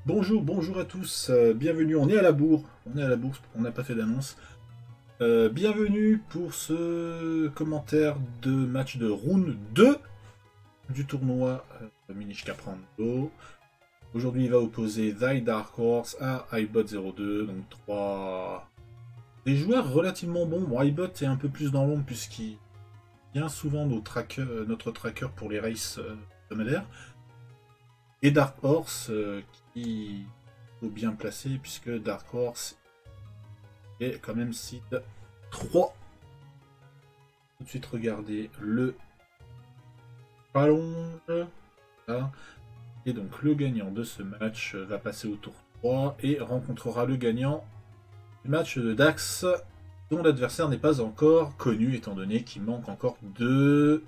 Bonjour, bonjour à tous, bienvenue, on est à la bourre, on n'a pas fait d'annonce. Bienvenue pour ce commentaire de match de round 2 du tournoi Minish Caprando. Aujourd'hui il va opposer Thy Dark Horse à iBot02, donc des joueurs relativement bons. Bon, iBot est un peu plus dans l'ombre puisqu'il vient souvent notre tracker pour les races hebdomadaires. Et Dark Horse qui est bien placé puisque Dark Horse est quand même seed 3. Tout de suite regarder le challenge. Et donc le gagnant de ce match va passer au tour 3 et rencontrera le gagnant du match de Dax dont l'adversaire n'est pas encore connu étant donné qu'il manque encore deux.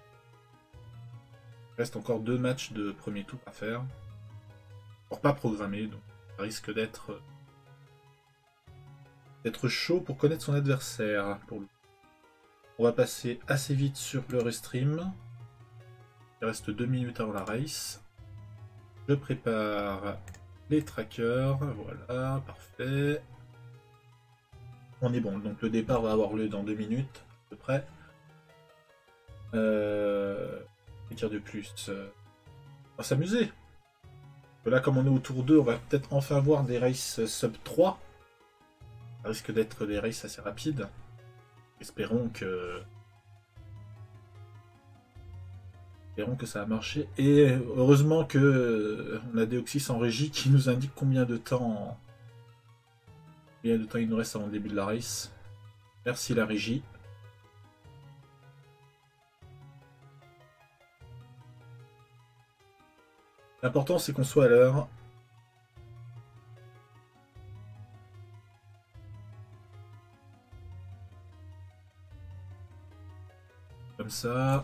Il reste encore 2 matchs de premier tour à faire. Encore pas programmé, donc ça risque d'être chaud pour connaître son adversaire. On va passer assez vite sur le restream. Il reste 2 minutes avant la race. Je prépare les trackers. Voilà, parfait. On est bon, donc le départ va avoir lieu dans 2 minutes, à peu près. Dire de plus. On va s'amuser. Là, comme on est au tour 2, on va peut-être enfin voir des races sub 3. Ça risque d'être des races assez rapides. Espérons que ça a marché. Et heureusement que on a Deoxys en régie qui nous indique combien de temps il nous reste avant le début de la race. Merci la régie. L'important c'est qu'on soit à l'heure. Comme ça.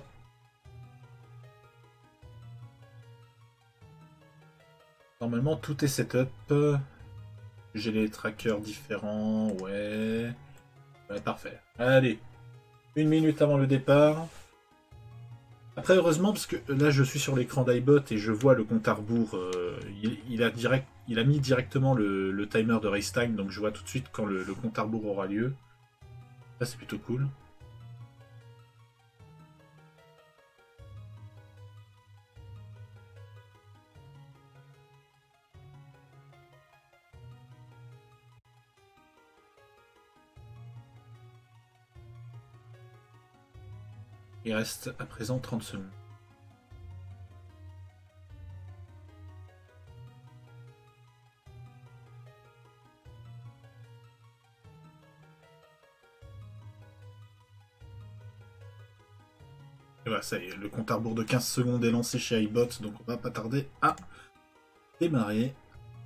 Normalement tout est setup. J'ai les trackers différents, ouais. Ouais, parfait. Allez. 1 minute avant le départ. Après, heureusement, parce que là, je suis sur l'écran d'iBot et je vois le compte à rebours. Il a mis directement le timer de race time, donc je vois tout de suite quand le compte à rebours aura lieu. Ça, c'est plutôt cool. Il reste à présent 30 secondes. Et voilà, ça y est, le compte à rebours de 15 secondes est lancé chez iBot, donc on va pas tarder à démarrer.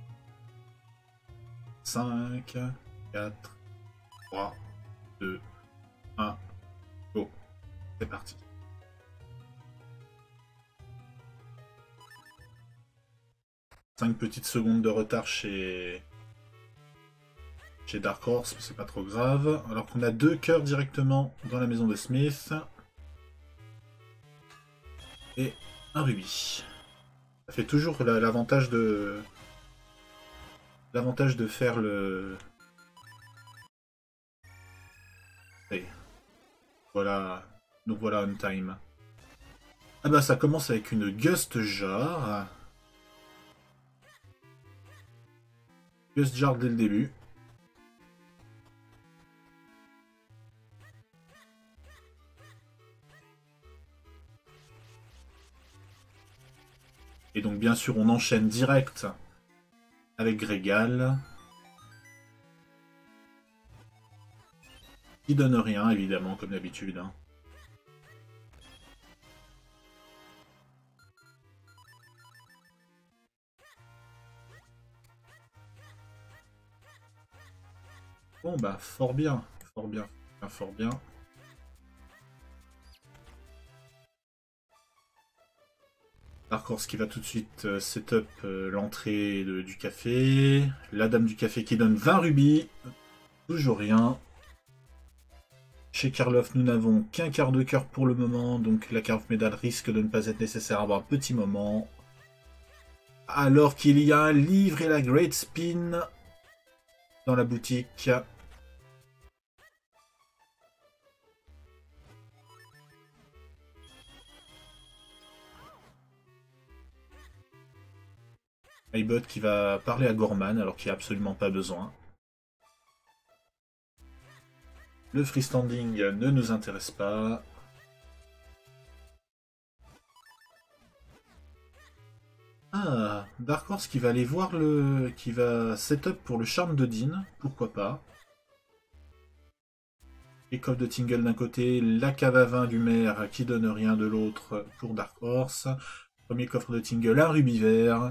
5, 4, 3, 2, 1, go. C'est parti. Cinq petites secondes de retard chez Dark Horse, c'est pas trop grave. Alors qu'on a 2 cœurs directement dans la maison de Smith. Et un rubis. Ça fait toujours l'avantage de faire le... Et voilà. Donc voilà on time. Ah bah ça commence avec une Gust Jar. Gust Jar dès le début. Et donc bien sûr on enchaîne direct avec Gregal. Qui donne rien évidemment comme d'habitude. Hein. Bon bah fort bien, fort bien, fort bien. Dark Horse qui va tout de suite setup l'entrée du café. La dame du café qui donne 20 rubis. Toujours rien. Chez Karloff, nous n'avons qu'un quart de cœur pour le moment, donc la carte médaille risque de ne pas être nécessaire avant un petit moment. Alors qu'il y a un livre et la Great Spin dans la boutique. iBot qui va parler à Gorman alors qu'il n'y a absolument pas besoin. Le freestanding ne nous intéresse pas. Ah, Dark Horse qui va aller voir le... qui va setup pour le charme de Dean, pourquoi pas. Les coffres de Tingle d'un côté, la cave à vin du maire qui donne rien de l'autre pour Dark Horse. Premier coffre de Tingle, un rubis vert.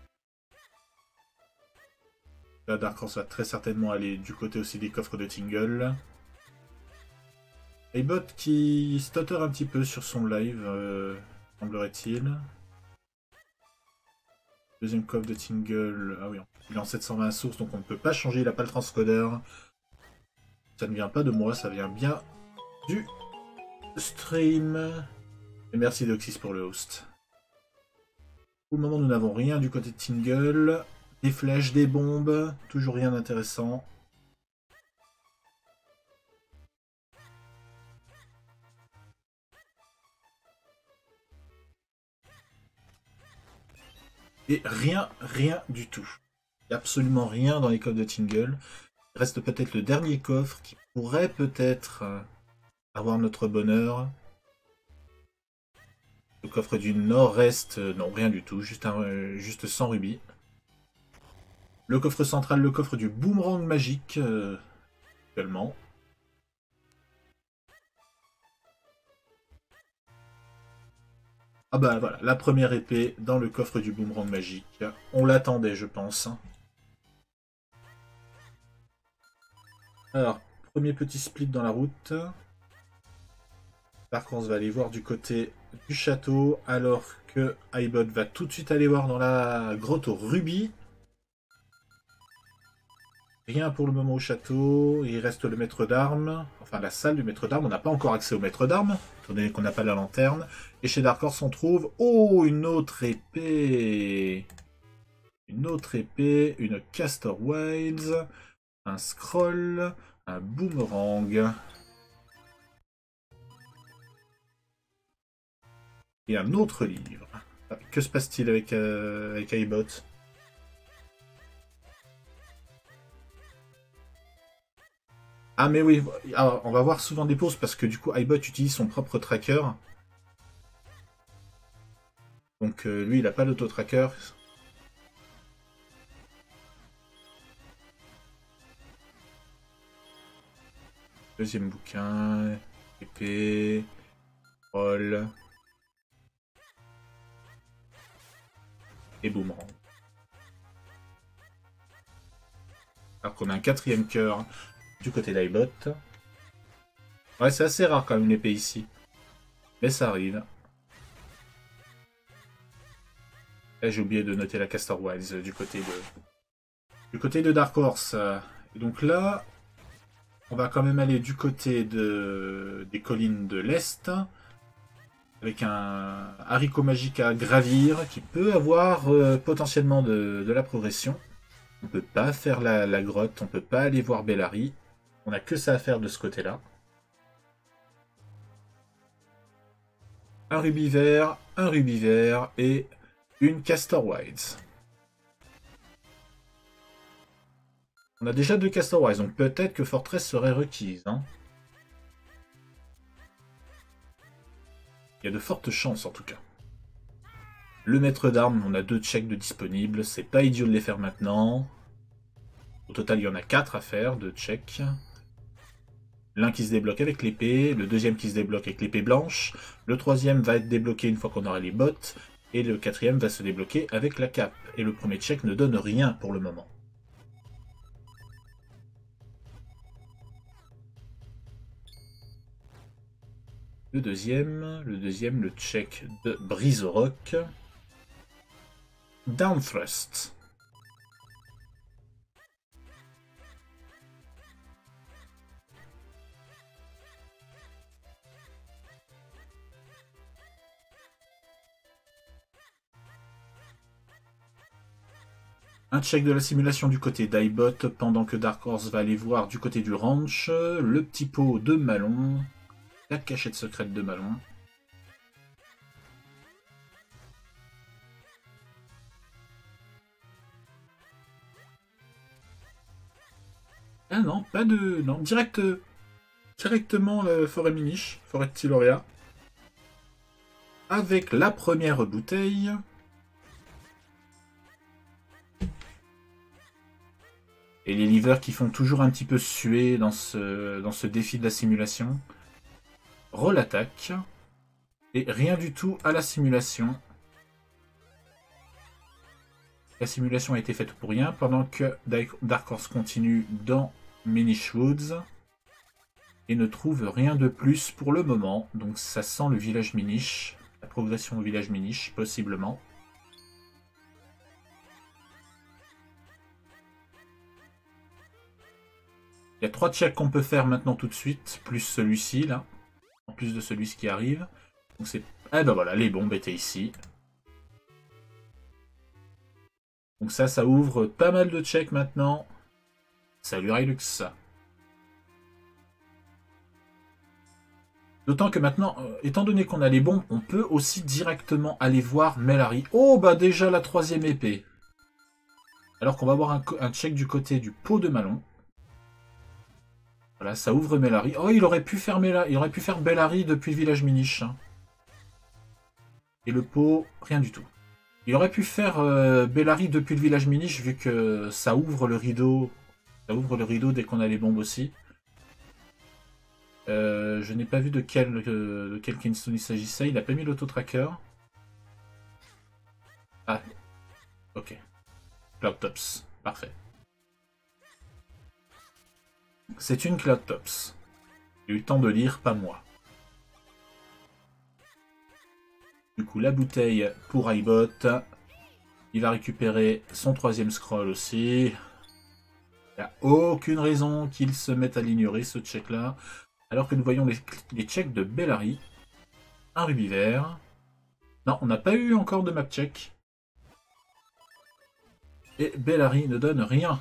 Là, Dark Horse va très certainement aller du côté aussi des coffres de Tingle. iBot qui stutter un petit peu sur son live, semblerait-il. Deuxième coffre de Tingle. Ah oui, il est en 720 sources, donc on ne peut pas changer, il n'a pas le transcodeur. Ça ne vient pas de moi, ça vient bien du stream. Et merci Doxys pour le host. Pour le moment, nous n'avons rien du côté de Tingle. Des flèches, des bombes, toujours rien d'intéressant. Et rien du tout. Il n'y a absolument rien dans les coffres de Tingle. Il reste peut-être le dernier coffre qui pourrait peut-être avoir notre bonheur. Le coffre du nord-est, non, rien du tout, juste 100 rubis. Le coffre central, le coffre du boomerang magique, actuellement. Ah bah voilà, la première épée dans le coffre du boomerang magique. On l'attendait, je pense. Alors, premier petit split dans la route. Par contre, on va aller voir du côté du château, alors que iBot va tout de suite aller voir dans la grotte au rubis. Rien pour le moment au château, il reste le maître d'armes, enfin la salle du maître d'armes, on n'a pas encore accès au maître d'armes, étant donné qu'on n'a pas la lanterne. Et chez Dark Horse on trouve, oh, une autre épée. Une autre épée, une Castor Wilds, un scroll, un boomerang. Et un autre livre. Que se passe-t-il avec iBot? Ah mais oui, alors, on va voir souvent des pauses parce que du coup iBot utilise son propre tracker. Donc lui il n'a pas l'auto-tracker. Deuxième bouquin, épée, roll et boomerang. Alors qu'on a un quatrième cœur du côté d'iBot. Ouais, c'est assez rare quand même une épée ici. Mais ça arrive. Là, j'ai oublié de noter la Castor Wilds du côté de Dark Horse. Et donc là, on va quand même aller du côté des collines de l'Est. Avec un haricot magique à gravir qui peut avoir potentiellement de la progression. On peut pas faire la grotte, on peut pas aller voir Bellary. On a que ça à faire de ce côté-là. Un rubis vert et une Castor Wilds. On a déjà deux Castor Wilds, donc peut-être que Fortress serait requise. Hein. Il y a de fortes chances en tout cas. Le maître d'armes, on a deux checks de disponibles, c'est pas idiot de les faire maintenant. Au total, il y en a 4 à faire de checks. L'un qui se débloque avec l'épée, le deuxième qui se débloque avec l'épée blanche, le troisième va être débloqué une fois qu'on aura les bottes, et le quatrième va se débloquer avec la cape. Et le premier check ne donne rien pour le moment. Le deuxième, le check de Brise au Roc. Downthrust. Un check de la simulation du côté d'iBot, pendant que Dark Horse va aller voir du côté du ranch, le petit pot de Malon, la cachette secrète de Malon. Ah non, pas de... Non, directement la forêt Minish, forêt de Tyloria. Avec la première bouteille. Et les livers qui font toujours un petit peu suer dans ce défi de la simulation. Roll attaque. Et rien du tout à la simulation. La simulation a été faite pour rien, pendant que Dark Horse continue dans Minish Woods. Et ne trouve rien de plus pour le moment. Donc ça sent le village Minish. La progression au village Minish, possiblement. Il y a 3 checks qu'on peut faire maintenant tout de suite, plus celui-ci, là. En plus de celui-ci qui arrive. Donc c'est... Ah ben voilà, les bombes étaient ici. Donc ça ouvre pas mal de checks maintenant. Salut Rylux. D'autant que maintenant, étant donné qu'on a les bombes, on peut aussi directement aller voir Melari. Oh bah déjà la 3e épée. Alors qu'on va avoir un check du côté du pot de Malon. Voilà, ça ouvre Melari. Oh, il aurait pu faire Bellari depuis le village Minish. Hein. Et le pot, rien du tout. Il aurait pu faire Bellari depuis le village Minish, vu que ça ouvre le rideau. Ça ouvre le rideau dès qu'on a les bombes aussi. Je n'ai pas vu de quel Kingston il s'agissait. Il n'a pas mis l'auto-tracker. Ah, ok. Cloud Tops, parfait. C'est une Cloud Tops. J'ai eu le temps de lire, pas moi. Du coup, la bouteille pour iBot. Il va récupérer son 3e scroll aussi. Il n'y a aucune raison qu'il se mette à l'ignorer, ce check-là. Alors que nous voyons les checks de Bellari. Un rubis vert. Non, on n'a pas eu encore de map check. Et Bellari ne donne rien.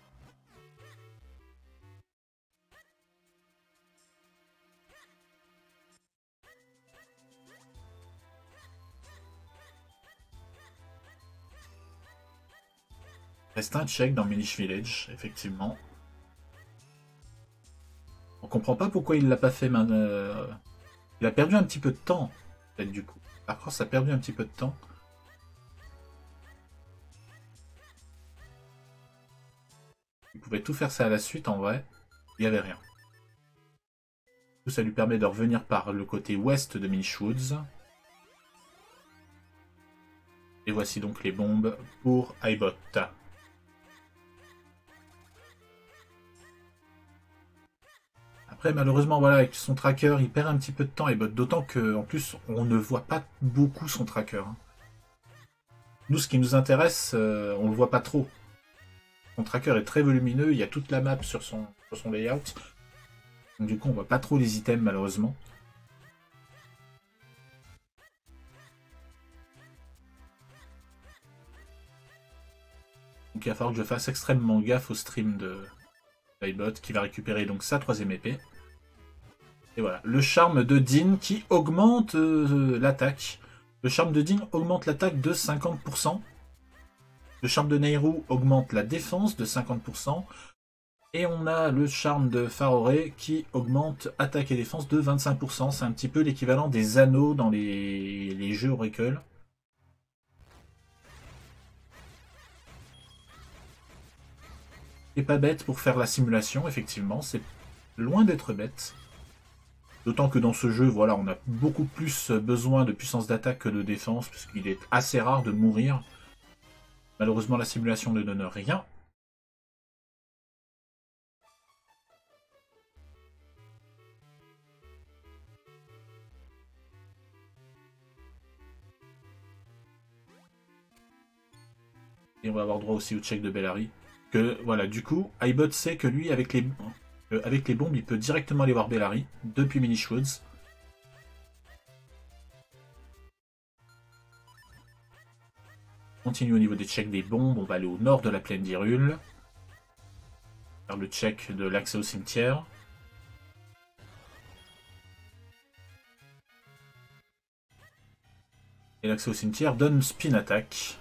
Reste un check dans Minish Village, effectivement. On comprend pas pourquoi il l'a pas fait. Il a perdu un petit peu de temps, peut-être du coup. Par contre, ça a perdu un petit peu de temps. Il pouvait tout faire ça à la suite, en vrai. Il n'y avait rien. Tout ça lui permet de revenir par le côté ouest de Minish Woods. Et voici donc les bombes pour iBot. Après, malheureusement, voilà, avec son tracker, il perd un petit peu de temps, iBot. D'autant qu'en plus, on ne voit pas beaucoup son tracker. Hein. Nous, ce qui nous intéresse, on le voit pas trop. Son tracker est très volumineux, il y a toute la map sur son layout. Donc du coup, on voit pas trop les items, malheureusement. Donc il va falloir que je fasse extrêmement gaffe au stream de iBot, qui va récupérer donc sa 3e épée. Et voilà, le charme de Dean qui augmente l'attaque. Le charme de Dean augmente l'attaque de 50%. Le charme de Nehru augmente la défense de 50%. Et on a le charme de Farore qui augmente attaque et défense de 25%. C'est un petit peu l'équivalent des anneaux dans les jeux Oracle. C'est pas bête pour faire la simulation, effectivement. C'est loin d'être bête. D'autant que dans ce jeu, voilà, on a beaucoup plus besoin de puissance d'attaque que de défense, puisqu'il est assez rare de mourir. Malheureusement, la simulation ne donne rien. Et on va avoir droit aussi au check de Bellari. Que voilà, du coup, iBot sait que lui, avec les bombes, il peut directement aller voir Bellari depuis Minish Woods. continue au niveau des checks des bombes. On va aller au nord de la plaine d'Hyrule. Faire le check de l'accès au cimetière. Et l'accès au cimetière donne spin attack.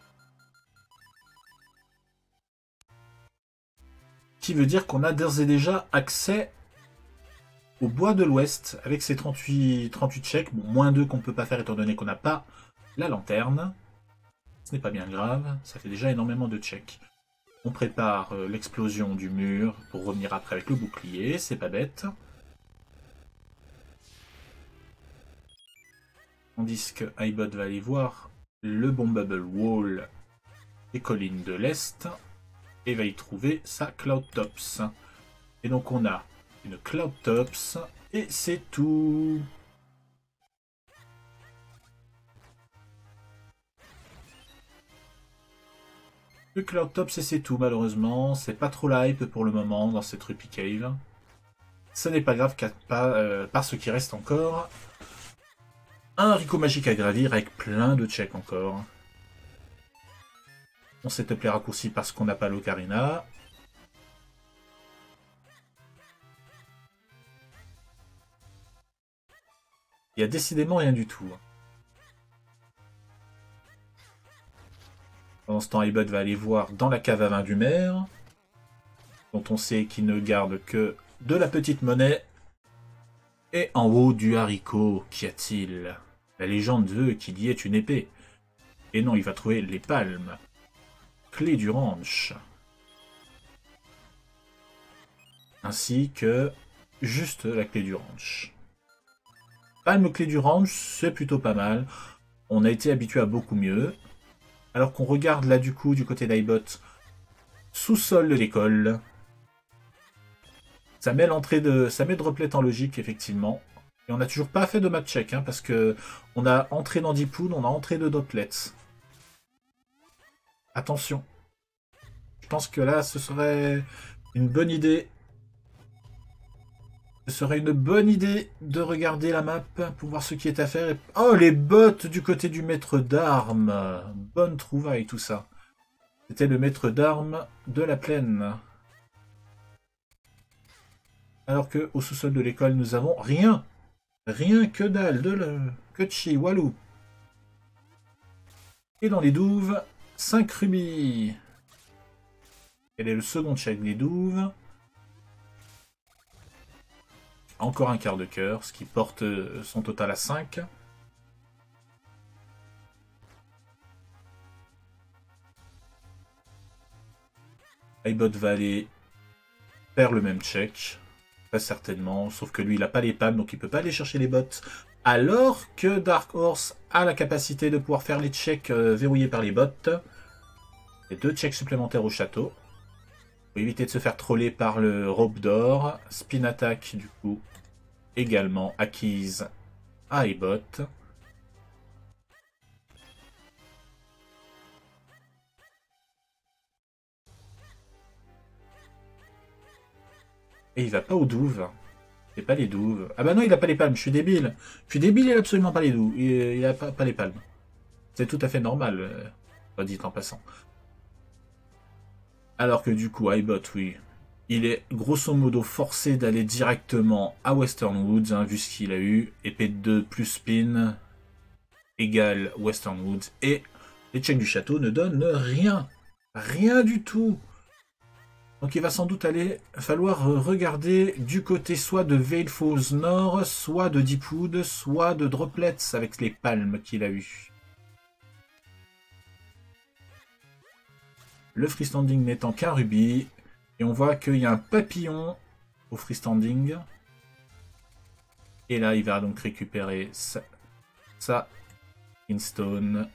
Qui veut dire qu'on a d'ores et déjà accès au bois de l'ouest avec ses 38 checks. Bon, moins 2 qu'on ne peut pas faire étant donné qu'on n'a pas la lanterne. Ce n'est pas bien grave, ça fait déjà énormément de checks. On prépare l'explosion du mur pour revenir après avec le bouclier, c'est pas bête. Tandis que iBot va aller voir le Bombable Wall des collines de l'Est et va y trouver sa Cloud Tops. Et donc on a une Cloud Tops et c'est tout. Le Cloud Tops et c'est tout malheureusement. C'est pas trop la hype pour le moment dans cette Ruby Cave. Ce n'est pas grave parce qu'il reste encore un haricot magique à gravir avec plein de checks encore. On setup les raccourcis parce qu'on n'a pas l'ocarina. Il y a décidément rien du tout. Pendant ce temps, iBot va aller voir dans la cave à vin du maire, dont on sait qu'il ne garde que de la petite monnaie. Et en haut du haricot, qu'y a-t-il? La légende veut qu'il y ait une épée. Et non, il va trouver les palmes. Clé du ranch. Ainsi que juste la clé du ranch. Palme clé du ranch, c'est plutôt pas mal. On a été habitué à beaucoup mieux. Alors qu'on regarde là du coup, du côté d'iBot, sous-sol de l'école. Ça met Droplet en logique, effectivement. Et on n'a toujours pas fait de map check, hein, parce que on a entré dans Deepwood, on a entré de Droplets. Attention. Je pense que là, ce serait une bonne idée. Ce serait une bonne idée de regarder la map pour voir ce qui est à faire. Oh, les bottes du côté du maître d'armes. Bonne trouvaille, tout ça. C'était le maître d'armes de la plaine. Alors que au sous-sol de l'école, nous avons rien. Rien que dalle, que de chi, walou. Et dans les douves, 5 rubis. Quel est le second check des douves? Encore un quart de cœur, ce qui porte son total à 5. iBot va aller faire le même check. Très certainement, sauf que lui il n'a pas les palmes, donc il peut pas aller chercher les bots. Alors que Dark Horse a la capacité de pouvoir faire les checks verrouillés par les bots. Et 2 checks supplémentaires au château. Pour éviter de se faire troller par le robe d'or. Spin attack du coup également acquise à iBot. Et il va pas aux douves. Il pas les douves. Ah bah non, il a pas les palmes, je suis débile. Je suis débile, il a absolument pas les douves. Il a pas les palmes. C'est tout à fait normal, pas dit en passant. Alors que du coup, iBot, oui, il est grosso modo forcé d'aller directement à Western Woods, hein, vu ce qu'il a eu. Épée de 2 plus spin égale Western Woods. Et les checks du château ne donnent rien. Rien du tout. Donc il va sans doute falloir regarder du côté soit de Vale Falls Nord, soit de Deepwood, soit de Droplets avec les palmes qu'il a eu. Le freestanding n'étant qu'un rubis, et on voit qu'il y a un papillon au freestanding. Et là, il va donc récupérer sa Instone.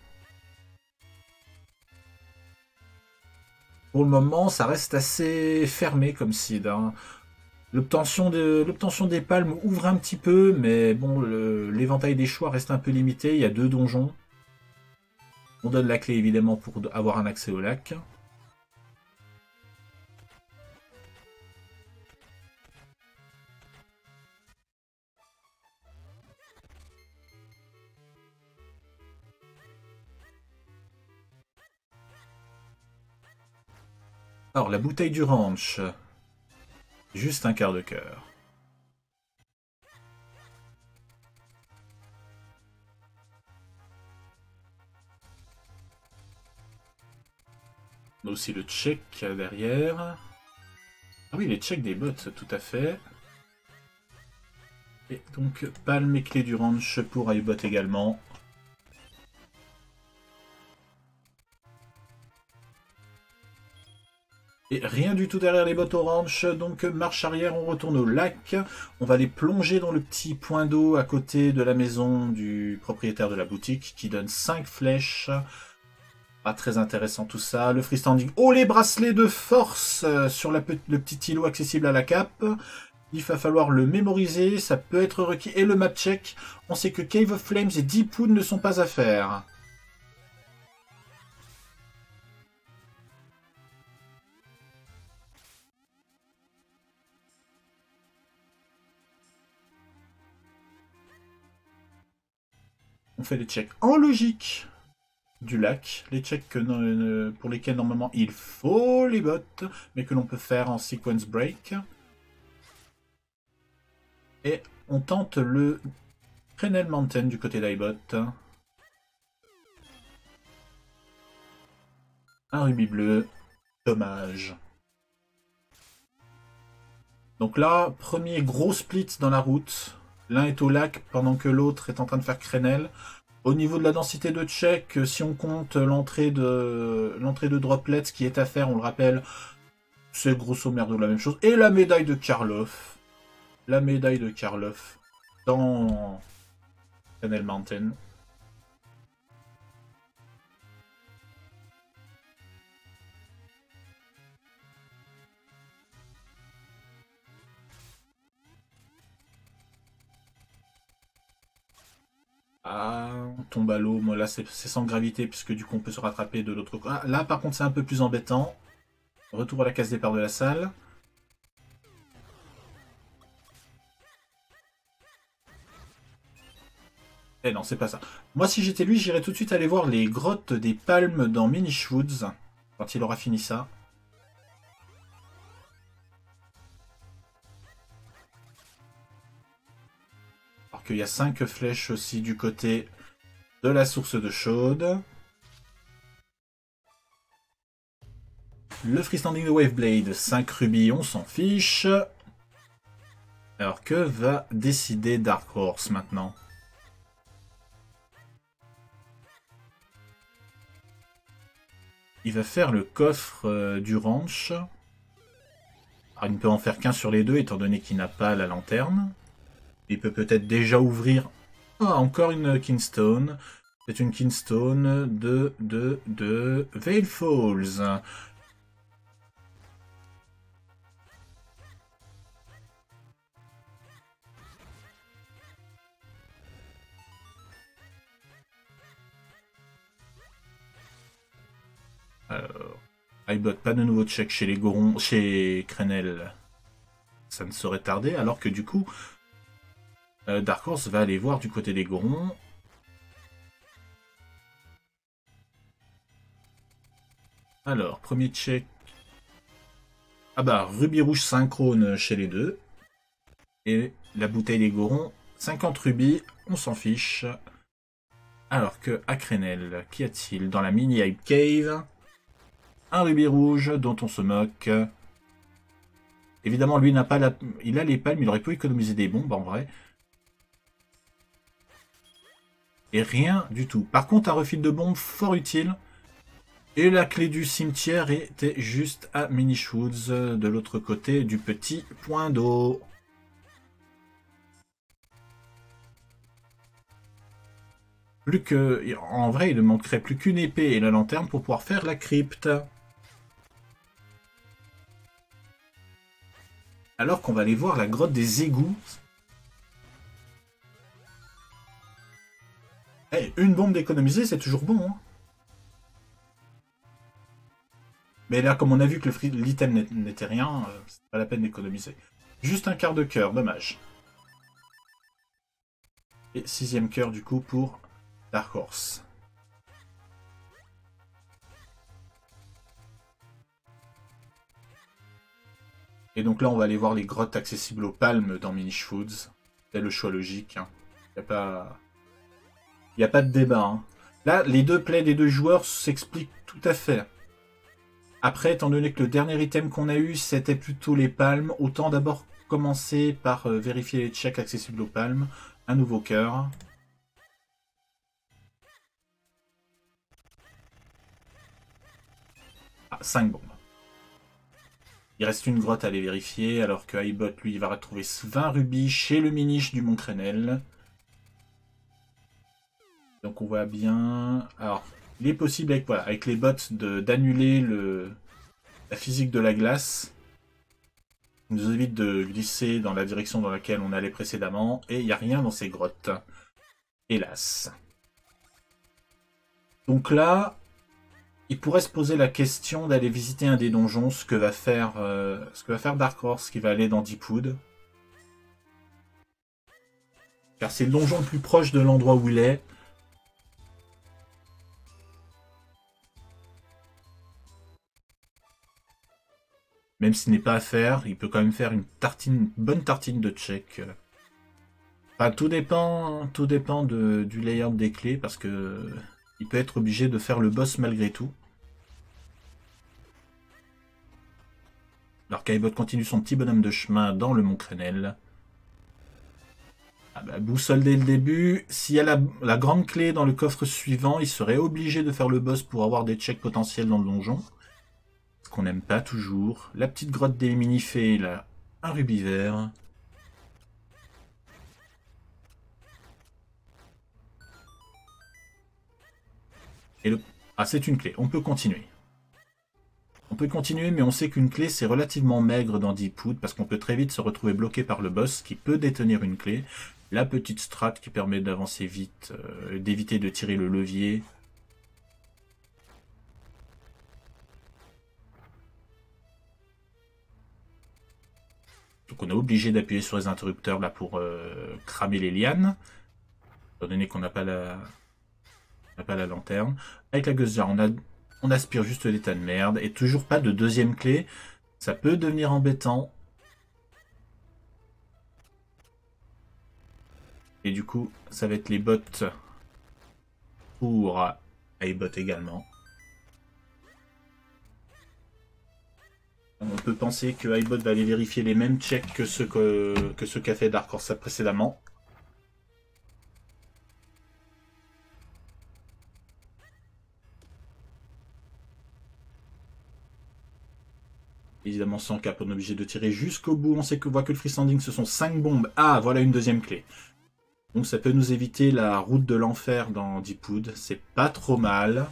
Pour le moment, ça reste assez fermé comme seed. Hein. L'obtention des palmes ouvre un petit peu, mais bon, l'éventail des choix reste un peu limité. Il y a 2 donjons. On donne la clé évidemment pour avoir un accès au lac. Alors, la bouteille du ranch. Juste un quart de cœur. On a aussi le check derrière. Ah oui, les checks des bots, tout à fait. Et donc, palme et clé du ranch pour iBot également. Et rien du tout derrière les bots orange, donc marche arrière, on retourne au lac. On va les plonger dans le petit point d'eau à côté de la maison du propriétaire de la boutique qui donne 5 flèches. Pas très intéressant tout ça. Le freestanding. Oh, les bracelets de force sur le petit îlot accessible à la cape. Il va falloir le mémoriser, ça peut être requis. Et le map check, on sait que Cave of Flames et Deep Wood ne sont pas à faire. On fait les checks en logique du lac, les checks pour lesquels normalement il faut les bots, mais que l'on peut faire en sequence break. Et on tente le Crenel Mountain du côté d'iBot. Un rubis bleu, dommage. Donc là, premier gros split dans la route. L'un est au lac pendant que l'autre est en train de faire Crenel. Au niveau de la densité de check, si on compte l'entrée de droplets qui est à faire, on le rappelle, c'est grosso merdo la même chose. Et la médaille de Karloff. La médaille de Karloff dans Crenel Mountain. Ah, on tombe à l'eau. Moi, là, c'est sans gravité, puisque du coup, on peut se rattraper de l'autre côté. Ah, là, par contre, c'est un peu plus embêtant. Retour à la case départ de la salle. Eh non, c'est pas ça. Moi, si j'étais lui, j'irais tout de suite aller voir les grottes des palmes dans Minish Woods, quand il aura fini ça. Alors qu'il y a 5 flèches aussi du côté de la source de chaude. Le freestanding de Waveblade, 5 rubis, on s'en fiche. Alors que va décider Dark Horse maintenant? Il va faire le coffre du ranch. Alors, il ne peut en faire qu'un sur les deux, étant donné qu'il n'a pas la lanterne. Il peut peut-être déjà ouvrir... Ah, encore une Kinstone. C'est une Kinstone de Veil Falls. Alors, iBot, pas de nouveau check chez les Gorons, chez Crenel. Ça ne saurait tarder, alors que du coup, Dark Horse va aller voir du côté des Gorons. Alors, premier check. Ah bah, rubis rouge synchrone chez les deux. Et la bouteille des Gorons, 50 rubis, on s'en fiche. Alors que à Crenel, qu'y a-t-il dans la mini Hype Cave? Un rubis rouge dont on se moque. Évidemment, lui n'a pas la... Il a les palmes, il aurait pu économiser des bombes en vrai. Et rien du tout. Par contre, un refil de bombes fort utile. Et la clé du cimetière était juste à Minish Woods, de l'autre côté du petit point d'eau. Plus que... En vrai, il ne manquerait plus qu'une épée et la lanterne pour pouvoir faire la crypte. Alors qu'on va aller voir la grotte des égouts. Hey, une bombe d'économiser, c'est toujours bon. Hein. Mais là, comme on a vu que l'item n'était rien, c'est pas la peine d'économiser. Juste un quart de cœur, dommage. Et 6ème cœur du coup pour Dark Horse. Et donc là, on va aller voir les grottes accessibles aux palmes dans Minish Foods. C'est le choix logique. Il n'y a pas de débat. Hein. Là, les deux plays des deux joueurs s'expliquent tout à fait. Après, étant donné que le dernier item qu'on a eu, c'était plutôt les palmes, autant d'abord commencer par vérifier les checks accessibles aux palmes. Un nouveau cœur. Ah, 5 bombes. Il reste une grotte à aller vérifier, alors que Aibot, lui, va retrouver 20 rubis chez le Minish du Mont Crénel. Donc on voit bien... Alors, il est possible avec, voilà, avec les bots d'annuler la physique de la glace. Il nous évite de glisser dans la direction dans laquelle on allait précédemment. Et il n'y a rien dans ces grottes. Hélas. Donc là, il pourrait se poser la question d'aller visiter un des donjons, ce que va faire Dark Horse, qui va aller dans Deepwood. Car c'est le donjon le plus proche de l'endroit où il est. Même s'il n'est pas à faire, il peut quand même faire une bonne tartine de check. Enfin, tout dépend du layout des clés, parce que il peut être obligé de faire le boss malgré tout. Alors qu'Aibot continue son petit bonhomme de chemin dans le Mont Crénel. Ah bah, boussole dès le début. S'il y a la grande clé dans le coffre suivant, il serait obligé de faire le boss pour avoir des checks potentiels dans le donjon. Ce qu'on n'aime pas toujours. La petite grotte des mini-fées, là, un rubis vert. Et ah, c'est une clé. On peut continuer. On peut continuer, mais on sait qu'une clé, c'est relativement maigre dans Deepwood, parce qu'on peut très vite se retrouver bloqué par le boss, qui peut détenir une clé. La petite strat qui permet d'avancer vite, d'éviter de tirer le levier. Donc on est obligé d'appuyer sur les interrupteurs là pour cramer les lianes, étant donné qu'on n'a pas la lanterne. Avec la Guzzler, on aspire juste des tas de merde, et toujours pas de deuxième clé. Ça peut devenir embêtant. Et du coup, ça va être les bots pour Aibot également. On peut penser que Aibot va aller vérifier les mêmes checks que ceux qu'a fait Dark Horse précédemment. Évidemment, sans cap, on est obligé de tirer jusqu'au bout. On sait que voit que le freestanding, ce sont 5 bombes. Ah, voilà une deuxième clé. Donc ça peut nous éviter la route de l'enfer dans Deepwood. C'est pas trop mal.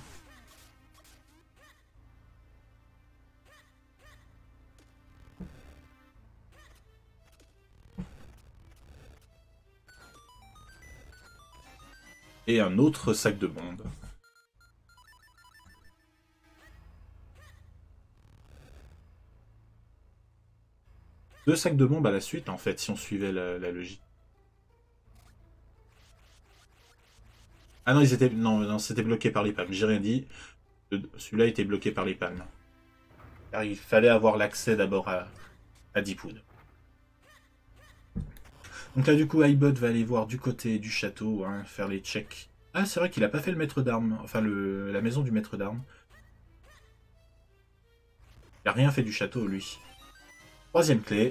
Et un autre sac de bombes. Deux sacs de bombes à la suite, en fait, si on suivait la logique. Ah non, non, c'était bloqué par les palmes. J'ai rien dit. Celui-là était bloqué par les palmes. Car il fallait avoir l'accès d'abord à Deepwood. Donc là, du coup, Aibot va aller voir du côté du château, hein, faire les checks. Ah, c'est vrai qu'il a pas fait le maître d'armes. Enfin, la maison du maître d'armes. Il a rien fait du château, lui. Troisième clé.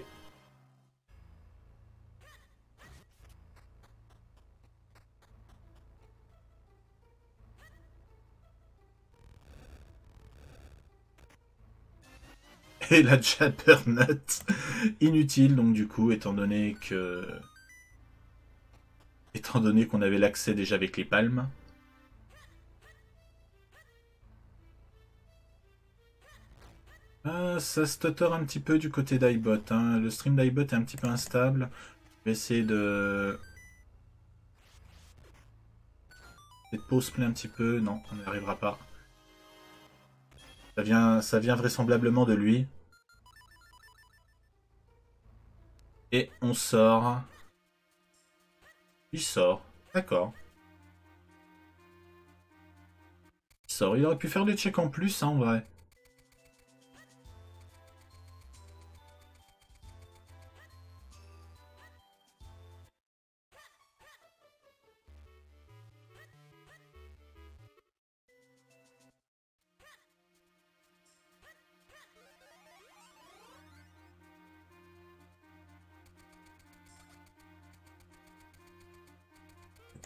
Et la Jabbernutt. Inutile, donc du coup, étant donné qu'on avait l'accès déjà avec les palmes. Ah, ça stutter un petit peu du côté d'iBot. Hein. Le stream d'iBot est un petit peu instable. Je vais essayer de pause play un petit peu. Non, on n'y arrivera pas. Ça vient vraisemblablement de lui. Et on sort. Il sort. D'accord. Il sort. Il aurait pu faire des checks en plus, hein, en vrai.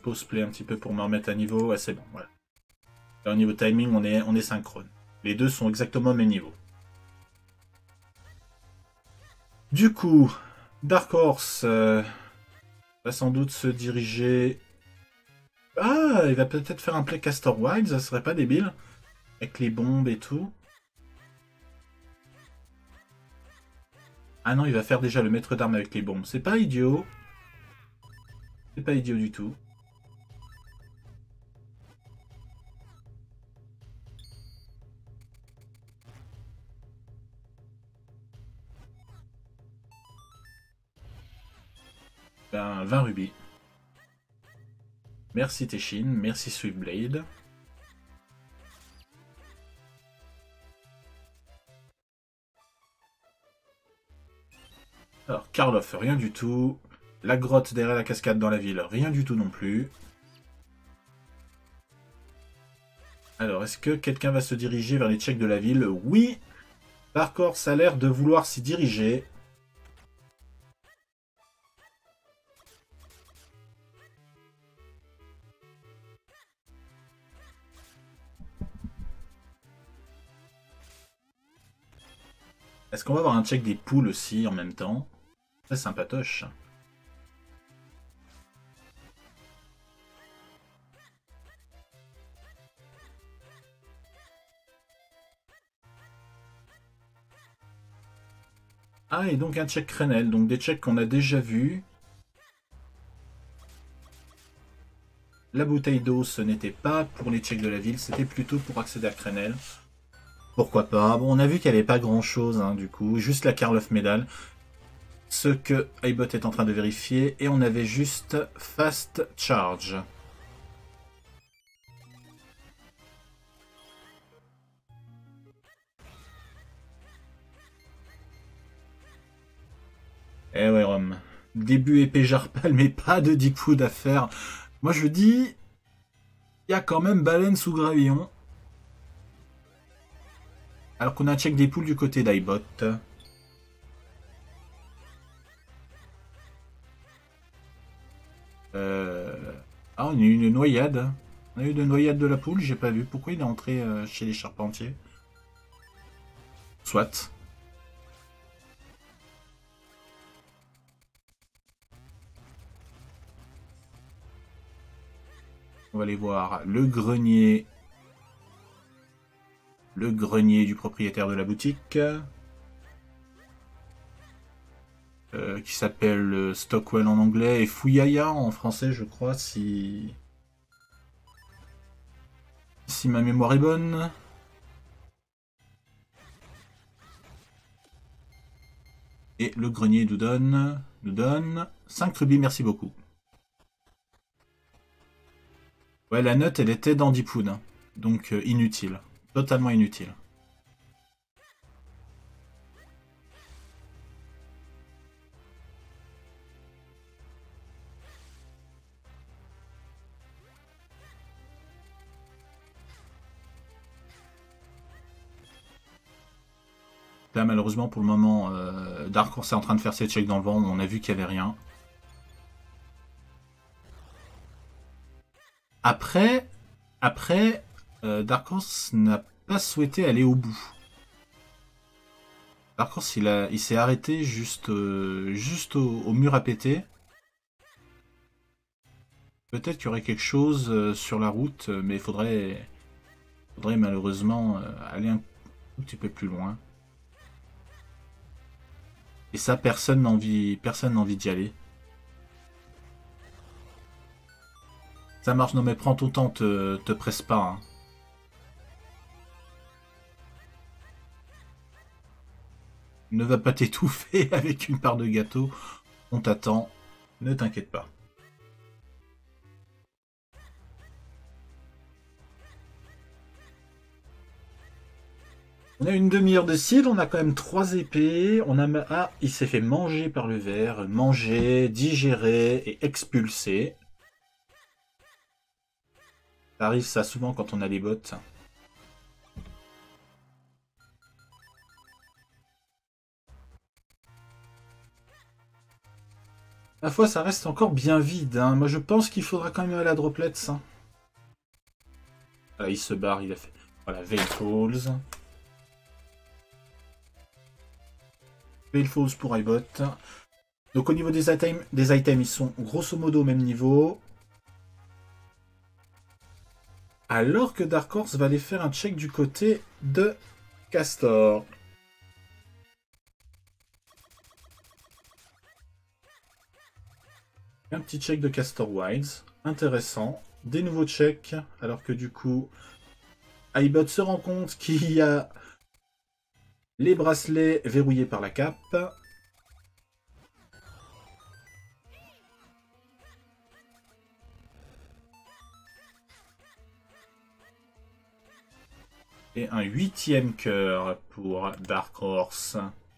pause play un petit peu pour me remettre à niveau. Ouais, c'est bon, voilà. Là, au niveau timing, on est synchrone. Les deux sont exactement au même niveau. Du coup, Dark Horse va sans doute se diriger... Ah, il va peut-être faire un play Castor Wild, ça serait pas débile. Avec les bombes et tout. Ah non, il va faire déjà le maître d'armes avec les bombes. C'est pas idiot. C'est pas idiot du tout. Ben, 20 rubis. Merci Teshin, merci Swiftblade. Alors, Karloff, rien du tout. La grotte derrière la cascade dans la ville, rien du tout non plus. Alors, est-ce que quelqu'un va se diriger vers les checks de la ville? Oui. Dark Horse a l'air de vouloir s'y diriger. Est-ce qu'on va avoir un check des poules aussi en même temps? Très sympatoche. Ah, et donc un check Crenel, donc des checks qu'on a déjà vus. La bouteille d'eau, ce n'était pas pour les checks de la ville, c'était plutôt pour accéder à Crenel. Pourquoi pas? Bon, on a vu qu'il n'y avait pas grand-chose, hein, du coup. Juste la Karloff Medal. Ce que iBot est en train de vérifier. Et on avait juste Fast Charge. Eh ouais, Rome. Début épée Jarpal, mais pas de deep food à faire. Moi, je dis... Il y a quand même baleine sous gravillon. Alors qu'on a un check des poules du côté d'iBot. Ah, on a eu une noyade. On a eu une noyade de la poule, j'ai pas vu. Pourquoi il est entré chez les charpentiers? Soit. On va aller voir le grenier. Le grenier du propriétaire de la boutique. Qui s'appelle Stockwell en anglais et Fuyaya en français, je crois, si ma mémoire est bonne. Et le grenier nous donne 5 rubis, merci beaucoup. Ouais, la note, elle était dans Deepwood, hein. Donc inutile. Totalement inutile. Là, malheureusement, pour le moment, Dark Horse est en train de faire ses checks dans le vent. On a vu qu'il n'y avait rien. Après, Dark Horse n'a pas souhaité aller au bout. Dark Horse, il s'est arrêté juste au mur à péter. Peut-être qu'il y aurait quelque chose sur la route, mais il faudrait malheureusement aller un tout petit peu plus loin. Et ça, personne n'a envie d'y aller. Ça marche, non mais prends ton temps, te presse pas. Hein. Ne va pas t'étouffer avec une part de gâteau. On t'attend, ne t'inquiète pas. On a une demi-heure de seed, on a quand même 3 épées. Ah, il s'est fait manger par le ver. Manger, digérer et expulser. Ça arrive ça souvent quand on a les bottes. À la fois, ça reste encore bien vide. Hein. Moi, je pense qu'il faudra quand même aller à Droplets. Hein. Voilà, il se barre, il a fait... Voilà, Veilfalls. Veilfalls pour iBot. Donc au niveau des items, ils sont grosso modo au même niveau. Alors que Dark Horse va aller faire un check du côté de Castor. Un petit check de Castor Wilds. Intéressant. Des nouveaux checks. Alors que du coup, iBot se rend compte qu'il y a les bracelets verrouillés par la cape. Et un 8e cœur pour Dark Horse.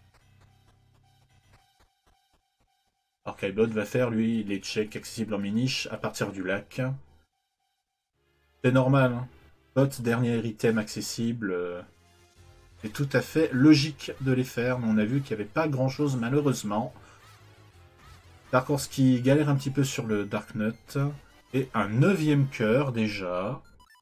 Alors qu'iBot va faire, lui, les checks accessibles en minish à partir du lac. C'est normal. Hein. Bot, dernier item accessible. C'est tout à fait logique de les faire, mais on a vu qu'il n'y avait pas grand-chose, malheureusement. Dark Horse qui galère un petit peu sur le Dark Nut. Et un 9e cœur, déjà.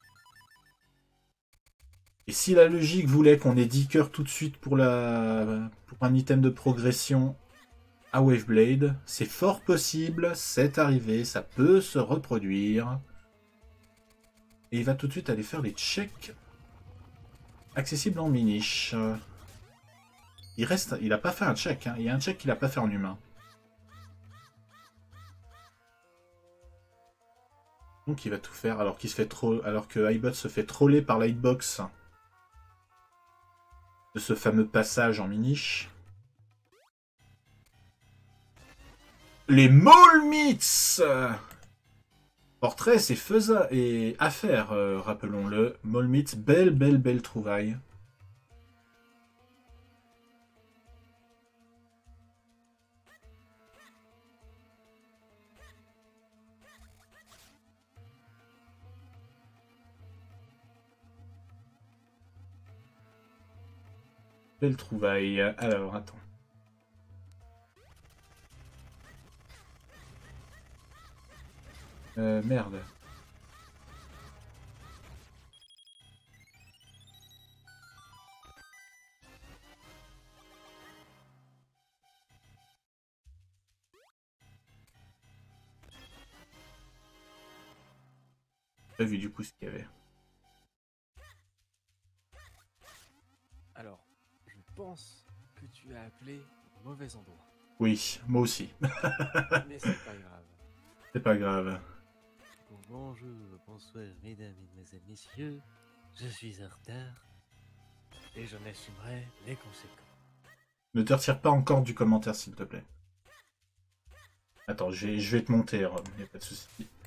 Et si la logique voulait qu'on ait 10 cœurs tout de suite pour un item de progression à Waveblade, c'est fort possible, c'est arrivé, ça peut se reproduire. Et il va tout de suite aller faire les checks accessibles en minish. Il a pas fait un check, hein. Il y a un check qu'il a pas fait en humain. Donc il va tout faire alors que iBot se fait troller par l'hitbox de ce fameux passage en minish. Les Molmits! Portrait, c'est faisable et à faire, rappelons-le. Molmits, belle trouvaille. Belle trouvaille. Alors, attends. Merde. J'ai pas vu du coup ce qu'il y avait. Alors, je pense que tu as appelé au mauvais endroit. Oui, moi aussi. Mais c'est pas grave. C'est pas grave. Bonjour, bonsoir, mesdames, mesdemoiselles, messieurs. Je suis en retard et j'en assumerai les conséquences. Ne te retire pas encore du commentaire, s'il te plaît. Attends, je vais te monter, Rob. Y a pas de souci.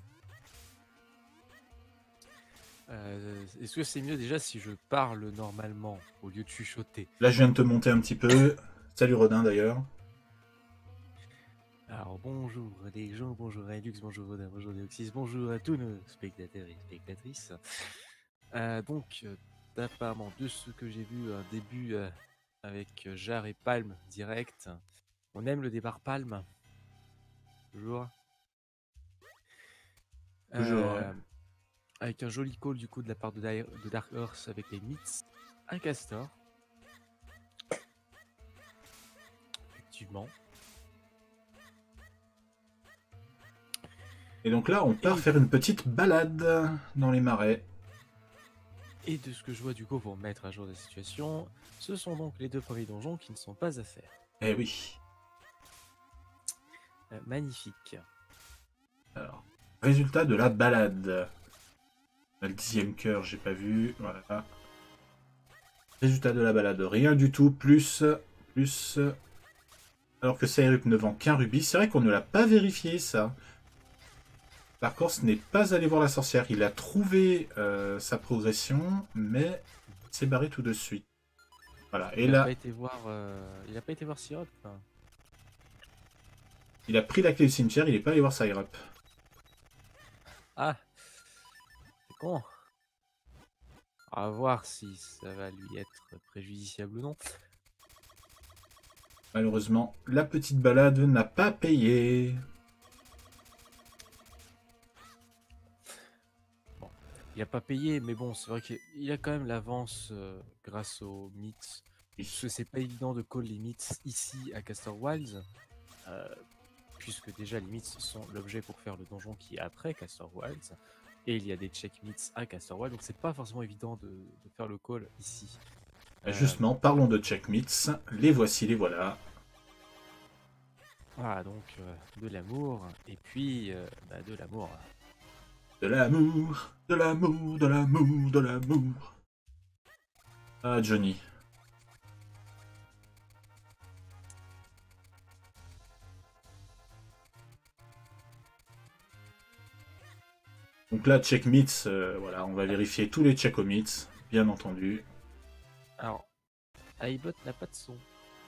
Est-ce que c'est mieux déjà si je parle normalement au lieu de chuchoter? Là, je viens de te monter un petit peu. Salut Rodin, d'ailleurs. Alors bonjour les gens, bonjour Relux, bonjour Rodin, bonjour Deoxys, bonjour à tous nos spectateurs et spectatrices. Donc, apparemment, de ce que j'ai vu un début avec Jar et Palm direct, on aime le départ Palm. Toujours. Toujours. Ouais. Avec un joli call du coup de la part de Dark Horse avec les myths, un castor. Effectivement. Et donc là, on part faire une petite balade dans les marais. Et de ce que je vois du coup pour mettre à jour la situation, ce sont donc les deux premiers donjons qui ne sont pas à faire. Eh oui. Magnifique. Alors, résultat de la balade. Le 10e cœur, j'ai pas vu. Voilà. Résultat de la balade, rien du tout. Plus. Alors que Sayrup ne vend qu'un rubis. C'est vrai qu'on ne l'a pas vérifié, ça. Dark Horse n'est pas allé voir la sorcière. Il a trouvé sa progression, mais il s'est barré tout de suite. Voilà. Et il là, a pas été voir Syrup. Hein. Il a pris la clé du cimetière. Il n'est pas allé voir Sayrup. Ah, c'est con. À voir si ça va lui être préjudiciable ou non. Malheureusement, la petite balade n'a pas payé. il a pas payé, mais bon, c'est vrai qu'il a quand même l'avance grâce aux mythes. Parce que c'est pas évident de call les mythes ici à Castor Wilds, puisque déjà les mythes sont l'objet pour faire le donjon qui est après Castor Wilds, et il y a des check mythes à Castor Wilds, donc c'est pas forcément évident de faire le call ici. Justement, parlons de check myths. Les voici, les voilà. Voilà, donc de l'amour, et puis de l'amour. De l'amour, de l'amour, de l'amour, de l'amour. Ah, Johnny. Donc là, check myths, voilà, on va vérifier tous les check myths, bien entendu. Alors, iBot n'a pas de son.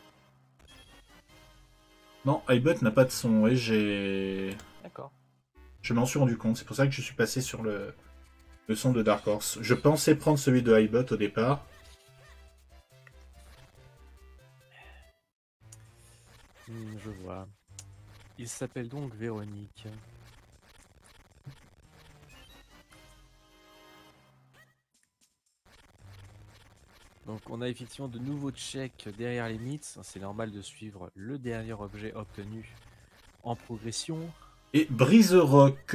Non, iBot n'a pas de son, et D'accord. je m'en suis rendu compte, c'est pour ça que je suis passé sur le son de Dark Horse. Je pensais prendre celui de iBot au départ. Je vois. Il s'appelle donc Véronique. Donc on a effectivement de nouveaux checks derrière les mythes. C'est normal de suivre le dernier objet obtenu en progression. Et Brise-Rock,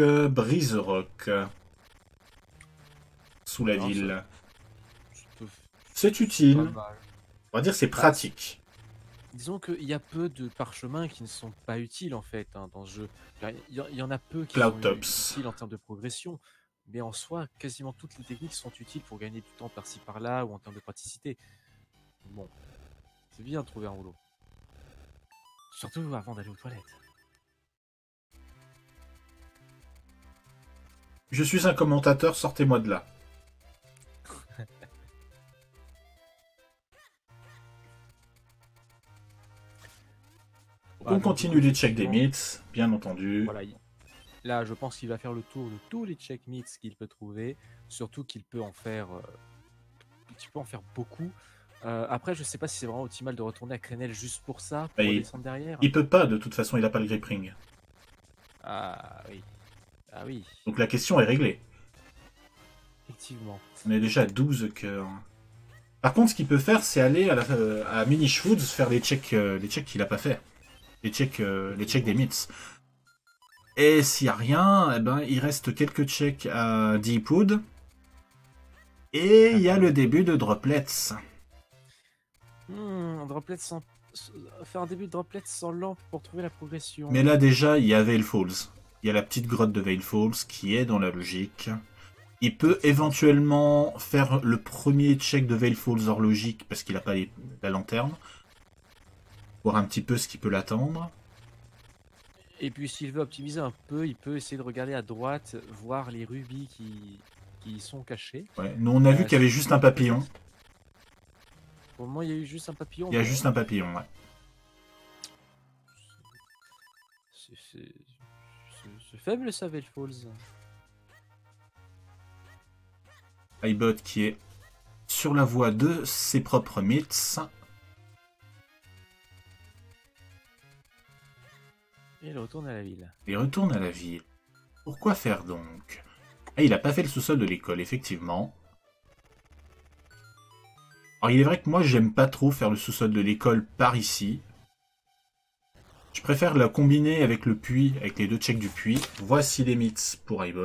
sous la Alors, ville. peut- C'est pas utile. mal. On va dire c'est pratique. Disons qu'il y a peu de parchemins qui ne sont pas utiles en fait dans ce jeu. Il y en a peu qui Cloud sont Tops. utiles en termes de progression. Mais en soi, quasiment toutes les techniques sont utiles pour gagner du temps par-ci par-là ou en termes de praticité. Bon, c'est bien de trouver un rouleau. Surtout avant d'aller aux toilettes. Je suis un commentateur, sortez-moi de là. On continue les checks des mythes, bien entendu. Voilà, là, je pense qu'il va faire le tour de tous les check myths qu'il peut trouver. Surtout qu'il peut en faire, beaucoup. Après, je sais pas si c'est vraiment optimal de retourner à Crenel juste pour ça, pour descendre derrière. Il peut pas, de toute façon, il a pas le grip ring. Ah oui. Ah oui. Donc la question est réglée. Effectivement. On est déjà à 12 cœurs. Par contre, ce qu'il peut faire, c'est aller à Minish Foods faire les checks qu'il a pas fait. Les checks des myths. Et s'il n'y a rien, eh ben, il reste quelques checks à Deepwood. Et il y a le début de Droplets. Droplets sans... Faire un début de Droplets sans lampe pour trouver la progression. Mais là déjà, il y a Veil Falls. Il y a la petite grotte de Veil Falls qui est dans la logique. Il peut éventuellement faire le premier check de Veil Falls hors logique parce qu'il n'a pas la lanterne. Voir un petit peu ce qui peut l'attendre. Et puis s'il veut optimiser un peu, il peut essayer de regarder à droite, voir les rubis qui y sont cachés. Ouais. Nous on a vu qu'il y avait juste un papillon. Pour le moment, il y a eu juste un papillon. Il y a juste un papillon, ouais. C'est faible ça, Veil Falls. iBot qui est sur la voie de ses propres myths. Et il retourne à la ville. Il retourne à la ville. Pourquoi faire donc? Ah, il a pas fait le sous-sol de l'école, effectivement. Alors il est vrai que moi j'aime pas trop faire le sous-sol de l'école par ici. Je préfère la combiner avec le puits, avec les deux checks du puits. Voici les myths pour iBot.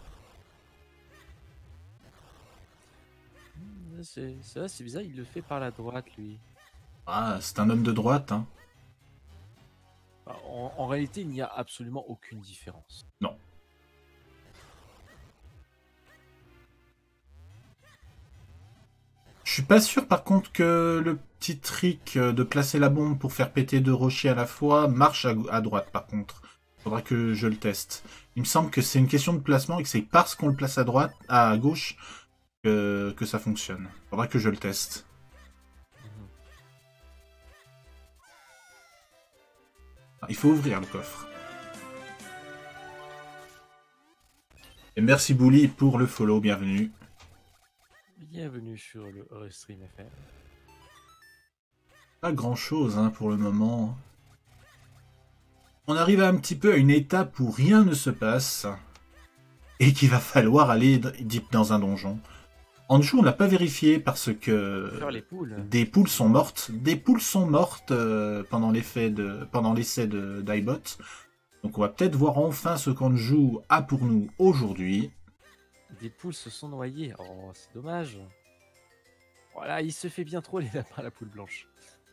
C'est bizarre, il le fait par la droite, lui. Ah, c'est un homme de droite, hein. En réalité, il n'y a absolument aucune différence. Non. Je suis pas sûr par contre que le petit trick de placer la bombe pour faire péter deux rochers à la fois marche à droite par contre. Faudra que je le teste. Il me semble que c'est une question de placement et que c'est parce qu'on le place à droite, à gauche, que ça fonctionne. Faudra que je le teste. Il faut ouvrir le coffre. Et merci Bouli pour le follow, bienvenue. Bienvenue sur le Restream FM. Pas grand chose hein, pour le moment. On arrive un petit peu à une étape où rien ne se passe. et qu'il va falloir aller deep dans un donjon. Anjou, on l'a pas vérifié parce que Faire les poules. des poules sont mortes. Des poules sont mortes pendant l'essai d'Ibot. Donc on va peut-être voir enfin ce qu'Anjou a pour nous aujourd'hui. Des poules se sont noyées. Oh, c'est dommage. Voilà, il se fait bien trop les lapins, la poule blanche.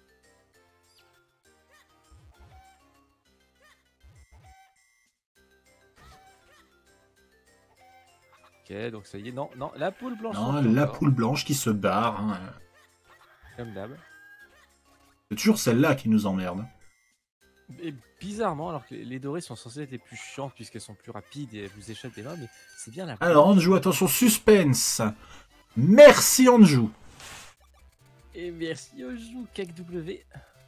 Ok, donc ça y est. Non, non, la poule blanche. Non, la poule blanche qui se barre. Hein. Comme d'hab. C'est toujours celle-là qui nous emmerde. Et bizarrement, alors que les dorées sont censées être les plus chiantes puisqu'elles sont plus rapides et elles vous échappent des mains, mais c'est bien la poule. Alors Anjou, attention, suspense. Merci Anjou. Et merci au jou, Cake W.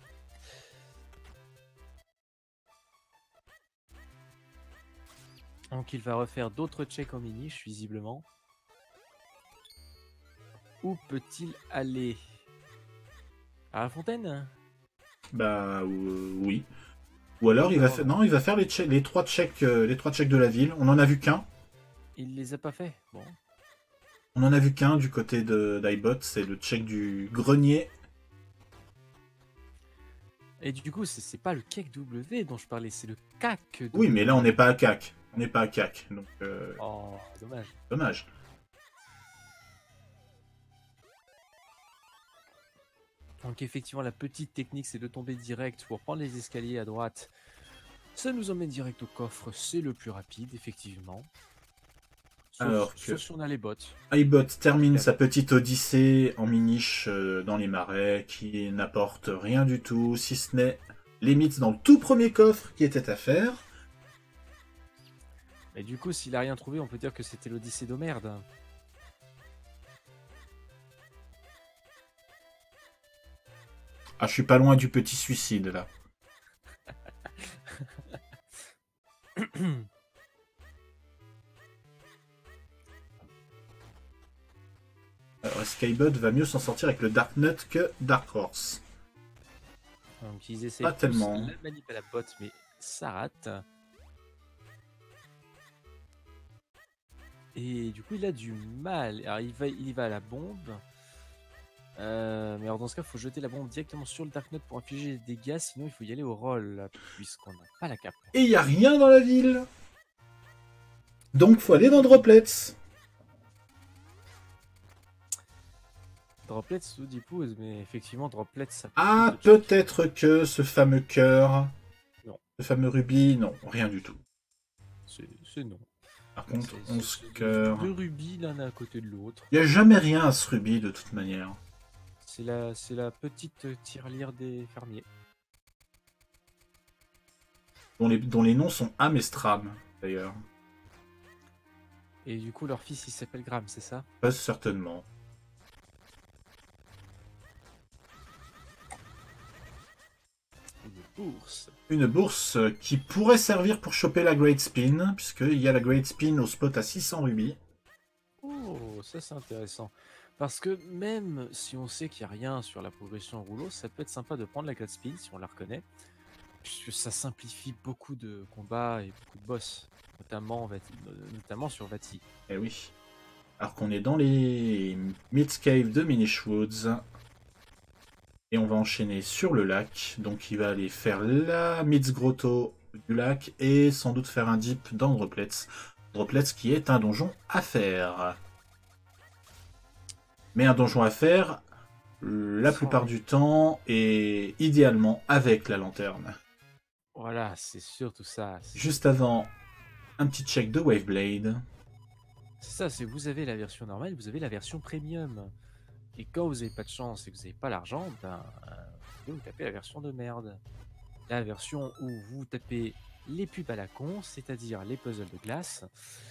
Donc il va refaire d'autres checks en minish, visiblement. Où peut-il aller? À la fontaine? Bah oui. Ou alors il va faire non, il va faire les trois checks de la ville. On en a vu qu'un. Il les a pas fait. Bon. On en a vu qu'un du côté d'Ibot, c'est le check du grenier. Et du coup, c'est pas le Cake W dont je parlais, c'est le CAC. Oui, mais là on n'est pas à CAC. On n'est pas à CAC, donc Oh, dommage. dommage. Donc effectivement, la petite technique, c'est de tomber direct pour prendre les escaliers à droite. Ça nous emmène direct au coffre, c'est le plus rapide, effectivement. Alors que sauf si on a les bottes. Ibot termine sa petite odyssée en miniche dans les marais, qui n'apporte rien du tout, si ce n'est les mythes dans le tout premier coffre qui était à faire. Et du coup, s'il a rien trouvé, on peut dire que c'était l'Odyssée d'Omerde. Ah, je suis pas loin du petit suicide là. Alors, Skybot va mieux s'en sortir avec le Dark Nut que Dark Horse. Donc ils essaient Pas tous tellement. la manip à la botte, mais ça rate. Et du coup, il a du mal. Alors il y va à la bombe. Mais alors dans ce cas, il faut jeter la bombe directement sur le Dark Nut pour infliger des dégâts, sinon il faut y aller au roll, puisqu'on n'a pas la cape. Et il y a rien dans la ville. Donc faut aller dans Droplets. Droplets ou Dipouze, mais effectivement, Droplets, ça... Ah, peut-être que ce fameux cœur, non. Ce fameux rubis, non, rien du tout. C'est non. Par contre, 11 cœurs. Deux rubis l'un à côté de l'autre. Il n'y a jamais rien à ce rubis de toute manière. C'est la petite tirelire des fermiers. Dont les noms sont Amestram, d'ailleurs. Et du coup, leur fils, il s'appelle Graham, c'est ça? Pas certainement. Une bourse qui pourrait servir pour choper la Great Spin, puisqu'il y a la Great Spin au spot à 600 rubis. Oh, ça c'est intéressant. Parce que même si on sait qu'il n'y a rien sur la progression rouleau, ça peut être sympa de prendre la Great Spin si on la reconnaît. Puisque ça simplifie beaucoup de combats et beaucoup de boss, notamment sur Vati. Eh oui. Alors qu'on est dans les Myth Cave de Minish Woods. Et on va enchaîner sur le lac. Donc il va aller faire la Myth Grotto du lac et sans doute faire un dip dans Droplets. Droplets qui est un donjon à faire. Mais un donjon à faire la plupart du temps et idéalement avec la lanterne. Voilà, c'est surtout ça. Juste avant, un petit check de Waveblade. C'est ça, c'est vous avez la version normale, vous avez la version premium. Et quand vous n'avez pas de chance et que vous n'avez pas l'argent, vous pouvez vous taper la version de merde. La version où vous tapez les pubs à la con, c'est-à-dire les puzzles de glace.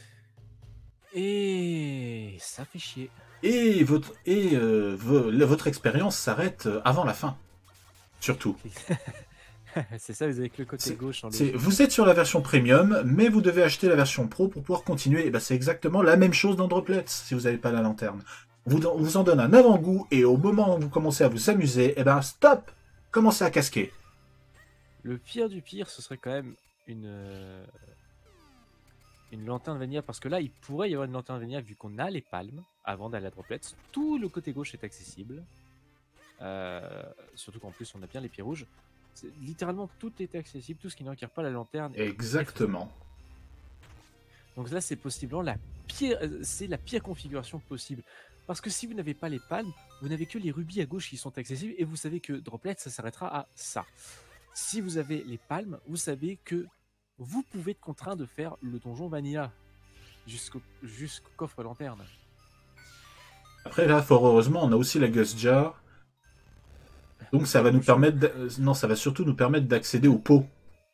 Et ça fait chier. Et votre expérience s'arrête avant la fin. Surtout. C'est ça, vous avez que le côté gauche en vous êtes sur la version premium, mais vous devez acheter la version pro pour pouvoir continuer. Et ben c'est exactement la même chose dans Droplets si vous n'avez pas la lanterne. On vous en donne un avant-goût et au moment où vous commencez à vous amuser, et ben stop, commencez à casquer. Le pire du pire, ce serait quand même une lanterne vanilla, parce que là, il pourrait y avoir une lanterne vanilla vu qu'on a les palmes avant d'aller à Droplets. Tout le côté gauche est accessible. Surtout qu'en plus, on a bien les pieds rouges. Littéralement, tout est accessible. Tout ce qui ne requiert pas la lanterne. Exactement. Donc là, c'est possiblement la pire configuration possible. Parce que si vous n'avez pas les palmes, vous n'avez que les rubis à gauche qui sont accessibles. Et vous savez que Droplet, ça s'arrêtera à ça. Si vous avez les palmes, vous savez que vous pouvez être contraint de faire le donjon vanilla jusqu'au coffre lanterne. Après, là, fort heureusement, on a aussi la Ghost Jar. Donc ça va nous permettre... Non, ça va surtout nous permettre d'accéder au pot.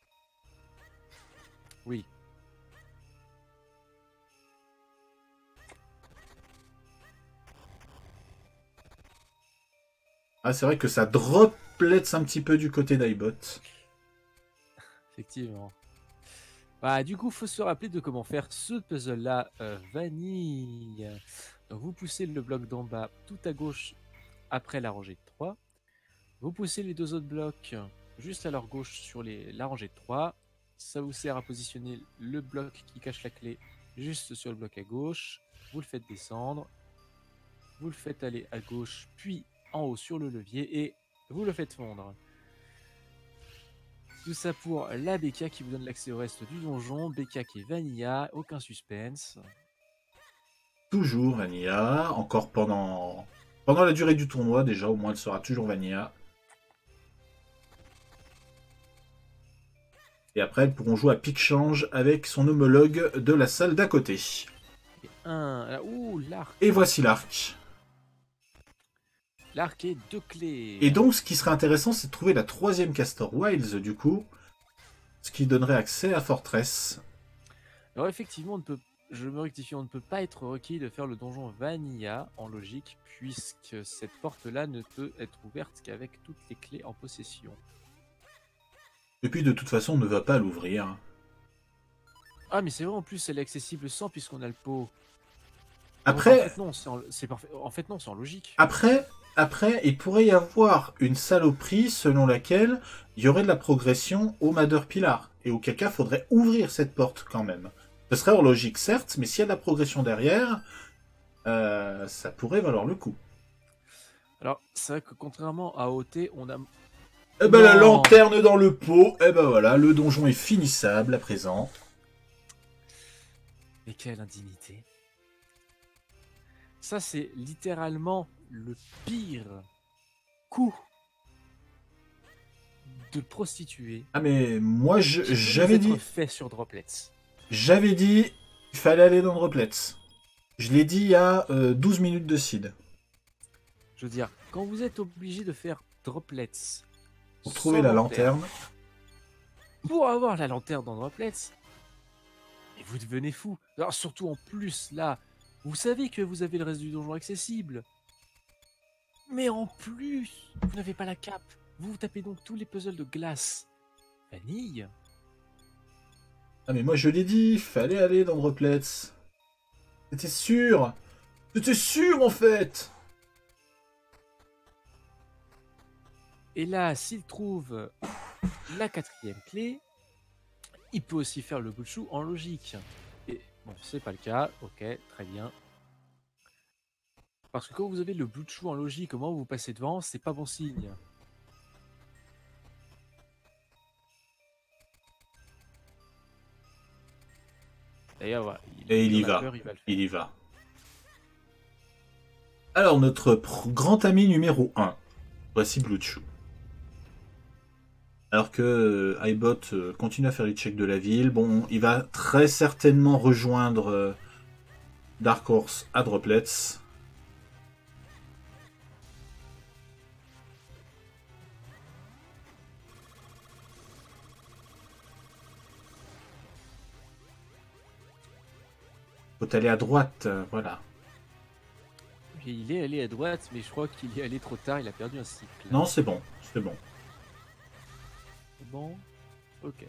Oui. Ah, c'est vrai que ça droplets un petit peu du côté d'iBot. Effectivement. Bah, du coup, faut se rappeler de comment faire ce puzzle-là vanille. Donc, vous poussez le bloc d'en bas tout à gauche après la rangée de 3. Vous poussez les deux autres blocs juste à leur gauche sur la rangée de 3. Ça vous sert à positionner le bloc qui cache la clé juste sur le bloc à gauche. Vous le faites descendre. Vous le faites aller à gauche, puis en haut sur le levier et vous le faites fondre. Tout ça pour la BK qui vous donne l'accès au reste du donjon. BK qui est vanilla, aucun suspense. Toujours Vanilla, encore pendant la durée du tournoi déjà, au moins elle sera toujours Vanilla. Et après, elles pourront jouer à pic change avec son homologue de la salle d'à côté. Ouh, l'arc. Et voici l'arc. L'arc est 2 clés. Et donc, ce qui serait intéressant, c'est de trouver la troisième Castor Wilds, du coup. Ce qui donnerait accès à Fortress. Alors effectivement, je me rectifie, on ne peut pas être requis de faire le donjon Vanilla en logique, puisque cette porte-là ne peut être ouverte qu'avec toutes les clés en possession. Et puis, de toute façon, on ne va pas l'ouvrir. Ah, mais c'est vrai, en plus, elle est accessible sans, puisqu'on a le pot. Après... Donc, en fait, non, c'est parfait. En fait, non, c'est en logique. Après, il pourrait y avoir une saloperie selon laquelle il y aurait de la progression au Mother Pillar. Et au caca, faudrait ouvrir cette porte quand même. Ce serait hors logique, certes, mais s'il y a de la progression derrière, ça pourrait valoir le coup. Alors, c'est vrai que contrairement à OT, on a... Eh ben, la lanterne dans le pot, eh ben voilà, le donjon est finissable à présent. Mais quelle indignité. Ça, c'est littéralement le pire coup de prostituée. Ah mais moi, j'avais dit... fait sur Droplets. J'avais dit, il fallait aller dans Droplets. Je l'ai dit il y a 12 minutes de seed. Je veux dire, quand vous êtes obligé de faire Droplets... Pour trouver la lanterne. Pour avoir la lanterne dans Droplets, et vous devenez fou. Alors surtout en plus, là, vous savez que vous avez le reste du donjon accessible. Mais en plus, vous n'avez pas la cape. Vous tapez donc tous les puzzles de glace. Vanille. Ah mais moi je l'ai dit, il fallait aller dans Droplets. C'était sûr. C'était sûr en fait. Et là, s'il trouve la 4e clé, il peut aussi faire le bout de chou en logique. Et bon, c'est pas le cas. Ok, très bien. Parce que quand vous avez le bout de chou en logique, au moment où vous passez devant, c'est pas bon signe. D'ailleurs, voilà, il y va. Il y va. Alors, notre grand ami numéro 1. Voici Bluetooth. Alors que iBot continue à faire les checks de la ville. Bon, il va très certainement rejoindre Dark Horse à Droplets. Faut aller à droite, voilà. Il est allé à droite, mais je crois qu'il est allé trop tard, il a perdu un cycle. Non, c'est bon, c'est bon. C'est bon. Ok.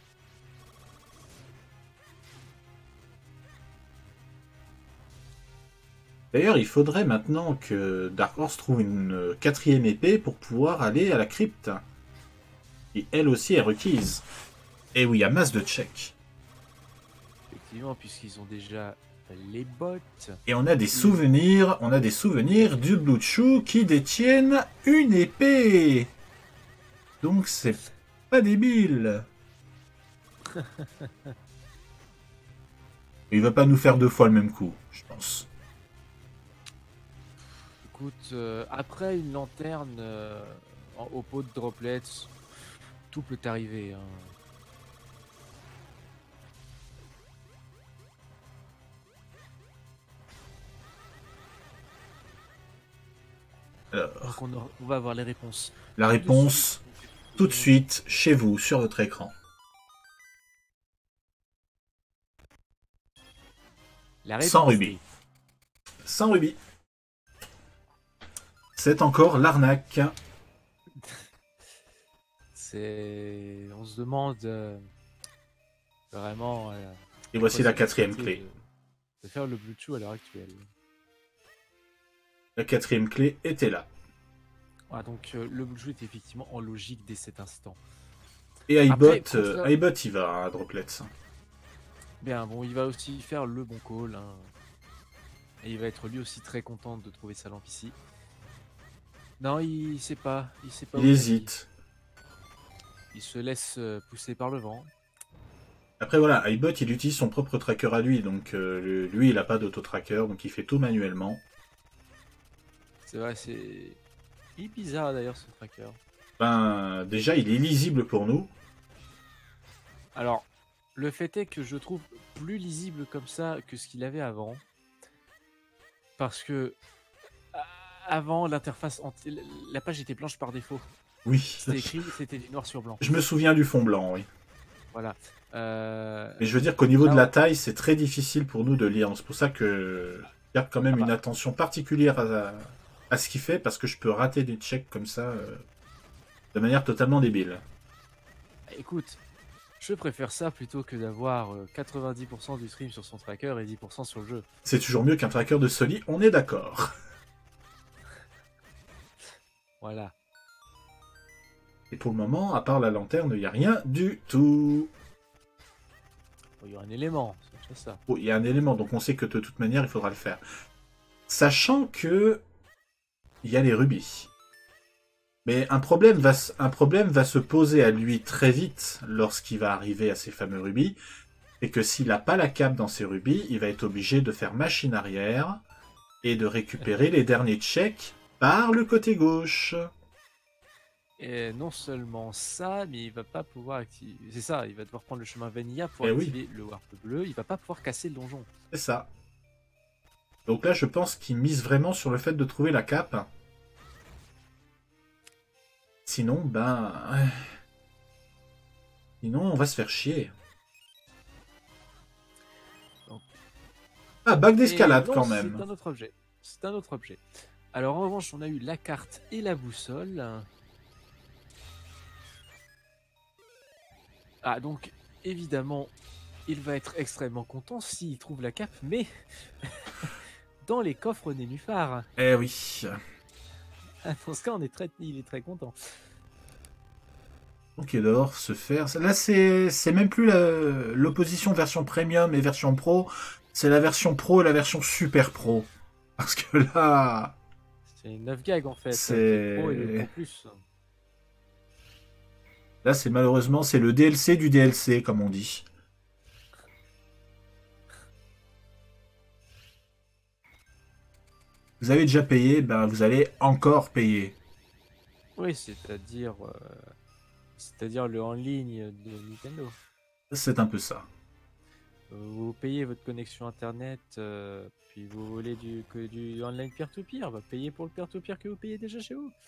D'ailleurs, il faudrait maintenant que Dark Horse trouve une 4e épée pour pouvoir aller à la crypte. Et elle aussi est requise. Et oui, il y a masse de checks. effectivement, puisqu'ils ont déjà les bottes. Et on a des souvenirs du Blue Chou qui détiennent une épée. Donc c'est pas débile. Il va pas nous faire 2 fois le même coup, je pense. Écoute, après une lanterne au pot de droplets, tout peut arriver. Hein. Alors, Donc on va avoir les réponses. la réponse, tout de suite, chez vous, sur votre écran. La réponse 100 rubis. 100 rubis. C'est encore l'arnaque. On se demande vraiment. Et voici la 4e clé. De faire le Blue Chou à l'heure actuelle. La 4e clé était là. Ah, donc le Blue Chou est effectivement en logique dès cet instant. Et iBot, il va à Droplets. Bien, bon, il va aussi faire le bon call. Hein. Et il va être lui aussi très content de trouver sa lampe ici. Non, il sait pas. Il hésite. Il se laisse pousser par le vent. Après voilà, iBot il utilise son propre tracker à lui, donc lui il a pas d'auto-tracker, donc il fait tout manuellement. C'est vrai, c'est bizarre d'ailleurs ce tracker. Ben déjà il est lisible pour nous. Alors, le fait est que je trouve plus lisible comme ça que ce qu'il avait avant. Parce que avant l'interface, la page était blanche par défaut. Oui. C'était écrit, c'était du noir sur blanc. Je me souviens du fond blanc, oui. Voilà. Mais je veux dire qu'au niveau de la taille, c'est très difficile pour nous de lire. C'est pour ça que je garde quand même une attention particulière à ce qu'il fait, parce que je peux rater des checks comme ça de manière totalement débile. Écoute, je préfère ça plutôt que d'avoir 90% du stream sur son tracker et 10% sur le jeu. C'est toujours mieux qu'un tracker de Soli, on est d'accord. Voilà. Et pour le moment, à part la lanterne, il n'y a rien du tout. Il y a un élément, c'est ça. Oh, il y a un élément, donc on sait que de toute manière, il faudra le faire. Sachant que il y a les rubis. Mais un problème va se poser à lui très vite lorsqu'il va arriver à ces fameux rubis. Et que s'il n'a pas la cape dans ses rubis, il va être obligé de faire machine arrière et de récupérer les derniers checks par le côté gauche. Et non seulement ça, mais il va pas pouvoir activer. C'est ça, il va devoir prendre le chemin Vanilla pour activer le warp bleu. Il va pas pouvoir casser le donjon. C'est ça. Donc là, je pense qu'il mise vraiment sur le fait de trouver la cape. Sinon, sinon, on va se faire chier. Donc... Ah, bac d'escalade quand même. C'est un autre objet. C'est un autre objet. Alors en revanche, on a eu la carte et la boussole. Ah, donc, évidemment, il va être extrêmement content s'il trouve la cape, mais dans les coffres nénuphars. Eh oui. Dans ce cas, il est très content. Ok, d'or, se faire... Là, c'est même plus l'opposition version premium et version pro. C'est la version pro et la version super pro. Parce que là... C'est 9 gags, en fait. C'est... Le pro et le pro plus. Là, c'est malheureusement, c'est le DLC du DLC, comme on dit. Vous avez déjà payé, vous allez encore payer. Oui, c'est-à-dire le en ligne de Nintendo. C'est un peu ça. Vous payez votre connexion internet, puis vous voulez du online peer-to-peer, va payer pour le peer-to-peer que vous payez déjà chez vous.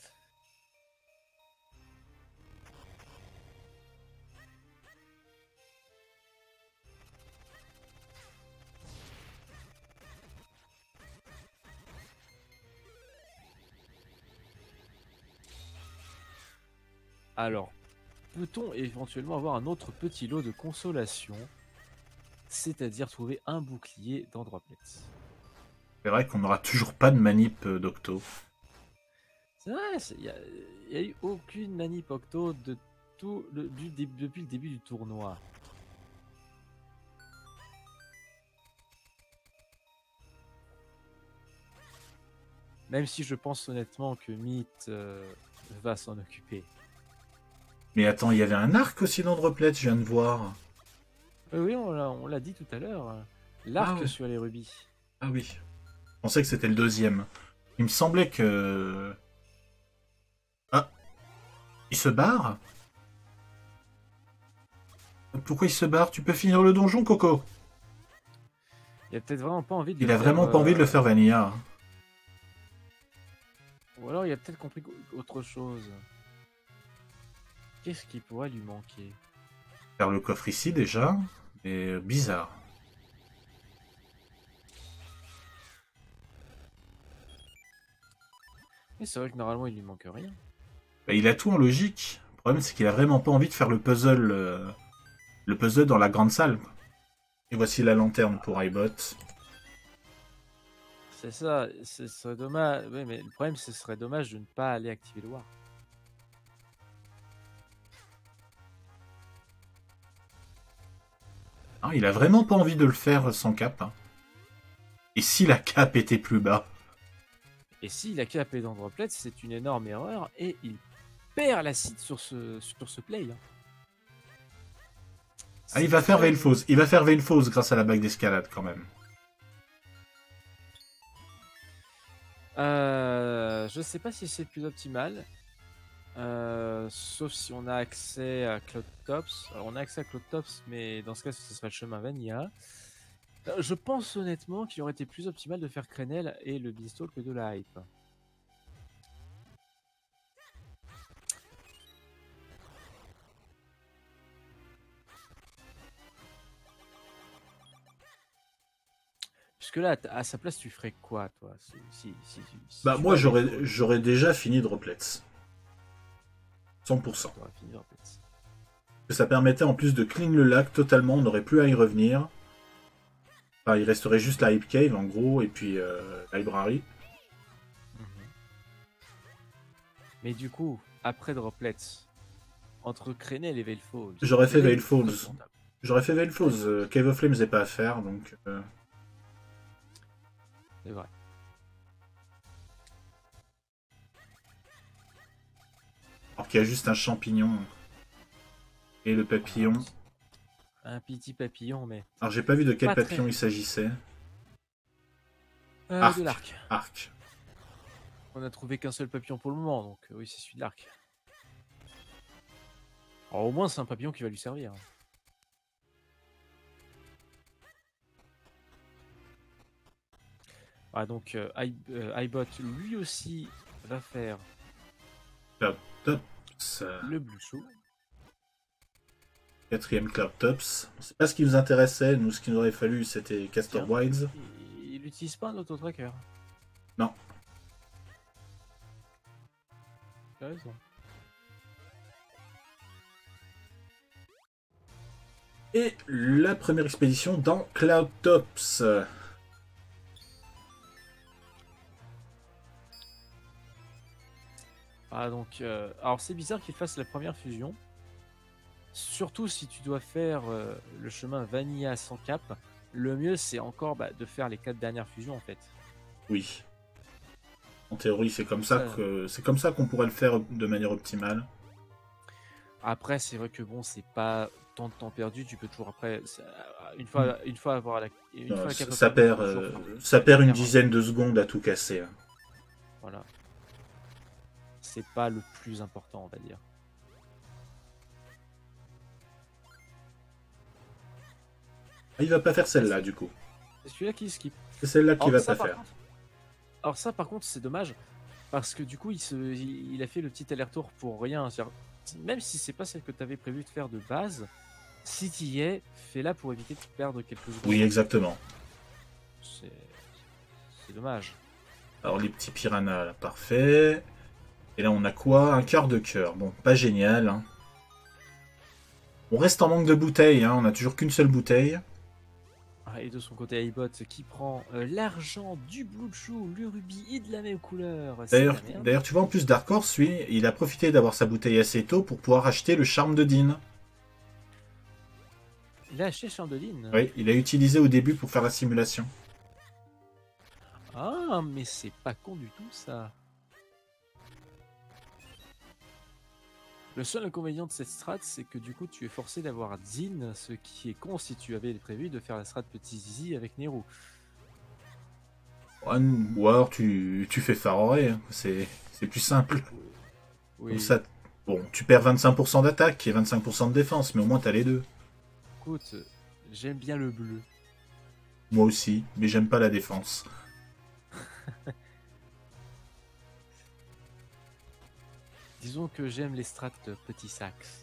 Alors, peut-on éventuellement avoir un autre petit lot de consolation, c'est-à-dire trouver un bouclier dans Droplets? C'est vrai qu'on n'aura toujours pas de manip d'Octo. C'est vrai, il n'y a eu aucune manip Octo depuis le début du tournoi. Même si je pense honnêtement que Myth va s'en occuper. Mais attends, il y avait un arc aussi dans Droplet, je viens de voir. Oui, on l'a dit tout à l'heure. L'arc Ah ouais. sur les rubis. Ah oui. Je pensais que c'était le deuxième. Il me semblait que... Ah, il se barre? Pourquoi il se barre? Tu peux finir le donjon, Coco? Il a peut-être vraiment pas envie de Il le a faire. vraiment pas envie de le faire Vanilla. Ou alors il a peut-être compris autre chose. Qu'est-ce qui pourrait lui manquer? Faire le coffre ici déjà, mais bizarre. Mais c'est vrai que normalement il lui manque rien. Bah, il a tout en logique. Le problème c'est qu'il a vraiment pas envie de faire le puzzle dans la grande salle. Et voici la lanterne pour iBot. C'est ça, ce serait dommage. Oui, mais le problème, ce serait dommage de ne pas aller activer le War. Ah, il a vraiment pas envie de le faire sans cap. Hein. Et si la cape était plus bas? Et s'il a capé dans Droplet, c'est une énorme erreur et il perd la seed sur ce play. Hein. Ah, il va faire Veilfoz. Il va faire Veilfoz grâce à la bague d'escalade quand même. Je sais pas si c'est le plus optimal. Sauf si on a accès à Cloud Tops. Alors, on a accès à Cloud Tops, mais dans ce cas, ce serait le chemin Vanilla. Je pense honnêtement qu'il aurait été plus optimal de faire Krenel et le Beanstalk que de la hype. Puisque là, à sa place, tu ferais quoi, toi? Si Bah tu moi dois Veilfoz, j'aurais déjà fini Droplets. 100%. tu aurais fini Droplets. Que ça permettait en plus de clean le lac totalement, on n'aurait plus à y revenir. Enfin, il resterait juste la Hype Cave en gros, et puis Library. Mais du coup, après Droplets, entre Krenel et Veilfoz, J'aurais fait quel est le plus Veilfoz. incontournable? J'aurais fait Veilfoz. Cave of Flames n'est pas à faire, donc... C'est vrai. Alors qu'il y a juste un champignon. Et le papillon. Un petit papillon, mais... Alors j'ai pas vu de quel Pas papillon très. il s'agissait. De l'arc. Arc. On a trouvé qu'un seul papillon pour le moment, donc oui, c'est celui de l'arc. Alors au moins, c'est un papillon qui va lui servir. Ah, donc iBot, lui aussi, va faire Cloud Tops. le Blue Show. 4ème Cloud Tops. C'est pas ce qui nous intéressait. Nous, ce qu'il nous aurait fallu, c'était Castor Tiens. Wilds. Il n'utilise pas un auto-tracker. Non. Tu as raison. Et la première expédition dans Cloud Tops. Ah, donc, alors c'est bizarre qu'il fasse la première fusion. Surtout si tu dois faire le chemin Vanilla sans cap. Le mieux, c'est encore de faire les 4 dernières fusions en fait. Oui. En théorie, c'est comme ça qu'on pourrait le faire de manière optimale. Après, c'est vrai que bon, c'est pas tant de temps perdu. Tu peux toujours après, une fois avoir la cap Ça perd une dizaine de secondes à tout casser. Hein. Voilà. C'est pas le plus important, on va dire. Ah, il va pas faire celle-là, du coup. C'est celui-là qui skip. C'est celle-là qu'il va pas faire. Alors ça, par contre, c'est dommage. Parce que du coup, il a fait le petit aller-retour pour rien. Même si c'est pas celle que tu avais prévu de faire de base, si tu y es, fais-la pour éviter de perdre quelques secondes. Oui, exactement. C'est dommage. Alors, les petits piranhas, là, parfait. Et là, on a quoi? Un quart de cœur. Bon, pas génial. Hein. On reste en manque de bouteilles. Hein. On a toujours qu'une seule bouteille. Et de son côté, iBot qui prend l'argent du Blue Chew, le rubis et de la même couleur. D'ailleurs, tu vois, en plus, Dark Horse, lui, il a profité d'avoir sa bouteille assez tôt pour pouvoir acheter le charme de Dean. Il a acheté le charme de Dean. Oui, il a utilisé au début pour faire la simulation. Ah, mais c'est pas con du tout ça. Le seul inconvénient de cette strat, c'est que du coup tu es forcé d'avoir Zin, ce qui est con si tu avais prévu de faire la strat petit Zizi avec Nero. Ou alors tu fais Faroré, hein. C'est plus simple. Comme Oui, ça, bon, tu perds 25% d'attaque et 25% de défense, mais au moins t'as les deux. écoute, j'aime bien le bleu. Moi aussi, mais j'aime pas la défense. Disons que j'aime les strats petit sax.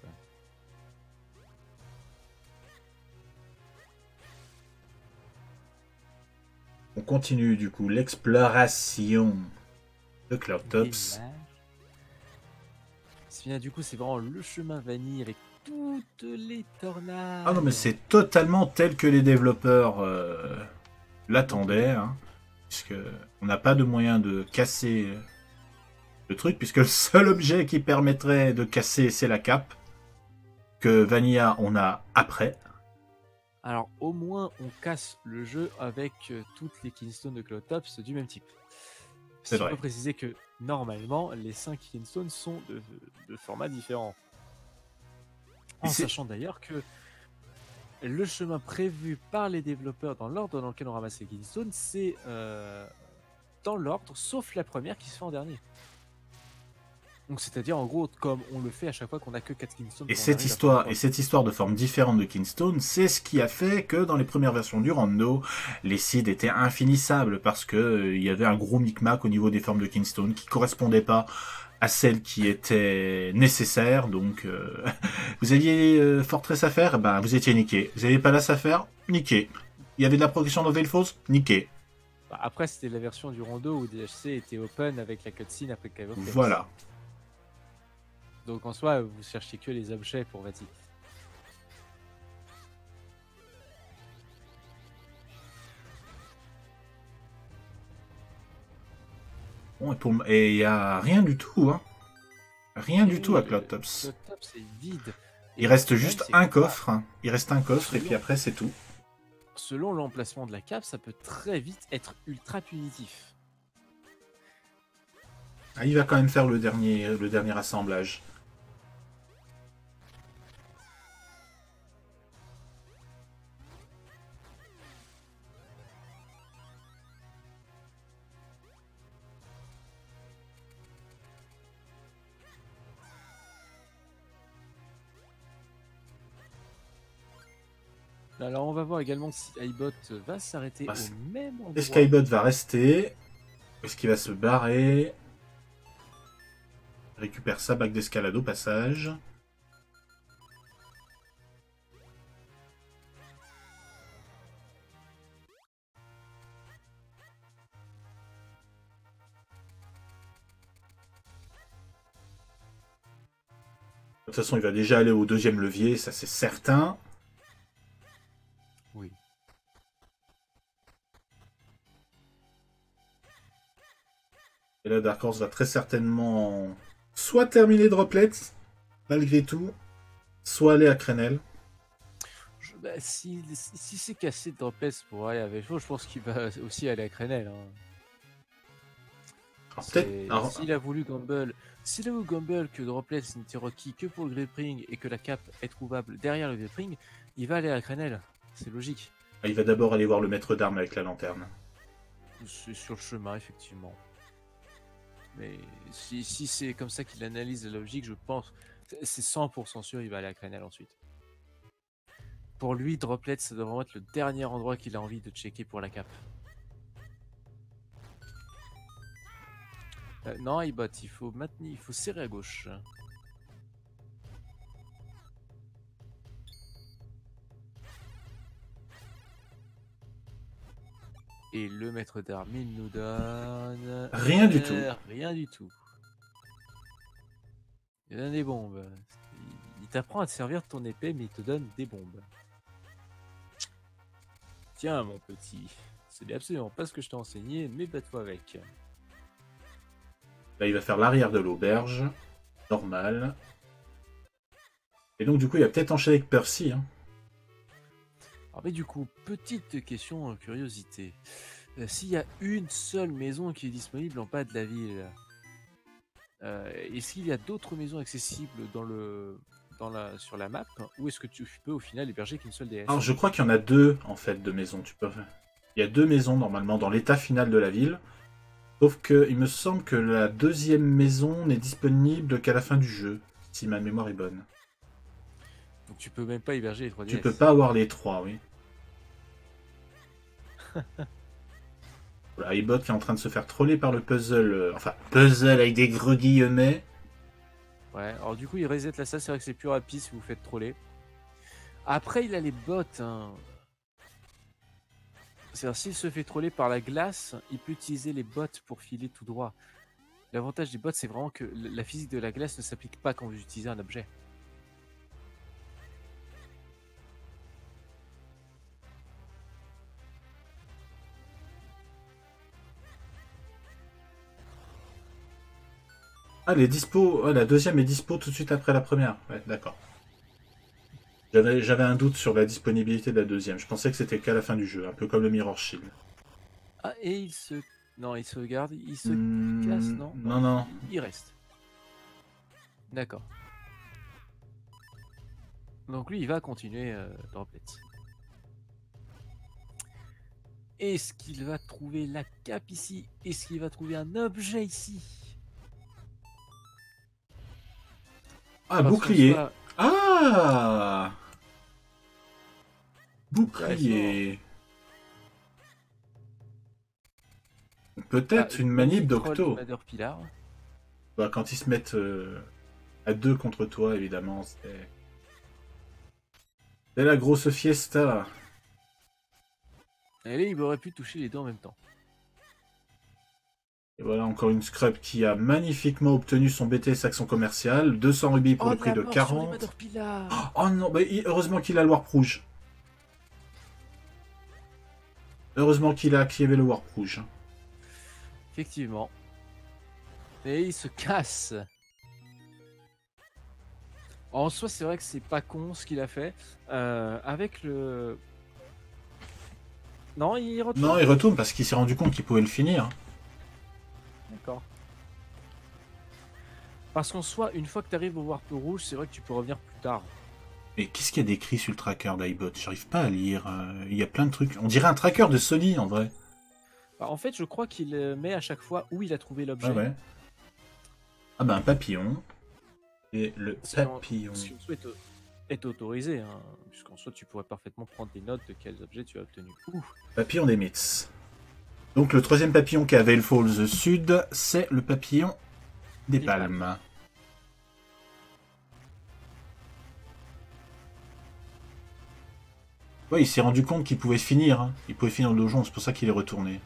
On continue du coup l'exploration de Cloudtops. C'est bien, du coup, c'est vraiment le chemin vanille avec toutes les tornades. Ah non, mais c'est totalement tel que les développeurs l'attendaient, hein, puisque on n'a pas de moyen de casser le truc, puisque le seul objet qui permettrait de casser, c'est la cape, que Vanilla on a après. Alors, au moins, on casse le jeu avec toutes les Kingstones de Cloudtops du même type. C'est Si on vrai. peut préciser que, normalement, les 5 Kingstones sont de formats différents. En sachant d'ailleurs que le chemin prévu par les développeurs dans l'ordre dans lequel on ramasse les Kingstones, c'est dans l'ordre, sauf la première qui se fait en dernier. Donc c'est-à-dire en gros comme on le fait à chaque fois qu'on a que 4 Kingstones. Et cette histoire de forme différente de Kingstone, c'est ce qui a fait que dans les premières versions du Rando, les seeds étaient infinissables parce que il y avait un gros micmac au niveau des formes de Kingstone qui correspondaient pas à celles qui étaient nécessaires. Donc vous aviez Fortress à faire, ben vous étiez niqué. Vous aviez Palace à faire, niqué. Il y avait de la progression dans Veilfoss, niqué. Après c'était la version du Rondo où DHC était open avec la cutscene après Cave of Flames. Voilà. Donc en soi, vous cherchez que les objets pour Vati. Bon, et il y a rien du tout, hein. Rien du Et tout à Cloudtops. Cloudtops c'est vide. Il reste juste un coffre. Hein. Il reste un coffre et puis après c'est tout. Selon l'emplacement de la cape, ça peut très vite être ultra punitif. Ah, il va quand même faire le dernier assemblage. Alors on va voir également si iBot va s'arrêter au même endroit. Est-ce qu'iBot va rester? Est-ce qu'il va se barrer? Récupère sa bague d'escalade au passage. De toute façon, il va déjà aller au deuxième levier, ça c'est certain. Oui. Et là, Dark Horse va très certainement soit terminer Droplet, malgré tout, soit aller à Crenel. Si c'est cassé de Droplet pour aller à Velfo, je pense qu'il va aussi aller à Crenel. S'il a voulu gamble que Droplet n'était requis que pour le Gripring et que la cape est trouvable derrière le Gripring, il va aller à Crenel. C'est logique. Il va d'abord aller voir le maître d'armes avec la lanterne. C'est sur le chemin, effectivement. Mais si c'est comme ça qu'il analyse la logique, je pense, c'est 100% sûr, il va aller à Crenel ensuite. Pour lui, Droplet, ça doit vraiment être le dernier endroit qu'il a envie de checker pour la cape. Non, iBot, il faut serrer à gauche. Et le maître d'armes, il nous donne... Rien du tout. Rien du tout. Il donne des bombes. Il t'apprend à te servir de ton épée, mais il te donne des bombes. Tiens, mon petit, c'est absolument pas ce que je t'ai enseigné, mais bats-toi avec. Là, il va faire l'arrière de l'auberge. Normal. Et donc, du coup, il va peut-être enchaîner avec Percy. Hein. Alors, mais du coup, petite question curiosité. S'il y a une seule maison qui est disponible en bas de la ville, est-ce qu'il y a d'autres maisons accessibles sur la map, ou est-ce que tu peux au final héberger qu'une seule déesse? Alors, je crois qu'il y en a deux, en fait, de maisons. Il y a deux maisons, normalement, dans l'état final de la ville. Sauf que, il me semble que la deuxième maison n'est disponible qu'à la fin du jeu, si ma mémoire est bonne. Donc tu peux même pas héberger les 3 Tu déesses. peux pas avoir les trois, oui. Voilà, iBot qui est en train de se faire troller par le puzzle. Enfin, puzzle avec des gros guillemets. Ouais, alors du coup, il reset la salle, c'est vrai que c'est plus rapide si vous faites troller. Après, il a les bots. Hein. C'est-à-dire, s'il se fait troller par la glace, il peut utiliser les bots pour filer tout droit. L'avantage des bots, c'est vraiment que la physique de la glace ne s'applique pas quand vous utilisez un objet. Ah, les dispo. Oh, la deuxième est dispo tout de suite après la première. Ouais, d'accord. J'avais un doute sur la disponibilité de la deuxième. Je pensais que c'était qu'à la fin du jeu, un peu comme le Mirror Shield. Ah, et il se... Non, il se garde, il se Hmm, casse, non? Non. Il reste. D'accord. Donc lui, il va continuer Droplet. Est-ce qu'il va trouver la cape ici? Est-ce qu'il va trouver un objet ici? Ah, Parce bouclier. qu'en soi, Ah, bouclier. Peut-être une manip d'Octo. Pilar. Bah, quand ils se mettent à deux contre toi, évidemment, c'est la grosse fiesta. Et là, il aurait pu toucher les deux en même temps. Et voilà encore une scrub qui a magnifiquement obtenu son BTS Action Commerciale. 200 rubis pour le prix de 40. Oh non, bah, heureusement qu'il a le Warp Rouge. Heureusement qu'il a activé le Warp Rouge. Effectivement. Et il se casse. En soi, c'est vrai que c'est pas con ce qu'il a fait. Avec le... Non, il retourne. Non, il retourne parce qu'il s'est rendu compte qu'il pouvait le finir. D'accord. Parce qu'en soi, une fois que tu arrives au Warp Rouge, c'est vrai que tu peux revenir plus tard. Mais qu'est-ce qu'il y a d'écrit sur le tracker d'iBot? J'arrive pas à lire. Il y a plein de trucs. On dirait un tracker de Sony en vrai. Bah, en fait, je crois qu'il met à chaque fois où il a trouvé l'objet. Ah ouais. Ah bah un papillon. Et le papillon. Ce qui est autorisé, hein, puisqu'en soi, tu pourrais parfaitement prendre des notes de quels objets tu as obtenus. Papillon des myths. Donc le troisième papillon qui a Vale Falls Sud, c'est le papillon des palmes. Ouais, il s'est rendu compte qu'il pouvait finir. Hein. Il pouvait finir le donjon, c'est pour ça qu'il est retourné.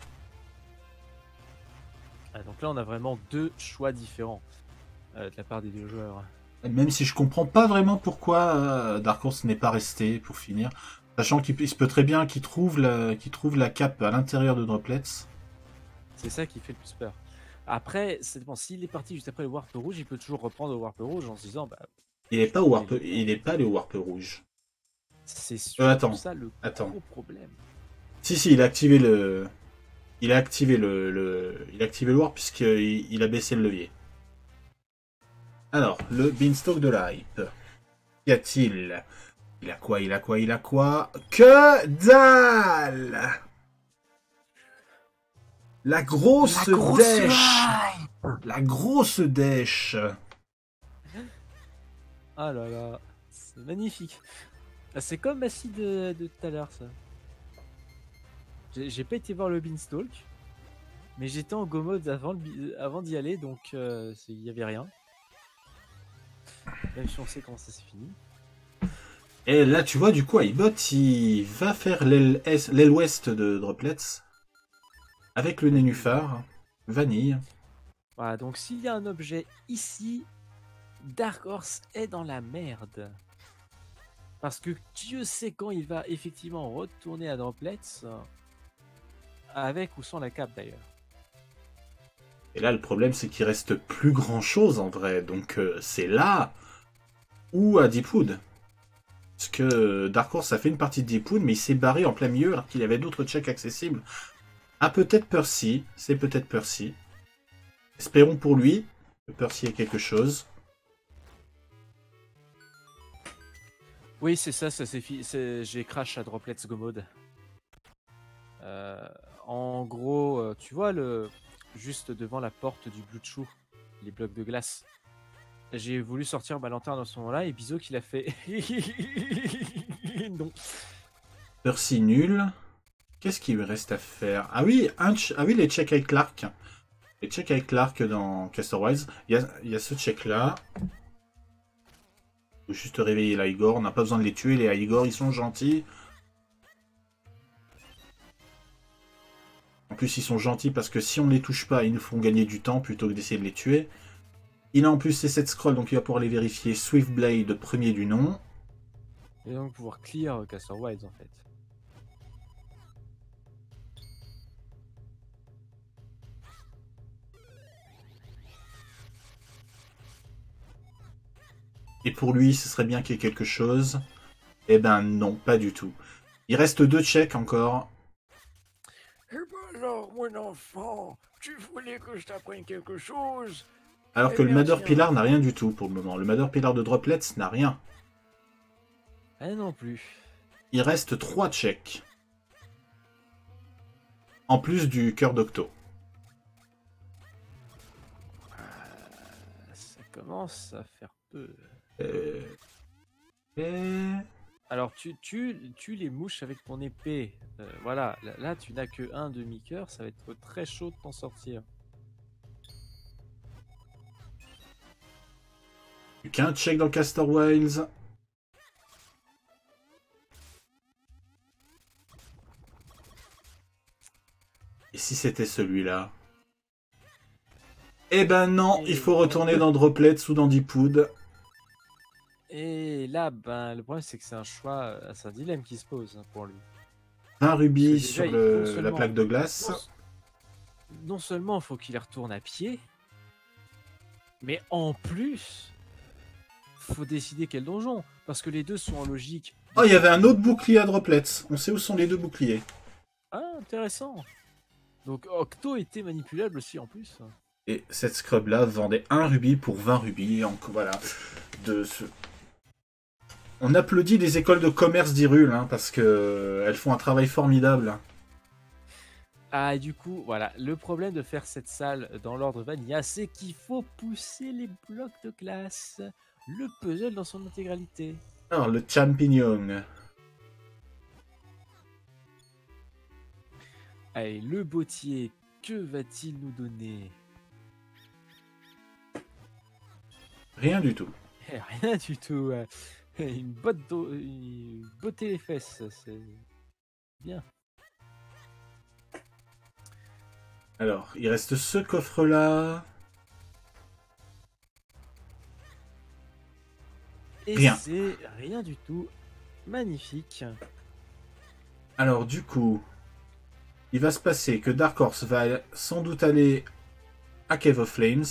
Ah, donc là, on a vraiment deux choix différents de la part des deux joueurs. Même si je comprends pas vraiment pourquoi Dark Horse n'est pas resté pour finir. Sachant qu'il se peut très bien qu'il trouve la cape à l'intérieur de Droplets. C'est ça qui fait le plus peur. Après, c'est bon, s'il est parti juste après le Warp Rouge, il peut toujours reprendre le Warp Rouge en se disant... Bah, il n'est pas au Warp, il n'est pas allé au Warp Rouge. C'est surtout ça le gros problème. Si, il a activé le... Il a activé le Warp puisqu'il a baissé le levier. Alors, le Beanstalk de la hype. Qu'y a-t-il? Il a quoi? Que dalle! La grosse dèche! La grosse dèche! Ah là là, c'est magnifique. Ah, c'est comme ma scie de tout à l'heure, ça. J'ai pas été voir le Beanstalk, mais j'étais en go mode avant d'y aller, donc il y avait rien. Même si on sait comment ça s'est fini. Et là, tu vois, du coup, iBot, il va faire l'aile ouest de Droplets avec le nénuphar, vanille. Voilà, donc s'il y a un objet ici, Dark Horse est dans la merde. Parce que Dieu sait quand il va effectivement retourner à Droplets, avec ou sans la cape d'ailleurs. Et là, le problème, c'est qu'il reste plus grand chose en vrai. Donc, c'est là ou à Deepwood. Parce que Dark Horse a fait une partie de Deepwood, mais il s'est barré en plein milieu alors qu'il y avait d'autres checks accessibles. Ah, peut-être Percy. C'est peut-être Percy. Espérons pour lui que Percy ait quelque chose. Oui, c'est ça, j'ai crash à Drop Let's Go mode. En gros, tu vois, juste devant la porte du Blue Chew, les blocs de glace. J'ai voulu sortir ma lanterne à ce moment-là et Bizo qui l'a fait. Non. Percy nul. Qu'est-ce qu'il lui reste à faire? Ah oui, ah oui, les checks avec Clark. Les checks avec Clark dans Castor Wise. Il y a ce check-là. Faut juste réveiller l'Igor. On n'a pas besoin de les tuer, les Igor, ils sont gentils. En plus, ils sont gentils parce que si on les touche pas, ils nous font gagner du temps plutôt que d'essayer de les tuer. Il a en plus ses 7 scrolls, donc il va pouvoir les vérifier. Swiftblade, premier du nom. Et donc pouvoir clear Castor Wilds en fait. Et pour lui, ce serait bien qu'il y ait quelque chose. Eh ben non, pas du tout. Il reste 2 checks encore. Eh ben alors, mon enfant, tu voulais que je t'apprenne quelque chose? Alors que le Mother Pillar n'a rien du tout pour le moment. Le Mother Pillar de Droplets n'a rien. Ah non plus. Il reste 3 checks. En plus du cœur d'Octo. Ça commence à faire peu. Alors tu les mouches avec ton épée. Voilà, là tu n'as que un demi-cœur, ça va être très chaud de t'en sortir. Plus qu'un check dans Castor Wilds. Et si c'était celui-là? Eh ben non, il faut retourner dans Droplets ou dans Deepwood. Et là, ben, le problème c'est que c'est un choix, c'est un dilemme qui se pose pour lui. Un rubis Déjà, sur la plaque de glace. Non seulement il faut qu'il retourne à pied, mais en plus, faut décider quel donjon. Parce que les deux sont en logique. Oh, il y avait un autre bouclier à Droplets. On sait où sont les deux boucliers. Ah, intéressant. Donc Octo était manipulable aussi en plus. Et cette scrub-là vendait un rubis pour 20 rubis. Donc voilà. On applaudit les écoles de commerce d'Hyrule, hein, parce que elles font un travail formidable. Ah, et du coup, voilà, le problème de faire cette salle dans l'ordre Vanilla, c'est qu'il faut pousser les blocs de glace, le puzzle dans son intégralité. Alors, le champignon. Allez, le bottier, que va-t-il nous donner? Rien du tout. Rien du tout. Une botter les fesses, c'est bien. Alors, il reste ce coffre-là. Et Rien. c'est rien du tout. Magnifique. Alors, du coup, il va se passer que Dark Horse va sans doute aller à Cave of Flames.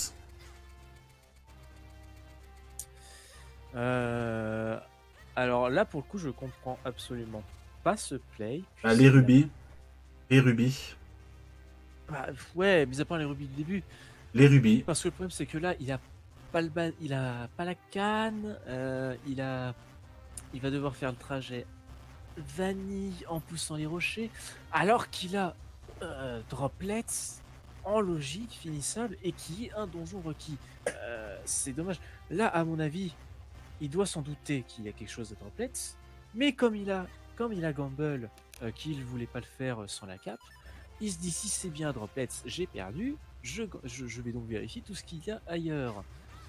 Alors là, pour le coup, je comprends absolument pas ce play. Ah, les rubis. Les rubis. Bah, ouais, mis à part les rubis du début. Les rubis. Parce que le problème, c'est que là, il a pas il a pas la canne. Il va devoir faire le trajet vanille en poussant les rochers, alors qu'il a Droplets en logique finissable et qui est un donjon requis. C'est dommage. Là, à mon avis, il doit s'en douter qu'il y a quelque chose de Droplets, mais comme il a Gamble qu'il voulait pas le faire sans la cape, il se dit si c'est bien Droplets, j'ai perdu, je vais donc vérifier tout ce qu'il y a ailleurs.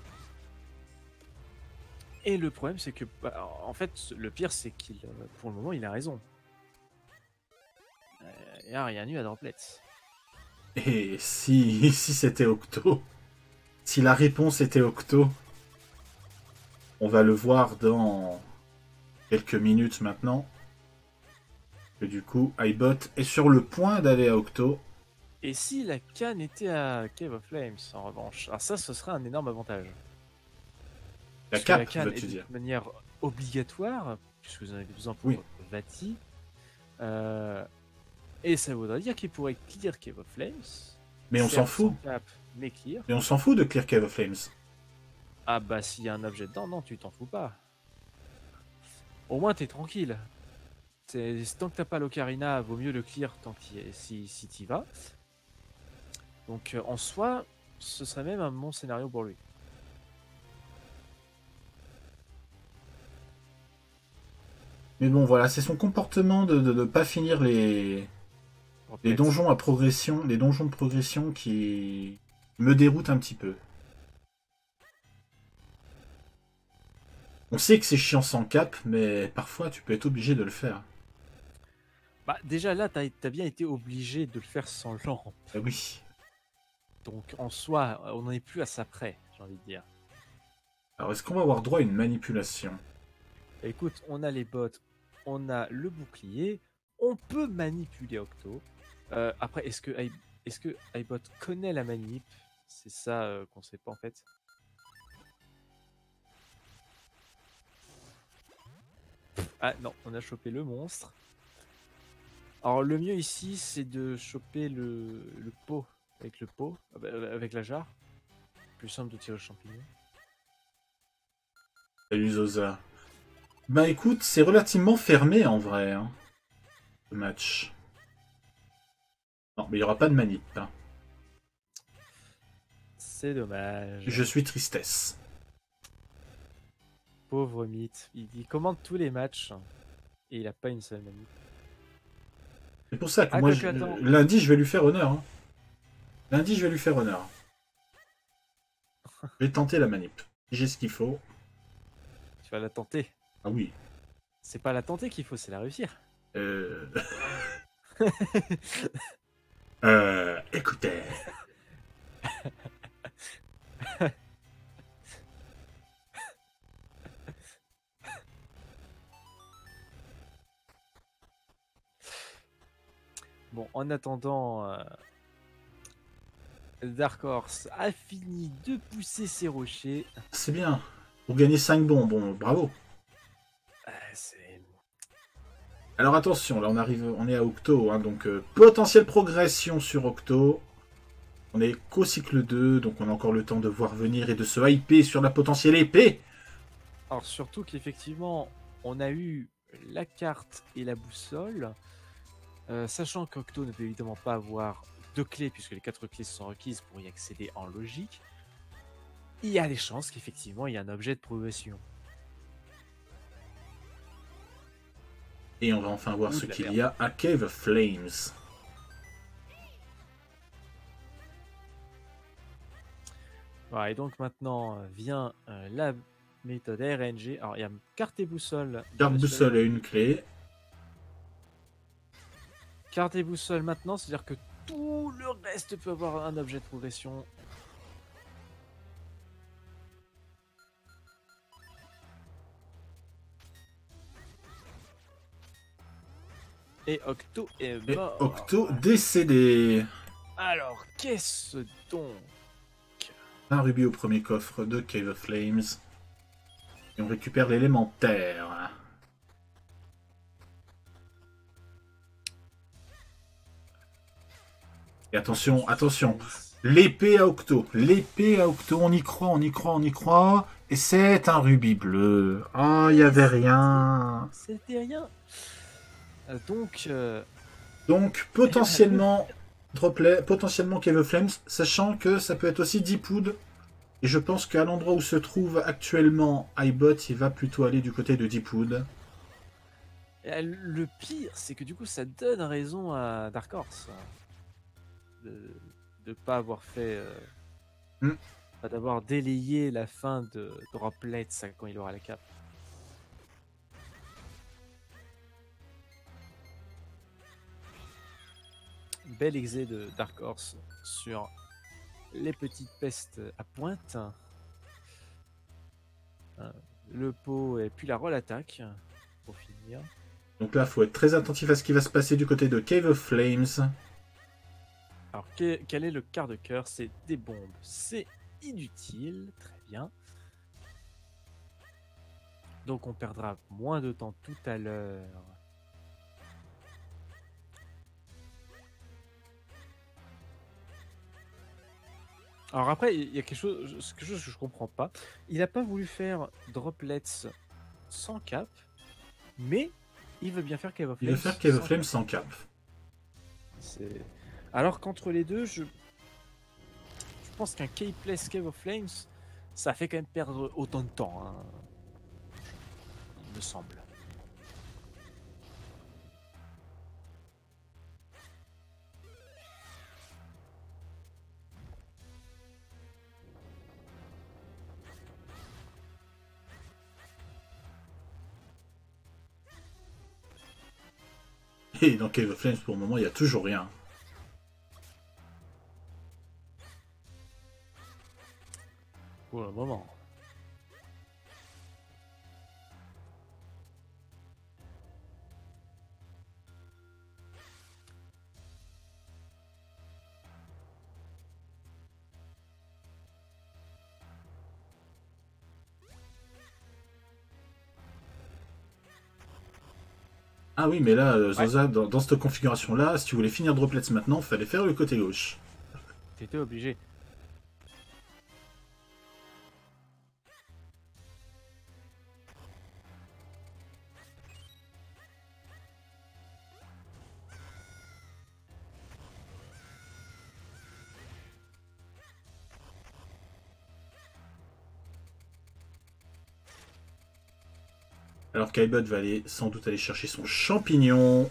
Et le problème, c'est que, en fait, le pire, c'est qu'il, pour le moment, il a raison. Il n'y a rien eu à Droplets. Et si c'était Octo? Si la réponse était Octo? On va le voir dans quelques minutes maintenant. Et du coup, iBot est sur le point d'aller à Octo. Et si la canne était à Cave of Flames, en revanche, alors ça, ce serait un énorme avantage. La Parce que cape, la canne veux-tu est dire? de manière obligatoire, puisque vous en avez besoin pour Oui. Vati. Et ça voudrait dire qu'il pourrait clear Cave of Flames. Mais on s'en Certes, fout. sans cap, mais clear. Mais on s'en fout de Clear Cave of Flames. Ah bah s'il y a un objet dedans, non, tu t'en fous pas. Au moins t'es tranquille. Tant que t'as pas l'Ocarina, vaut mieux le clear tant si t'y vas. Donc en soi, ce serait même un bon scénario pour lui. Mais bon, voilà, c'est son comportement de ne pas finir les donjons à progression, les donjons de progression qui me déroutent un petit peu. On sait que c'est chiant sans cap, mais parfois tu peux être obligé de le faire. Bah déjà là, t'as bien été obligé de le faire sans lampe. Ah oui. Donc en soi, on n'en est plus à ça près, j'ai envie de dire. Alors est-ce qu'on va avoir droit à une manipulation? Écoute, on a les bots, on a le bouclier, on peut manipuler Octo. Après, est-ce que iBot connaît la manip? C'est ça qu'on sait pas en fait. Ah non, on a chopé le monstre. Alors le mieux ici, c'est de choper le pot avec le pot, avec la jarre. Plus simple de tirer le champignon. Salut Zosa. Bah écoute, c'est relativement fermé en vrai, hein, le match. Non, mais il n'y aura pas de manip. Hein. C'est dommage. Je suis tristesse. Pauvre mythe. Il commande tous les matchs et il a pas une seule manip. C'est pour ça que Ah, moi, attends. lundi, je vais lui faire honneur. Hein. Lundi, je vais lui faire honneur. Je vais tenter la manip. J'ai ce qu'il faut. Tu vas la tenter. Ah oui. C'est pas la tenter qu'il faut, c'est la réussir. Écoutez. Bon, en attendant, Dark Horse a fini de pousser ses rochers. C'est bien. Pour gagner 5 bons, bon, bravo. Alors attention, là on est à Octo, hein, donc potentielle progression sur Octo. On est qu'au cycle 2, donc on a encore le temps de voir venir et de se hyper sur la potentielle épée. Alors surtout qu'effectivement, on a eu la carte et la boussole. Sachant qu'Octo ne peut évidemment pas avoir 2 clés, puisque les 4 clés sont requises pour y accéder en logique, il y a des chances qu'effectivement il y a un objet de progression. Et on va enfin voir ce qu'il y a à Cave of Flames. Voilà, et donc maintenant vient la méthode RNG. Alors il y a carte et boussole. Carte boussole et une clé. Carte et boussole maintenant, c'est-à-dire que tout le reste peut avoir un objet de progression. Et Octo est mort. Et Octo décédé. Alors, qu'est-ce donc? Un rubis au premier coffre de Cave of Flames. Et on récupère l'élémentaire. Et attention, attention. L'épée à Octo. L'épée à Octo, on y croit, on y croit, on y croit. Et c'est un rubis bleu. Oh, il n'y avait rien. C'était rien. Donc, potentiellement, droplet, potentiellement Cave of Flames, sachant que ça peut être aussi Deepwood. Et je pense qu'à l'endroit où se trouve actuellement iBot, il va plutôt aller du côté de Deepwood. Le pire, c'est que du coup, ça donne raison à Dark Horse de pas avoir fait, d'avoir délayé la fin de Droplet quand il aura la cape. Bel exé de Dark Horse sur les petites pestes à pointe. Le pot et puis la roll attaque pour finir. Donc là, il faut être très attentif à ce qui va se passer du côté de Cave of Flames. Alors, quel est le quart de cœur? C'est des bombes. C'est inutile. Très bien. Donc, on perdra moins de temps tout à l'heure Alors après, il y a quelque chose que je comprends pas. Il n'a pas voulu faire Droplets sans cap, mais il veut bien faire Cave of Il veut Flames faire Cave of sans Flames cap. sans cap. Alors qu'entre les deux, je pense qu'un Capeless Cave of Flames, ça fait quand même perdre autant de temps, hein, il me semble. Et dans Cave of Flames, pour le moment, il n'y a toujours rien. Pour le moment. Ah oui, mais là, Ouais. Zosa, dans cette configuration-là, si tu voulais finir Droplets maintenant, il fallait faire le côté gauche. T'étais obligé. Alors qu'Ibot va sans doute aller chercher son champignon.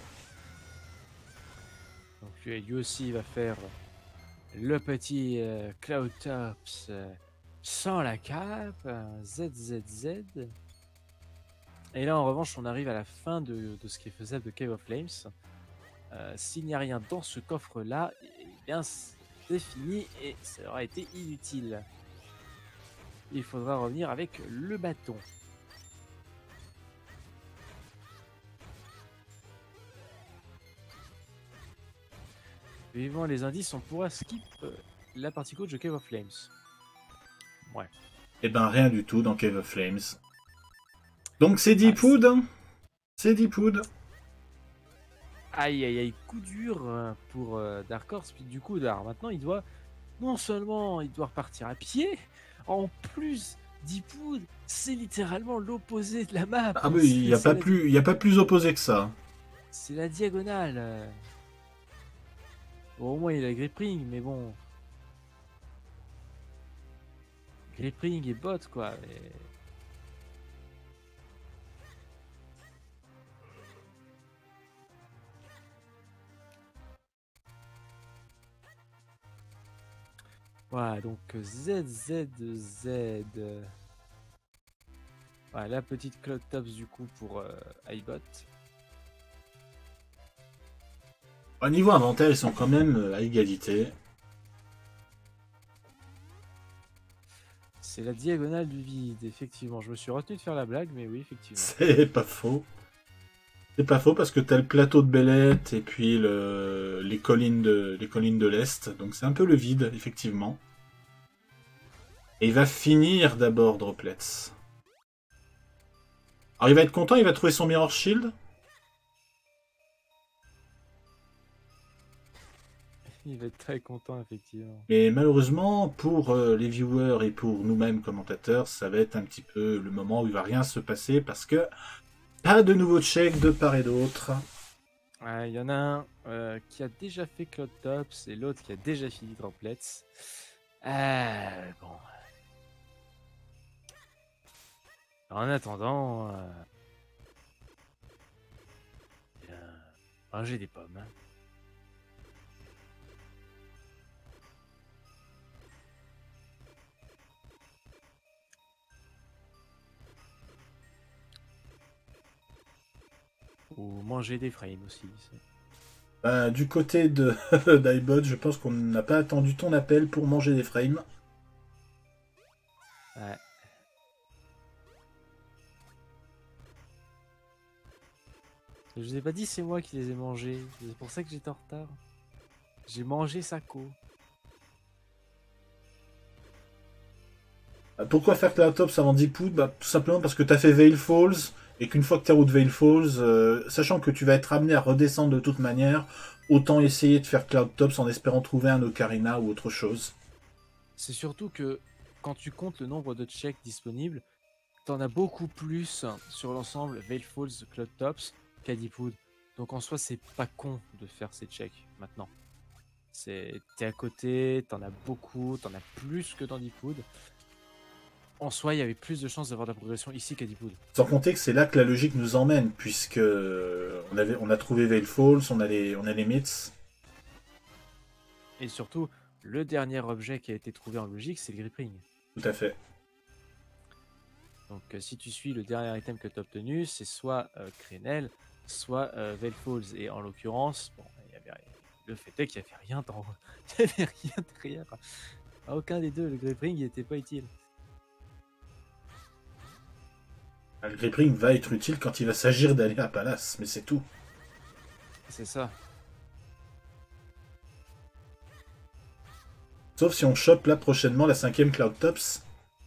Donc lui aussi il va faire le petit Cloud Tops sans la cape, ZZZ. Et là en revanche on arrive à la fin de ce qui est faisable de Cave of Flames. S'il n'y a rien dans ce coffre là, eh bien c'est fini et ça aura été inutile. Il faudra revenir avec le bâton. Vivant les indices, on pourra skip la partie coach de Cave of Flames. Ouais. Eh ben rien du tout dans Cave of Flames. Donc c'est Deepwood. C'est Deepwood. Aïe aïe aïe, coup dur pour Dark Horse. Puis du coup, alors, maintenant il doit, non seulement il doit repartir à pied, en plus Deepwood, c'est littéralement l'opposé de la map. Ah mais il n'y a pas plus opposé que ça. C'est la diagonale. Bon, au moins il a grip ring, mais bon. Grip ring et bot quoi. Mais... Voilà, donc ZZZ. Voilà, la petite Cloud Tops du coup pour iBot. Au niveau inventaire, ils sont quand même à égalité. C'est la diagonale du vide, effectivement. Je me suis retenu de faire la blague, mais oui, effectivement. C'est pas faux. C'est pas faux parce que t'as le plateau de Belette et puis les collines de l'Est. Donc c'est un peu le vide, effectivement. Et il va finir d'abord Droplets. Alors il va être content, il va trouver son Mirror Shield. Il va être très content, effectivement. Mais malheureusement, pour les viewers et pour nous-mêmes commentateurs, ça va être un petit peu le moment où il va rien se passer parce que pas de nouveaux checks de part et d'autre. Il y en a un qui a déjà fait Cloud Tops et l'autre qui a déjà fini Droplets. Bon. En attendant, manger des pommes. Hein. Ou manger des frames aussi. Du côté de d'iBot, je pense qu'on n'a pas attendu ton appel pour manger des frames. Ouais. Je vous ai pas dit c'est moi qui les ai mangés. C'est pour ça que j'étais en retard. J'ai mangé Sako. Pourquoi faire Cloudtops avant Deepwood? Tout simplement parce que tu as fait Veil Falls, et qu'une fois que tu as route Veil Falls, sachant que tu vas être amené à redescendre de toute manière, autant essayer de faire Cloudtops en espérant trouver un Ocarina ou autre chose. C'est surtout que quand tu comptes le nombre de checks disponibles, t'en as beaucoup plus sur l'ensemble Veil Falls, Cloud Tops qu'à Deepwood. Donc en soi, c'est pas con de faire ces checks maintenant. T'es à côté, t'en as beaucoup, t'en as plus que dans Deepwood. En soi, il y avait plus de chances d'avoir de la progression ici qu'à Deepwood. Sans compter que c'est là que la logique nous emmène, puisque on a trouvé Veil Falls, on a les myths. Et surtout, le dernier objet qui a été trouvé en logique, c'est le Grip Ring. Tout à fait. Donc si tu suis le dernier item que tu as obtenu, c'est soit Crenel, soit Veil Falls. Et en l'occurrence, bon, le fait est qu'il n'y avait rien dans... il n'y avait rien derrière. À aucun des deux, le Grip Ring n'était pas utile. Le Grip Ring va être utile quand il va s'agir d'aller à Palace, mais c'est tout. C'est ça. Sauf si on chope là prochainement la 5ème Cloud Tops.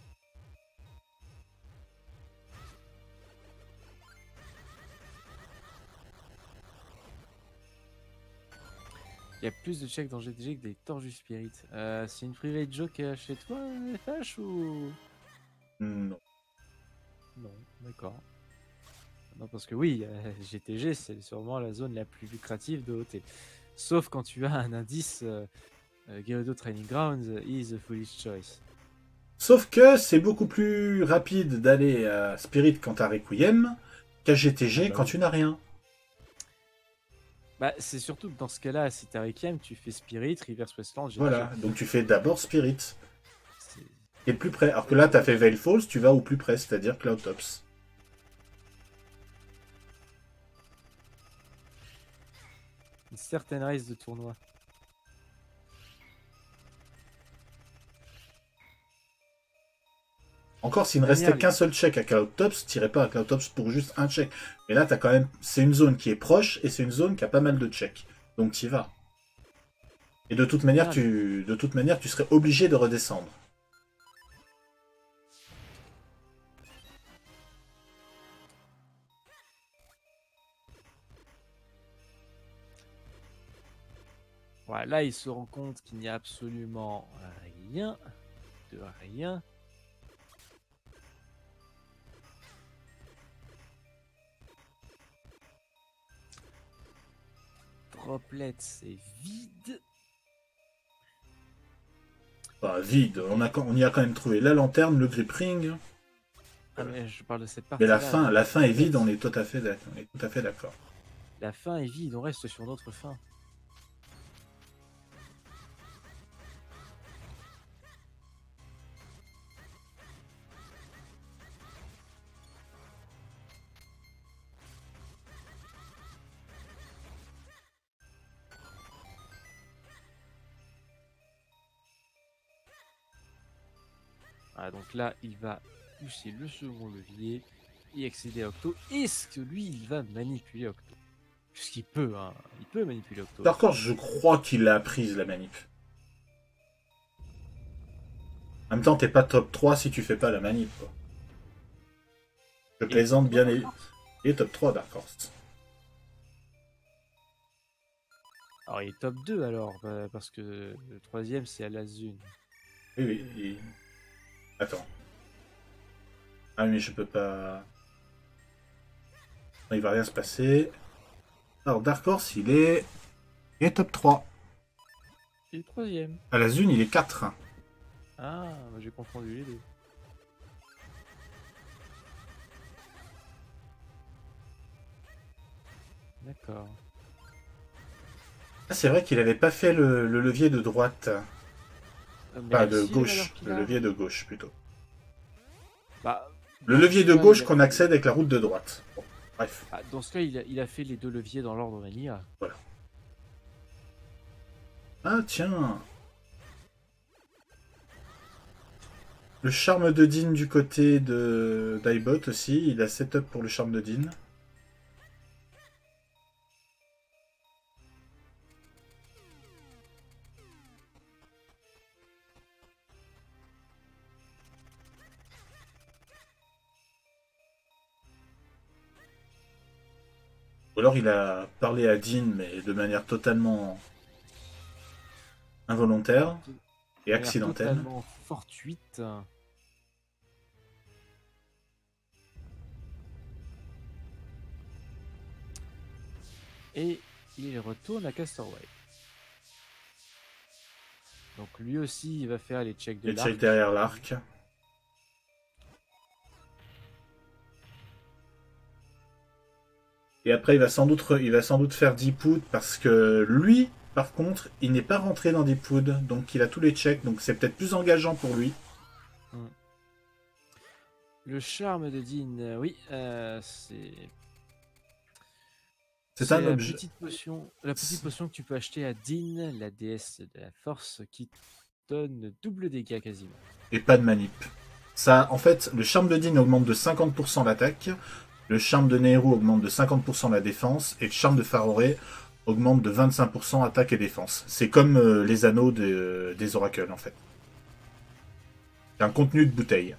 Il y a plus de checks dans GTG que des Torches du Spirit. C'est une private joke chez toi, FH, ou... Non. Non, d'accord. Non, parce que oui, GTG, c'est sûrement la zone la plus lucrative de OT. Sauf quand tu as un indice Gerudo Training Grounds is a foolish choice. Sauf que c'est beaucoup plus rapide d'aller à Spirit quand t'as Requiem qu'à GTG quand tu n'as rien. Bah, c'est surtout que dans ce cas-là, si t'as Requiem, tu fais Spirit, Reverse Westland, GTG. Voilà, donc tu fais d'abord Spirit. Et le plus près. Alors que là, t'as fait Veil Falls, tu vas au plus près, c'est-à-dire Cloud Tops. Une certaine race de tournoi. Encore, s'il ne restait qu'un seul check à Cloud Tops, t'irais pas à Cloud Tops pour juste un check. Mais là, t'as quand même. C'est une zone qui est proche et c'est une zone qui a pas mal de checks. Donc t'y vas. Et de toute manière, tu serais obligé de redescendre. Ouais, là, il se rend compte qu'il n'y a absolument rien. De rien. Droplet, c'est vide. Bah, vide. On y a quand même trouvé la lanterne, le grip ring. Ah, mais je parle de cette partie. Mais la fin est vide, on est tout à fait d'accord. La fin est vide, on reste sur notre fin. Ah, donc là, il va pousser le second levier et accéder à Octo. Est-ce que lui, il va manipuler Octo? Puisqu'il peut, hein. Il peut manipuler Octo. D'accord, je crois qu'il a apprise la manip. En même temps, t'es pas top 3 si tu fais pas la manip, quoi. Je plaisante bien les top 3 Dark Horse. Alors, il est top 2 alors, parce que le troisième, c'est Alazun. Oui, oui. Attends. Ah, mais je peux pas... Il va rien se passer. Alors, Dark Horse, il est top 3. Et le troisième. Alazun, il est 4. Ah, j'ai confondu les deux. D'accord. Ah, c'est vrai qu'il avait pas fait le levier de droite. Pas de gauche. Le levier de gauche, plutôt. Bah, le levier de gauche qu'on accède avec la route de droite. Bon, bref. Ah, dans ce cas, il a fait les deux leviers dans l'ordre Mania. Voilà. Ah, tiens. Le charme de Dean du côté de d'Ibot aussi. Il a setup pour le charme de Dean. Ou alors il a parlé à Dean, mais de manière totalement involontaire. Et accidentelle. Totalement fortuite. Et il retourne à Castorway. Donc lui aussi, il va faire les checks de Les l'arc. checks derrière l'arc. Et après, il va sans doute faire Deepwood parce que lui, par contre, il n'est pas rentré dans Deepwood. Donc il a tous les checks. Donc c'est peut-être plus engageant pour lui. Le charme de Dean, oui, c'est... C'est un la objet. petite potion que tu peux acheter à Dean, la déesse de la force, qui donne double dégâts quasiment. Et pas de manip. Ça, en fait, le charme de Dean augmente de 50% l'attaque. Le charme de Nehru augmente de 50% la défense. Et le charme de Faroré augmente de 25% attaque et défense. C'est comme les anneaux des oracles, en fait. C'est un contenu de bouteille.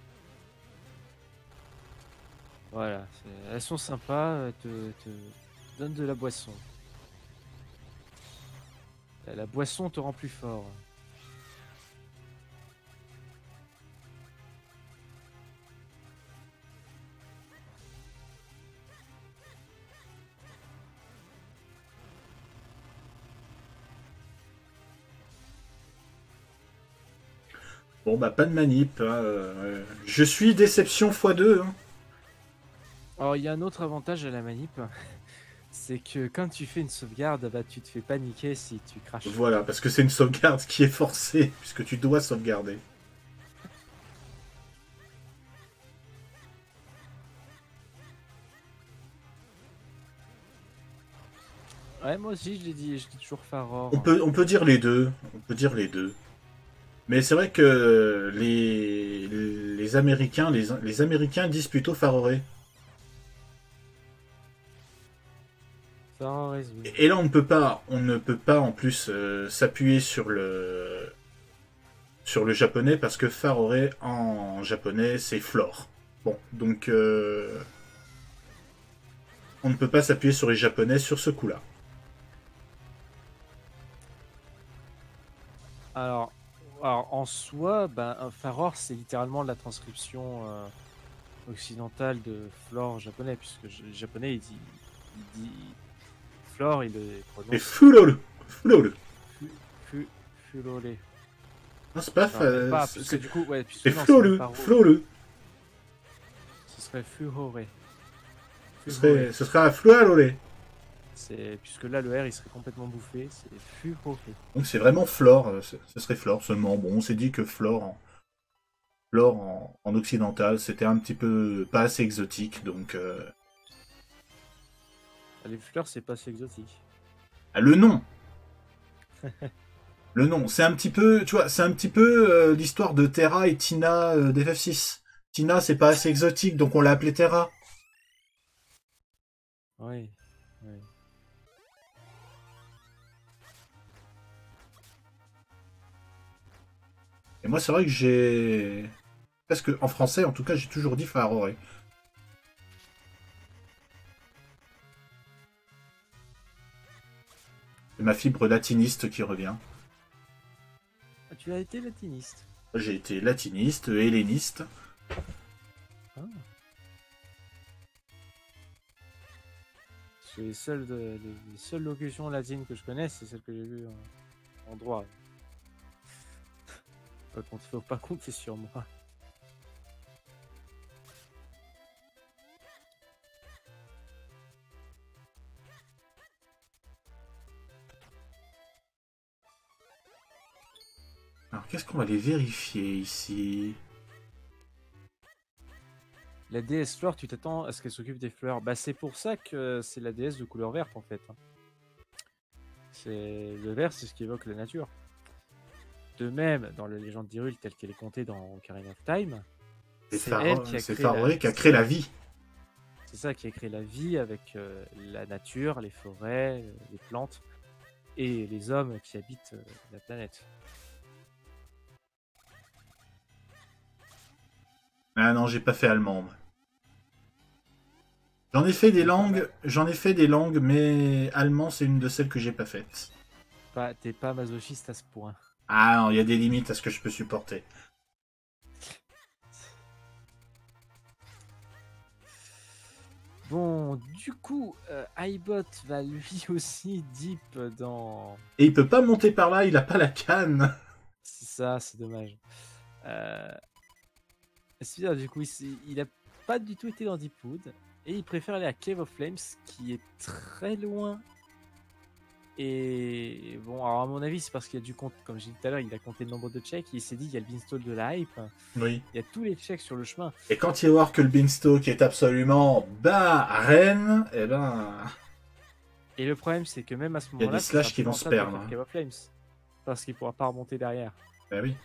Voilà, elles sont sympas, te donnent de la boisson. La boisson te rend plus fort. Bon, bah, pas de manip. Hein, je suis déception x2. Hein. Alors, il y a un autre avantage à la manip, c'est que quand tu fais une sauvegarde, bah, tu te fais paniquer si tu craches. Voilà, parce que c'est une sauvegarde qui est forcée, puisque tu dois sauvegarder. Ouais, moi aussi, je dis toujours Faror. On peut dire les deux. On peut dire les deux. Mais c'est vrai que les Américains, les Américains disent plutôt Faroré. Faror, oui. Et là, on ne peut pas en plus s'appuyer sur le japonais parce que Faroré en japonais c'est Flore. Bon, donc on ne peut pas s'appuyer sur les japonais sur ce coup-là. Alors, en soi, ben, Faror, c'est littéralement la transcription occidentale de Flore japonais, puisque le japonais, il dit Flore, il le Et prononce Fulolu. Fulolu. Fulole. Non, c'est pas... Non, pas, parce que du coup, ouais, puisque Et non, Flolu. c'est Flolu. Ce serait Fuhore. Ce serait à Flualole. Puisque là, le R, il serait complètement bouffé, c'est Fuhore. Donc c'est vraiment Flore. Ce serait Flore seulement. Bon, on s'est dit que Flore en occidental, c'était un petit peu pas assez exotique, donc... Les fleurs, c'est pas si exotique. Ah, le nom. Le nom, c'est un petit peu, tu vois, c'est un petit peu l'histoire de Terra et Tina d'FF6. Tina, c'est pas assez exotique, donc on l'a appelé Terra. Oui, oui. Et moi, c'est vrai que j'ai... Parce que en français, en tout cas, j'ai toujours dit Faroré. C'est ma fibre latiniste qui revient. Ah, tu as été latiniste. J'ai été latiniste, helléniste. Ah. Parce que les seules locutions latines que je connais, c'est celles que j'ai vues en droit. Faut pas compter sur moi. Alors, qu'est-ce qu'on va aller vérifier ici? La déesse Flore, tu t'attends à ce qu'elle s'occupe des fleurs. Bah, c'est pour ça que c'est la déesse de couleur verte, en fait. Le vert, c'est ce qui évoque la nature. De même, dans la légende d'Hyrule, telle qu'elle est contée dans Ocarina of Time, c'est Faroré qui a créé la vie. C'est ça qui a créé la vie avec la nature, les forêts, les plantes et les hommes qui habitent la planète. Ah non, j'ai pas fait allemand. J'en ai fait des langues, mais allemand c'est une de celles que j'ai pas faites. T'es pas masochiste à ce point. Ah non, il y a des limites à ce que je peux supporter. Bon, du coup, iBot va lui aussi deep dans... Et il peut pas monter par là, il a pas la canne. C'est ça, c'est dommage. C'est-à-dire, du coup, il a pas du tout été dans Deepwood. Et il préfère aller à Cave of Flames, qui est très loin. Et bon, alors à mon avis, c'est parce qu'il y a du compte, comme j'ai dit tout à l'heure, il a compté le nombre de checks. Et il s'est dit, il y a le Beanstalk de la hype. Oui. Il y a tous les checks sur le chemin. Et quand il va voir que le Beanstalk est absolument bas à Rennes, eh ben... Et le problème, c'est que même à ce Il y a moment-là, des slash qui vont se perdre. Cave of Flames. Parce qu'il pourra pas remonter derrière. Ben oui.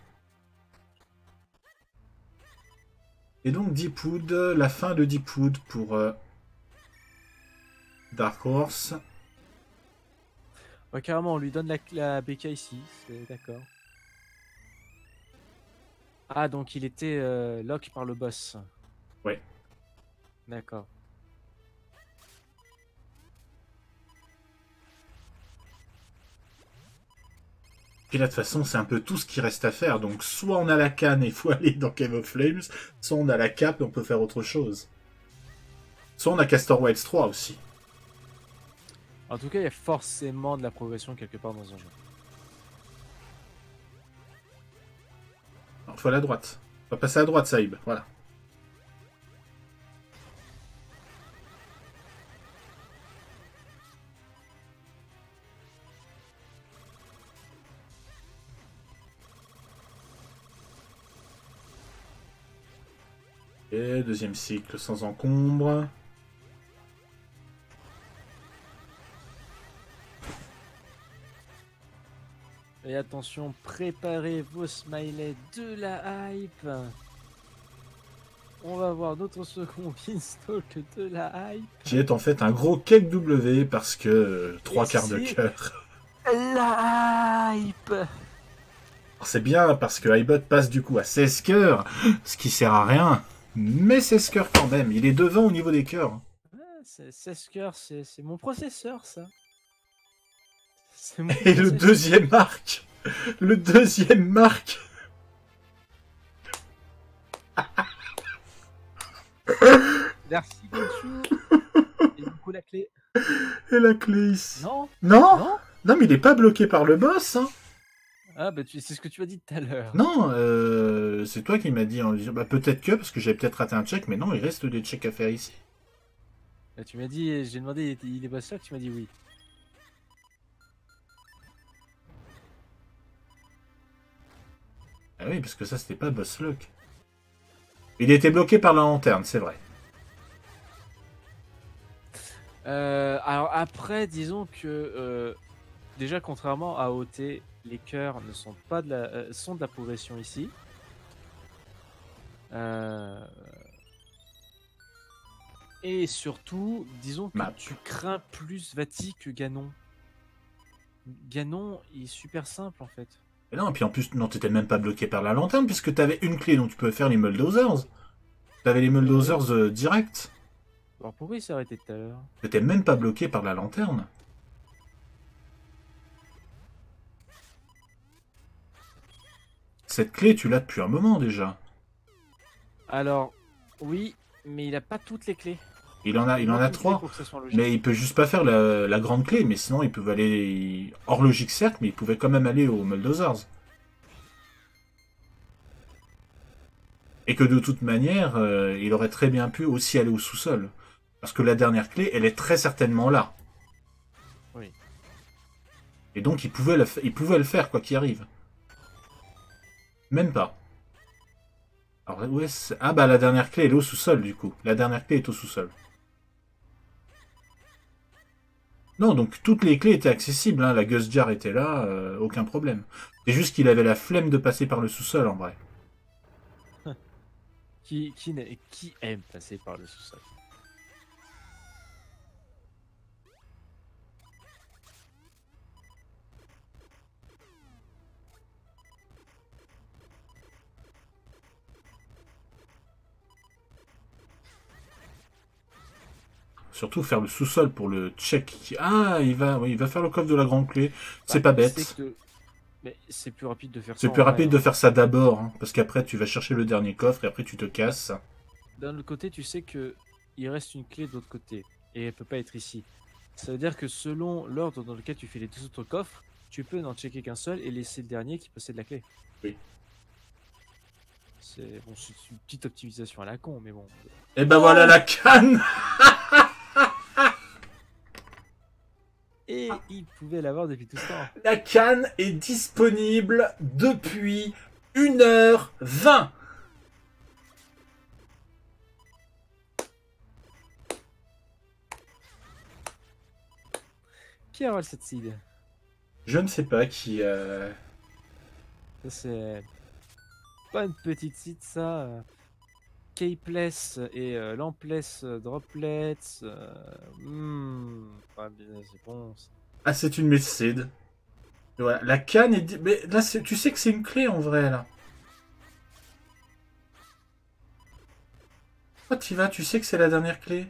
Et donc Deepwood, la fin de Deepwood pour Dark Horse. Ouais, carrément, on lui donne la BK ici, c'est d'accord. Ah, donc il était lock par le boss. Ouais. D'accord. Puis là, de toute façon, c'est un peu tout ce qui reste à faire. Donc, soit on a la canne et il faut aller dans Cave of Flames, soit on a la cape et on peut faire autre chose. Soit on a Castor Wilds 3 aussi. En tout cas, il y a forcément de la progression quelque part dans un jeu. Alors, faut aller à droite. On va passer à droite, Saïb. Voilà. Et deuxième cycle sans encombre. Et attention, préparez vos smileys de la hype. On va voir notre second Beanstalk de la hype. Qui est en fait un gros cake W parce que 3/4 de cœur. La hype. C'est bien parce que iBot passe du coup à 16 cœurs, ce qui sert à rien. Mais 16 cœurs quand même, il est devant au niveau des cœurs. Ouais, 16 cœurs, c'est mon processeur, ça. Et le deuxième marque. Le deuxième marque. Merci, Gonchou. Et du coup, la clé. Et la clé ici. Non. Non. Non. Non, mais il est pas bloqué par le boss. Hein. Ah, bah, c'est ce que tu as dit tout à l'heure. Non, c'est toi qui m'as dit en disant, bah peut-être que, parce que j'ai peut-être raté un check, mais non, il reste des checks à faire ici. Bah, tu m'as dit, j'ai demandé, il est boss là, tu m'as dit oui. Ah oui, parce que ça, c'était pas boss lock. Il était bloqué par la lanterne, c'est vrai. Alors après, disons que déjà contrairement à OT, les cœurs ne sont pas de la, sont de la progression ici. Et surtout, disons que Map. tu crains plus Vati que Ganon. Ganon il est super simple en fait. Et non, et puis en plus, non, t'étais même pas bloqué par la lanterne, puisque t'avais une clé, donc tu pouvais faire les Mulldozers. T'avais les Mulldozers direct. Alors pourquoi il s'est arrêté tout à l'heure? T'étais même pas bloqué par la lanterne. Cette clé, tu l'as depuis un moment déjà. Alors, oui, mais il a pas toutes les clés. Il en a 3. Mais il peut juste pas faire la grande clé, mais sinon il pouvait aller... Hors logique certes, mais il pouvait quand même aller aux Mulldozers. Et que de toute manière, il aurait très bien pu aussi aller au sous-sol. Parce que la dernière clé, elle est très certainement là. Oui. Et donc il pouvait le faire, quoi qu'il arrive. Même pas. Alors, ouais, ah bah la dernière clé, elle est au sous-sol, du coup. La dernière clé est au sous-sol. Non, donc toutes les clés étaient accessibles, hein. La Gus Jar était là, aucun problème. C'est juste qu'il avait la flemme de passer par le sous-sol, en vrai. Qui aime passer par le sous-sol? Surtout faire le sous-sol pour le check. Ah, il va faire le coffre de la grande clé. C'est pas bête. Mais c'est plus rapide de faire ça C'est en plus vrai, rapide hein. de faire ça d'abord, hein, parce qu'après tu vas chercher le dernier coffre et après tu te casses. D'un autre côté, tu sais que il reste une clé de l'autre côté et elle peut pas être ici. Ça veut dire que selon l'ordre dans lequel tu fais les deux autres coffres, tu peux n'en checker qu'un seul et laisser le dernier qui possède la clé. Oui. C'est bon, c'est une petite optimisation à la con, mais bon. Et ben voilà la canne. Et il pouvait l'avoir depuis tout ce temps. La canne est disponible depuis 1h20. Qui a cette seed? Je ne sais pas qui... Ça, c'est pas une petite seed, ça. Capeless et Lampless Droplets. Pas bien, c'est bon. Ça. Ah, c'est une Mercedes. Voilà, la canne est... Mais là, tu sais que c'est une clé en vrai, là. Pourquoi t'y vas? Tu sais que c'est la dernière clé.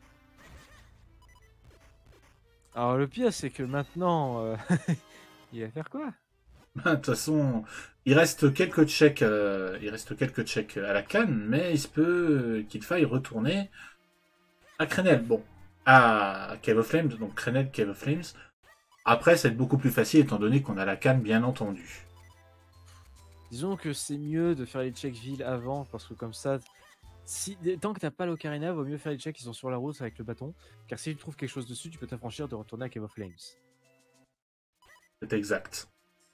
Alors le pire, c'est que maintenant, il va faire quoi? De toute façon, il reste quelques checks, à la canne, mais il se peut qu'il faille retourner à Crenel. Bon, à Cave of Flames, donc Crenel, Cave of Flames. Après, ça va être beaucoup plus facile étant donné qu'on a la canne, bien entendu. Disons que c'est mieux de faire les checks villes avant, parce que comme ça, si, tant que t'as pas l'Ocarina, vaut mieux faire les checks qui sont sur la route avec le bâton, car si tu trouves quelque chose dessus, tu peux t'affranchir de retourner à Cave of Flames. C'est exact.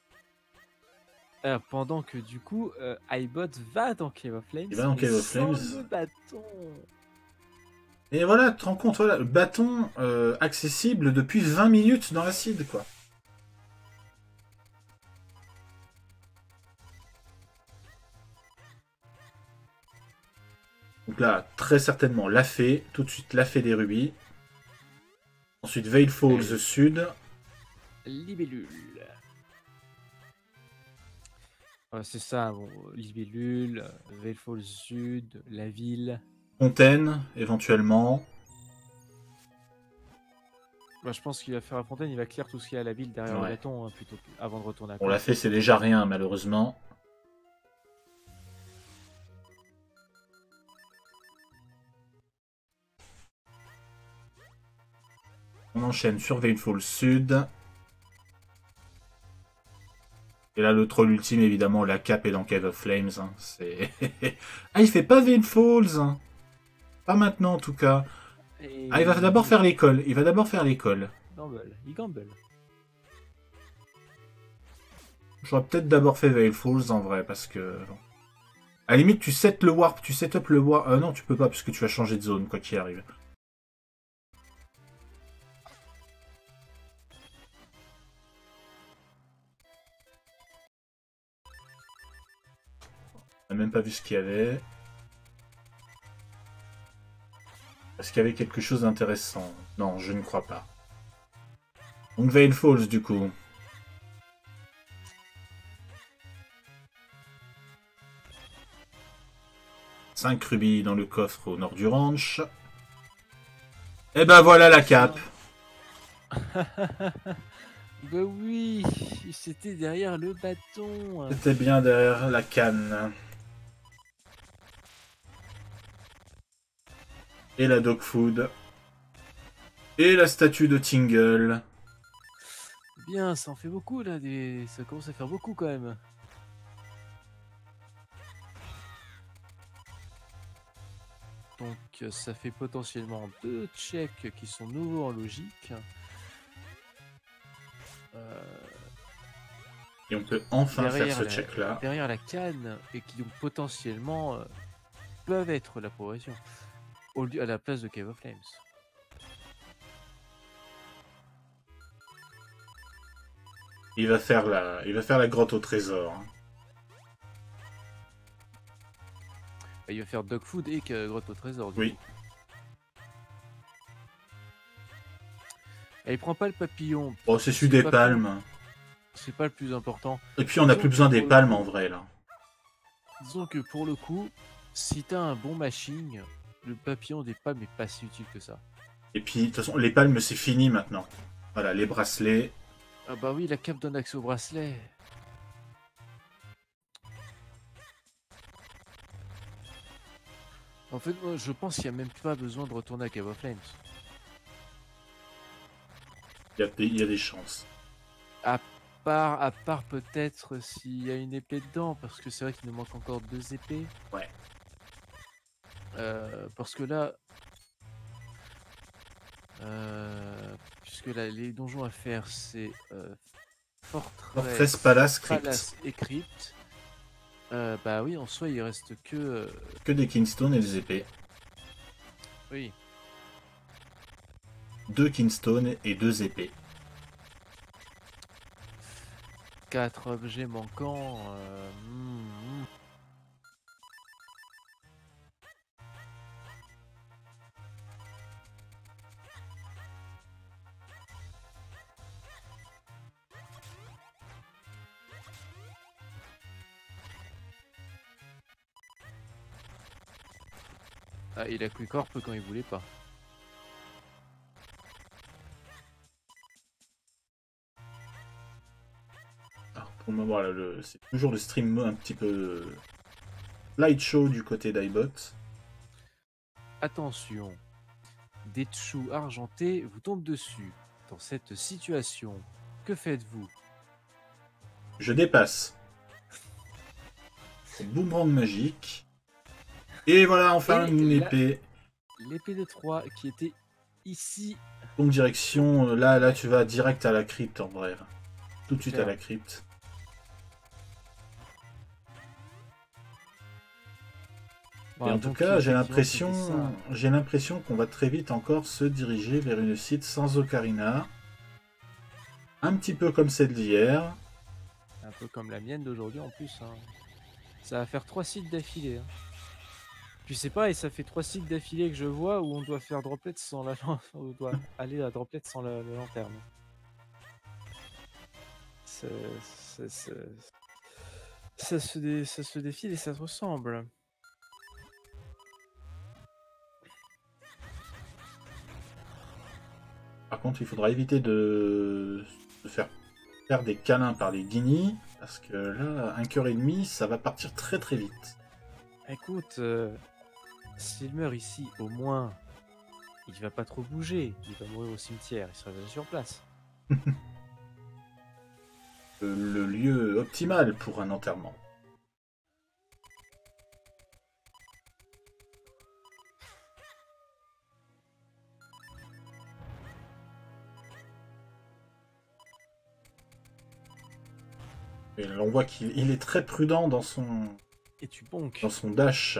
Pendant que du coup, iBot va dans Cave of Flames, Il va dans mais Cave of sans Flames. le bâton. Et voilà, tu te rends compte, voilà, le bâton accessible depuis 20 minutes dans l'acide, quoi. Donc là, très certainement, la fée, tout de suite la fée des rubis. Ensuite, Veil Falls Sud. Libellule. C'est ça, bon, Libellule, Veilfall Sud, la ville. Fontaine, éventuellement. Bah, je pense qu'il va faire la fontaine, il va clear tout ce qu'il y a à la ville derrière le bâton hein, plutôt avant de retourner à On l'a fait, c'est déjà rien, malheureusement. On enchaîne sur Veilfall Sud. Et là, le troll ultime, évidemment, la cape est dans Cave of Flames. Hein. C'est... ah, il fait pas Veilfalls hein. Pas maintenant, en tout cas. Et... Ah, il va d'abord faire l'école. Il va d'abord faire l'école. Il gamble. J'aurais peut-être d'abord fait Veilfalls, en vrai, parce que... À la limite, tu set le warp, tu set up le warp... non, tu peux pas, puisque tu vas changer de zone, quoi qu'il arrive. On n'a même pas vu ce qu'il y avait. Est-ce qu'il y avait quelque chose d'intéressant? Non, je ne crois pas. Donc Veil Falls, du coup. Cinq rubis dans le coffre au nord du ranch. Et ben voilà la cape. Bah oui, c'était derrière le bâton. C'était bien derrière la canne. Et la dog food. Et la statue de Tingle. Bien, ça en fait beaucoup là, ça commence à faire beaucoup quand même. Donc ça fait potentiellement 2 checks qui sont nouveaux en logique. Et on peut enfin faire ce la, check-là. Derrière la canne, et qui donc potentiellement peuvent être la progression. À la place de Cave of Flames. Il va faire la grotte au trésor. Il va faire Dog Food et Grotte au trésor. Oui. Coup. Et il prend pas le papillon. Oh, c'est celui des palmes. C'est pas le plus important. Et puis on n'a plus besoin des palmes en vrai là. Disons que pour le coup, si t'as un bon mashing, le papillon des palmes n'est pas si utile que ça. Et puis de toute façon, les palmes c'est fini maintenant. Voilà, les bracelets. Ah bah oui, la cape donne accès au bracelet. En fait, moi, je pense qu'il n'y a même pas besoin de retourner à Cave of Flames. Il y a des chances. À part peut-être s'il y a une épée dedans, parce que c'est vrai qu'il nous manque encore 2 épées. Ouais. Parce que là, puisque là, les donjons à faire, c'est Fortress, Palace, Crypt. Palace et Crypt. Bah oui, en soi, il reste que... Que des Kingstones et des épées. Oui. 2 Kingstones et 2 épées. 4 objets manquants. Ah, il a cru corp quand il voulait pas. Alors, pour le moment, voilà, c'est toujours le stream un petit peu light show du côté d'iBot. Attention, des tchous argentés vous tombent dessus. Dans cette situation, que faites-vous? Je dépasse. Boomerang magique. Et voilà, enfin Et une là- épée. L'épée de 3 qui était ici. Donc direction, là tu vas direct à la crypte en vrai. Tout de suite à Clair. la crypte. Et en tout cas, j'ai l'impression qu'on va très vite encore se diriger vers une site sans ocarina. Un petit peu comme celle d'hier. Un peu comme la mienne d'aujourd'hui en plus. Hein. Ça va faire 3 sites d'affilée. Hein. Puis c'est pareil, ça fait 3 sites d'affilée que je vois où on doit faire droplet sans la on doit aller à droplet sans la lanterne. Ça se défile et ça se ressemble. Par contre, il faudra éviter de faire des câlins par les guinées. Parce que là, un cœur et demi, ça va partir très très vite. Écoute, s'il meurt ici, au moins, il va pas trop bouger. Il va mourir au cimetière, il sera déjà sur place. Le lieu optimal pour un enterrement. Et là, on voit qu'il est très prudent dans son Et tu bonk. dash.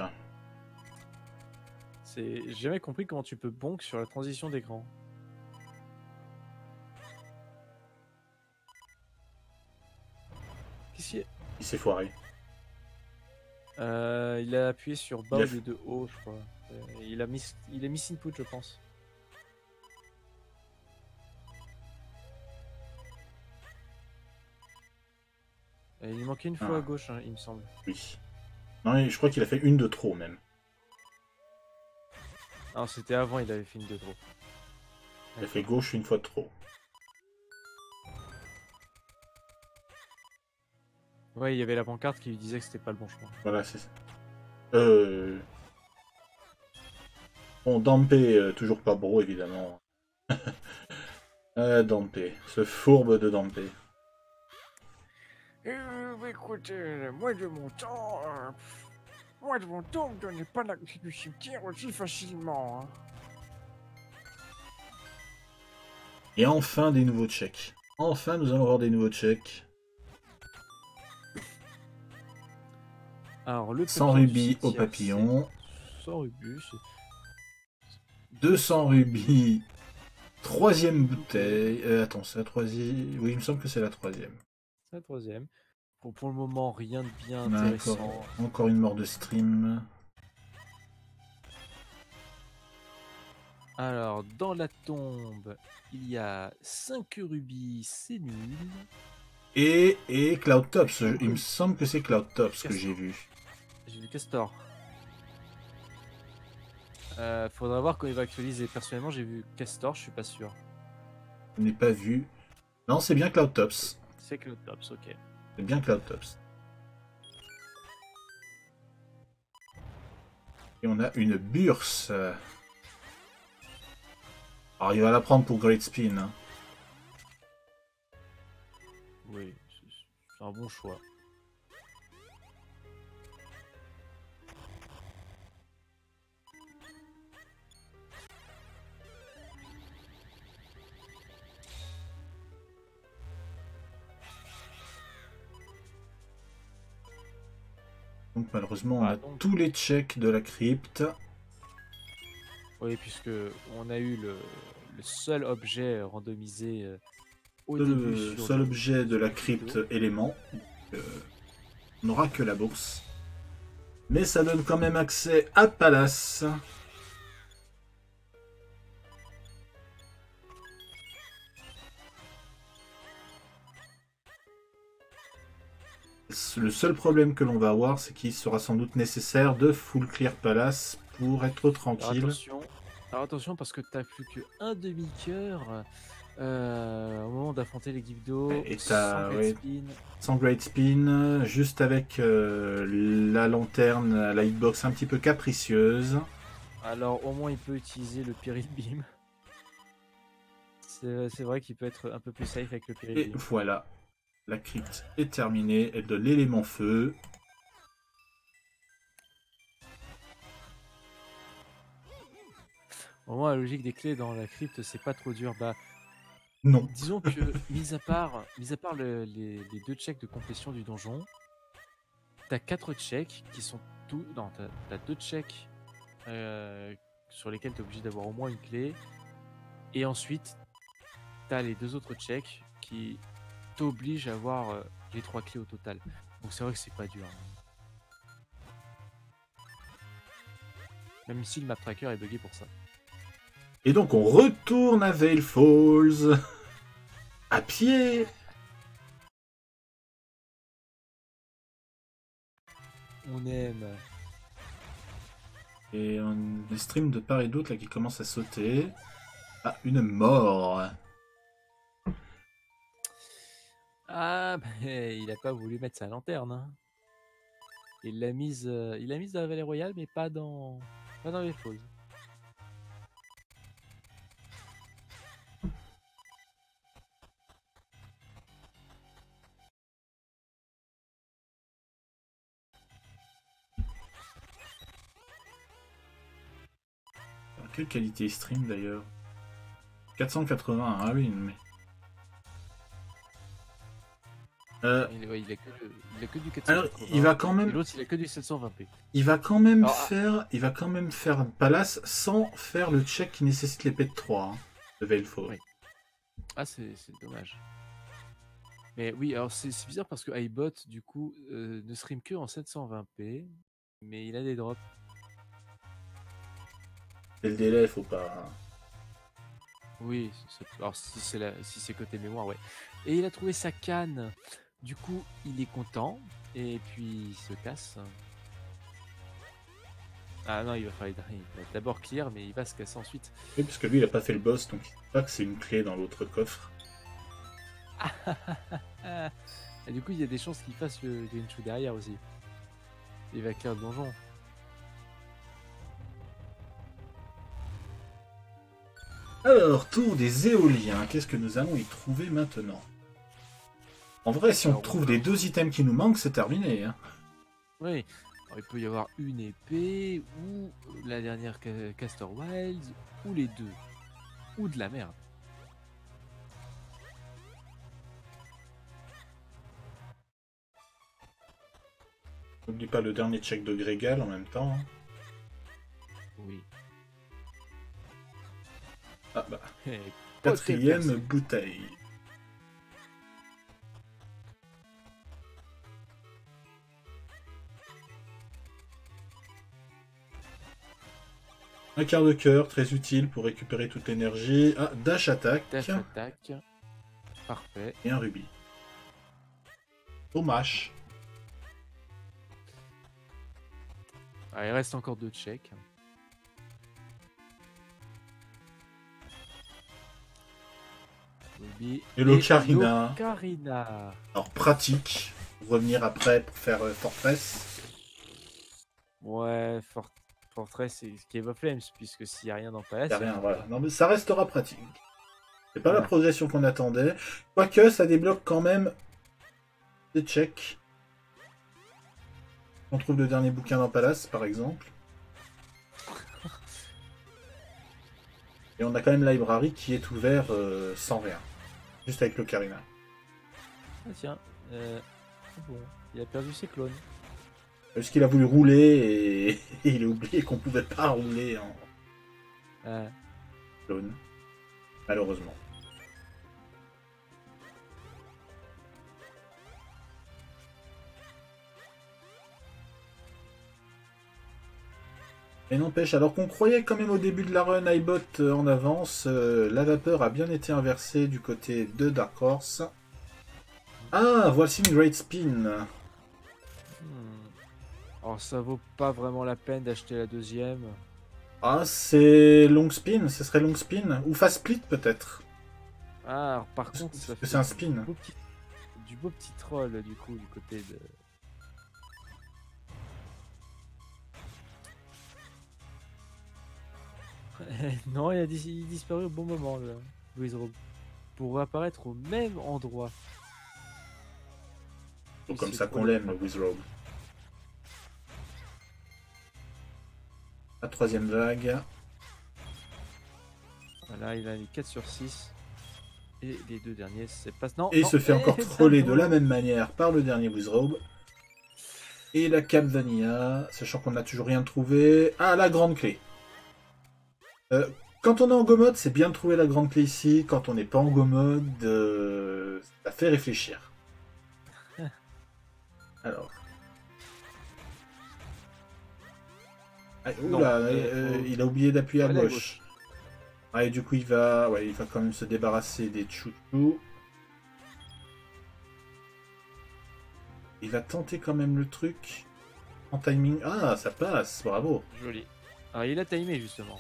J'ai jamais compris comment tu peux bonk sur la transition d'écran. Qu'est-ce qu'il y a? Il s'est foiré. Il a appuyé sur bas au lieu de haut, je crois. Il a mis input, je pense. Et il manquait une fois à gauche, hein, il me semble. Oui. Non, je crois qu'il a fait une de trop même. Non, c'était avant, il avait fait une de trop. Il a fait gauche une fois de trop. Ouais, il y avait la pancarte qui lui disait que c'était pas le bon chemin. Voilà, c'est ça. Bon, Dampé, toujours pas bro, évidemment. Dampé, ce fourbe de Dampé. Écoutez, moi de mon temps, on ne donnait pas la clé du cimetière aussi facilement. Hein. Et enfin des nouveaux checks. Enfin, nous allons avoir des nouveaux checks. Alors, le 100 rubis au papillon. 100 rubis. 200 rubis. Troisième bouteille. Attends, c'est la troisième. Oui, il me semble que c'est la troisième. C'est la troisième. Pour le moment, rien de bien intéressant. Encore une mort de stream. Alors, dans la tombe, il y a 5 rubis, c'est nul. Et Cloud Tops. Il me semble que c'est Cloud Tops que j'ai vu. J'ai vu Castor. Faudra voir quand il va actualiser. Personnellement, j'ai vu Castor, je suis pas sûr. Je n'ai pas vu. Non, c'est bien Cloud Tops. C'est Cloud Tops, ok. C'est bien Cloud Tops. Et on a une Burse. Alors il va la prendre pour Great Spin. Hein. Oui, c'est un bon choix. Donc malheureusement, on a donc... tous les checks de la crypte. Oui, puisque on a eu le seul objet randomisé au Le début sur seul le, objet de sur la le crypte tuto. élément. On n'aura que la bourse. Mais ça donne quand même accès à Palace. Le seul problème que l'on va avoir, c'est qu'il sera sans doute nécessaire de full clear Palace pour être tranquille. Alors attention parce que t'as plus qu'un demi-cœur au moment d'affronter l'équipe d'eau. Et sans Great ouais, Spin. sans Great Spin, juste avec la lanterne, la hitbox un petit peu capricieuse. Alors au moins il peut utiliser le Pyrrhic Beam. C'est vrai qu'il peut être un peu plus safe avec le Pyrrhic Et Beam. voilà, la crypte est terminée, elle donne l'élément feu. Au moins la logique des clés dans la crypte c'est pas trop dur. Bah, Non. disons que mis à part les deux checks de complétion du donjon, t'as 4 checks qui sont tout. Non, t'as 2 checks sur lesquels t'es obligé d'avoir au moins une clé. Et ensuite, t'as les 2 autres checks qui t'obligent à avoir les 3 clés au total. Donc c'est vrai que c'est pas dur. Même si le map tracker est buggé pour ça. Et donc on retourne à Vale Falls. À pied. On aime. Et on des streams de part et d'autre là qui commencent à sauter. Ah, une mort. Ah, bah, il a pas voulu mettre sa lanterne. Hein. Il l'a mise dans la Vallée Royale, mais pas dans les Falls. Alors, quelle qualité stream d'ailleurs 480, ah oui, mais... Il a que du 480. Alors, il va quand même... Et l'autre, il a que du 720p. Il va quand même faire Palace sans faire le check qui nécessite l'épée de 3 hein, de Vale Falls. Oui. Ah, c'est dommage. Mais oui, alors c'est bizarre parce que iBot, du coup, ne stream que en 720p, mais il a des drops. Et le délai, faut pas... Oui, alors si c'est côté mémoire, ouais. Et il a trouvé sa canne. Du coup, il est content. Et puis, il se casse. Ah non, il va d'abord clear, mais il va se casser ensuite. Oui, parce que lui, il a pas fait le boss, donc il sait pas que c'est une clé dans l'autre coffre. Et du coup, il y a des chances qu'il fasse le Grinchou derrière aussi. Il va clear le donjon. Alors, tour des éoliens, qu'est-ce que nous allons y trouver maintenant? En vrai, si on trouve les 2 items qui nous manquent, c'est terminé. Hein. Oui, alors, il peut y avoir une épée, ou la dernière Caster Wilds, ou les deux, ou de la merde. N'oublie pas le dernier check de Grégal en même temps. Hein. Oui. Ah bah, 4e bouteille. Un quart de cœur, très utile pour récupérer toute l'énergie. Ah, dash attack. Dash attack. Parfait. Et un rubis. Dommage. Ah, il reste encore 2 checks. Rubis. Et l'Ocarina. L'Ocarina. Alors pratique. Pour revenir après pour faire Fortress. Ouais, Fortress et Cave of Flames, puisque s'il n'y a rien dans Palace, Y a rien, voilà. Non, mais ça restera pratique. C'est pas la Voilà. progression qu'on attendait. Quoique, ça débloque quand même des checks. On trouve le dernier bouquin dans Palace, par exemple. Et on a quand même Library qui est ouvert sans rien. Juste avec l'Ocarina. Ah tiens, bon, il a perdu ses clones. Parce qu'il a voulu rouler et il a oublié qu'on pouvait pas rouler en Ah, clone. Malheureusement. Mais n'empêche, alors qu'on croyait quand même au début de la run iBot en avance, la vapeur a bien été inversée du côté de Dark Horse. Ah, voici une Great Spin. Alors ça vaut pas vraiment la peine d'acheter la deuxième. Ah, c'est Long Spin, ce serait Long Spin. Ou Fast Split peut-être. Ah, alors, par contre, ça fait C'est un spin. du beau petit troll du coup du côté de. Non, il a disparu au bon moment, le Wizrobe. Pour apparaître au même endroit. C'est comme C'est ça trop qu'on le- l'aime, le Wizrobe. La troisième vague. Voilà, il a les 4 sur 6. Et les deux derniers, c'est pas. Non, Et il non, se fait encore troller de non. la même manière par le dernier Wizrobe. Et la Cap Vanilla, sachant qu'on n'a toujours rien trouvé. Ah, la grande clé. Quand on est en Go mode, c'est bien de trouver la grande clé ici. Quand on n'est pas en Go mode, ça fait réfléchir. Alors. Ah, Non, oula, faut- il a oublié d'appuyer à Aller à gauche. Ah, et du coup, il va quand même se débarrasser des chouchous. Il va tenter quand même le truc. En timing. Ah, ça passe, bravo. Joli. Alors il a timé justement.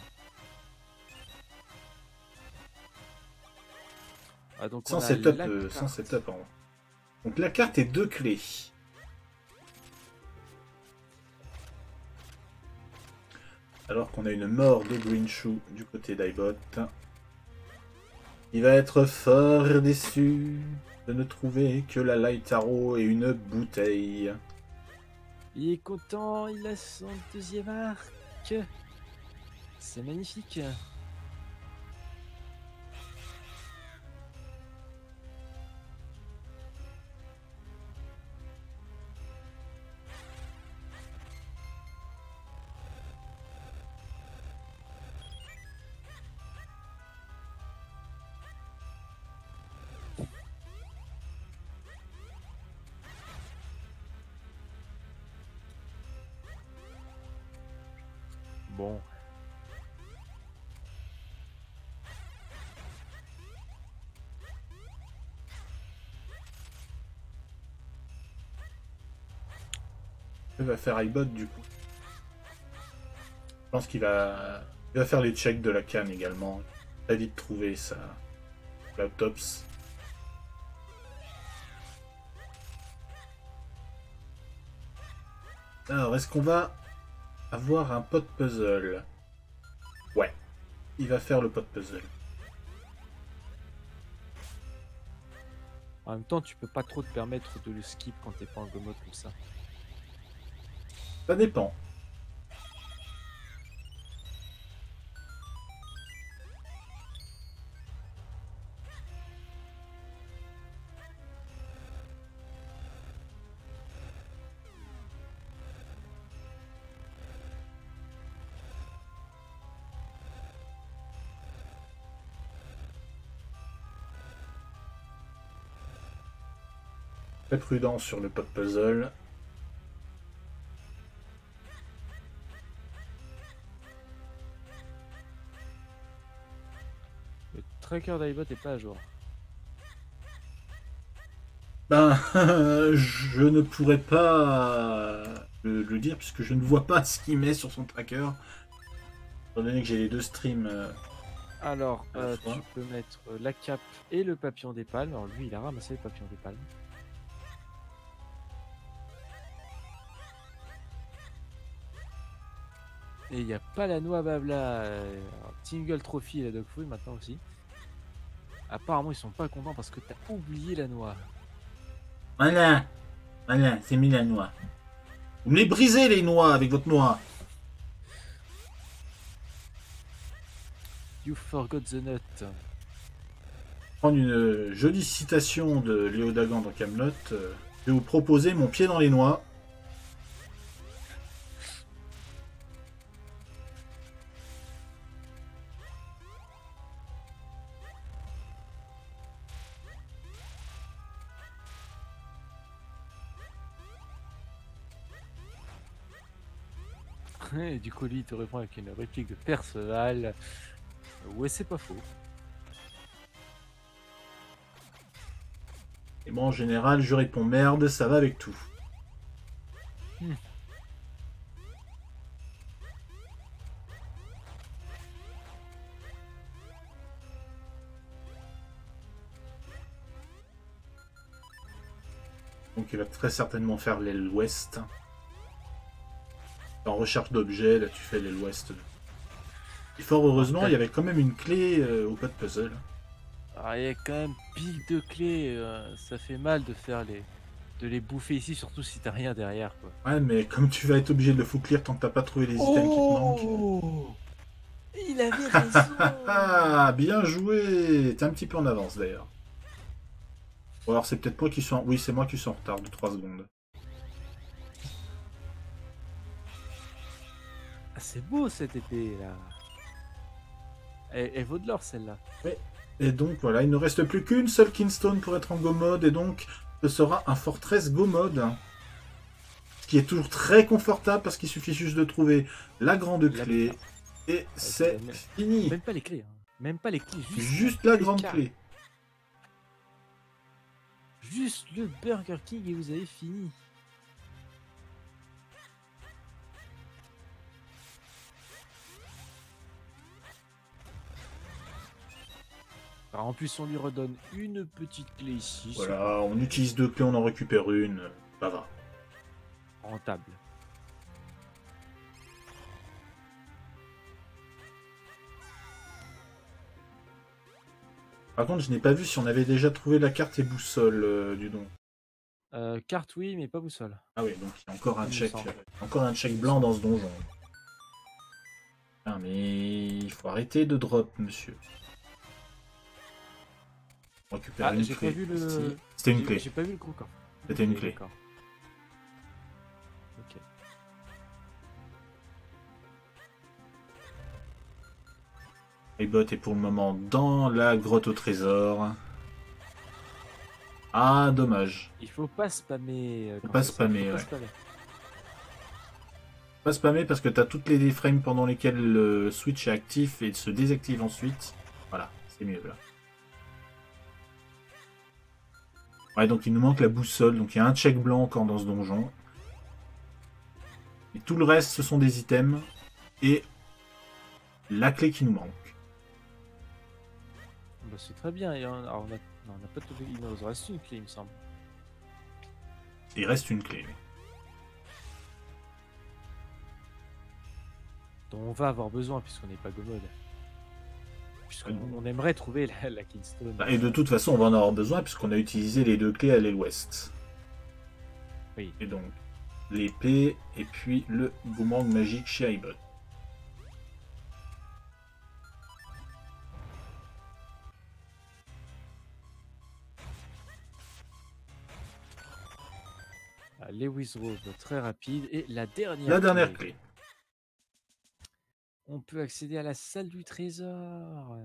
Ah, donc Sans on a setup, la sans carte. setup, pardon. Donc la carte est deux clés. Alors qu'on a une mort de Greenshoe du côté d'iBot. Il va être fort déçu de ne trouver que la Light Arrow et une bouteille. Il est content, il a son deuxième arc. C'est magnifique. Bon. Que va faire iBot du coup? Je pense il va faire les checks de la canne également. Il va vite trouver sa laptops. Alors, est-ce qu'on va avoir un pot puzzle? Ouais, il va faire le pot puzzle. En même temps, tu peux pas trop te permettre de le skip quand t'es pas en go mode comme ça. Ça dépend. Très prudent sur le pot puzzle. Le tracker d'iBot est pas à jour. Ben, je ne pourrais pas le dire puisque je ne vois pas ce qu'il met sur son tracker. Étant donné que j'ai les deux streams. Alors, À la fois. tu peux mettre la cape et le papillon des palmes. Alors lui, il a ramassé le papillon des palmes. Et il n'y a pas la noix Babla. Tingle Trophy et la Dog Food maintenant aussi. Apparemment, ils sont pas contents parce que t'as oublié la noix. Voilà. Voilà, c'est mis la noix. Vous me les brisez les noix avec votre noix. You forgot the nut. Prendre une jolie citation de Léo Dagan dans Kaamelott. Je vais vous proposer mon pied dans les noix. Et du coup, lui, il te répond avec une réplique de Perceval. Ouais, c'est pas faux. Et moi, en général, je réponds merde, ça va avec tout. Donc, il va très certainement faire l'aile ouest. En recherche d'objets, là, tu fais l'aile ouest. Et fort heureusement, il y avait quand même une clé au code puzzle. Alors, il y a quand même pile de clés. Ça fait mal de faire de les bouffer ici, surtout si t'as rien derrière, quoi. Ouais, mais comme tu vas être obligé de le fouclir tant que t'as pas trouvé les items qui te manquent. Il avait raison. Ah, bien joué. T'es un petit peu en avance d'ailleurs. Ou alors c'est peut-être moi qui suis en... Oui, c'est moi qui suis en retard de 3 secondes. Ah, c'est beau cette épée là. Elle vaut de l'or celle-là. Oui. Et donc voilà, il ne reste plus qu'une seule Kinstone pour être en Go Mode, et donc ce sera un Fortress Go Mode. Ce qui est toujours très confortable parce qu'il suffit juste de trouver la grande clé. Et c'est fini. Même pas les clés. Hein. Même pas les clés. Juste la grande clé. Juste le Burger King et vous avez fini. Alors en plus, on lui redonne une petite clé ici. Voilà, on utilise 2 clés, on en récupère une. Ça va. Rentable. Par contre, je n'ai pas vu si on avait déjà trouvé la carte et boussole du don. Carte oui, mais pas boussole. Ah oui, donc il y a encore un check blanc dans ce donjon. Ah mais il faut arrêter de drop, monsieur. On récupère une clé. Le... C'était une clé. J'ai pas vu le gros corps. C'était une clé. Ok. Aibot est pour le moment dans la grotte au trésor. Ah, dommage. Il faut pas spammer. Faut pas spammer, ouais. Pas spammer parce que t'as toutes les frames pendant lesquelles le switch est actif et se désactive ensuite. Voilà, c'est mieux là. Ouais, donc il nous manque la boussole. Donc il y a un check blanc encore dans ce donjon. Et tout le reste, ce sont des items. Et la clé qui nous manque. Bah, c'est très bien. Alors, on a pas tout... Il nous reste une clé, il me semble. Il reste une clé. Dont on va avoir besoin puisqu'on n'est pas Gomod. Puisqu'on aimerait trouver la Kinstone. Et de toute façon, on va en avoir besoin puisqu'on a utilisé les 2 clés à l'aile ouest. Oui. Et donc, l'épée et puis le boomerang magique chez Aibot. Lewis Road, très rapide. Et la dernière La dernière clé. On peut accéder à la salle du trésor.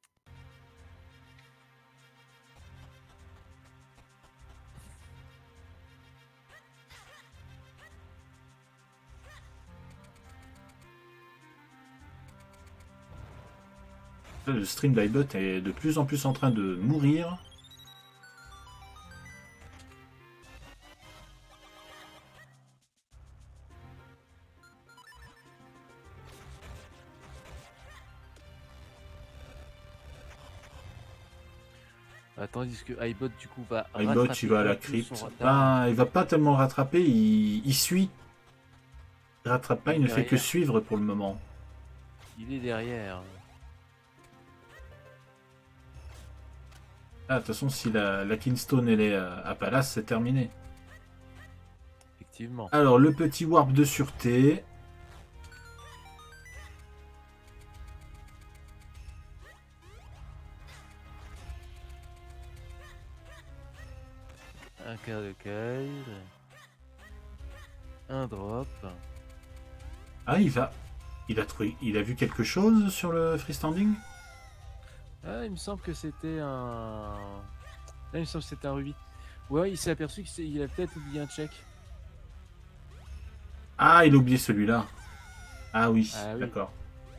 Le stream d'Aibot est de plus en plus en train de mourir. Tandis que Aibot du coup va Aibot il va à la crypte. Ben, il va pas tellement rattraper, il suit. Il rattrape pas, il ne fait que suivre pour le moment. Il est derrière. Ah, de toute façon, si la Kinstone elle est à Palace, c'est terminé. Effectivement. Alors, le petit warp de sûreté. Un quart de caille. Un drop. Ah, il a trouvé, il a vu quelque chose sur le freestanding? Ah, il me semble que c'était un... Là, il me semble que c'était un rubis. Ouais, il s'est aperçu qu'il a peut-être oublié un check. Ah, il a oublié celui-là. Ah oui, Ah oui. d'accord.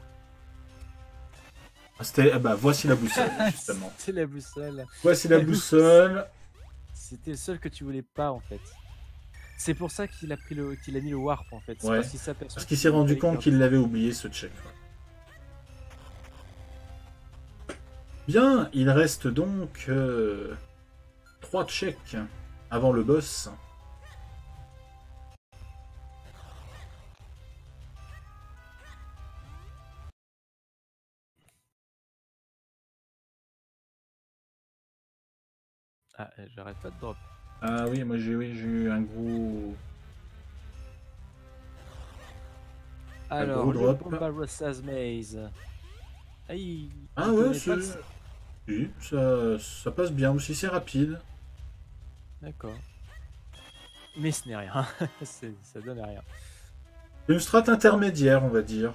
C'était, bah, voici la boussole, justement. C'est la boussole. Voici la boussole. C'était le seul que tu voulais pas, en fait. C'est pour ça qu'il a mis le warp, en fait. C'est Ouais. Parce qu'il s'est rendu compte qu'il l'avait oublié, ce check. Bien, il reste donc 3 checks avant le boss. Ah, j'arrête pas de drop. Ah oui, moi j'ai eu un gros... Alors, gros le drop. Bombarossa's Maze. Ah ouais, oui, ça passe bien aussi, c'est rapide. D'accord. Mais ce n'est rien. Ça donne rien. Une strat intermédiaire, on va dire.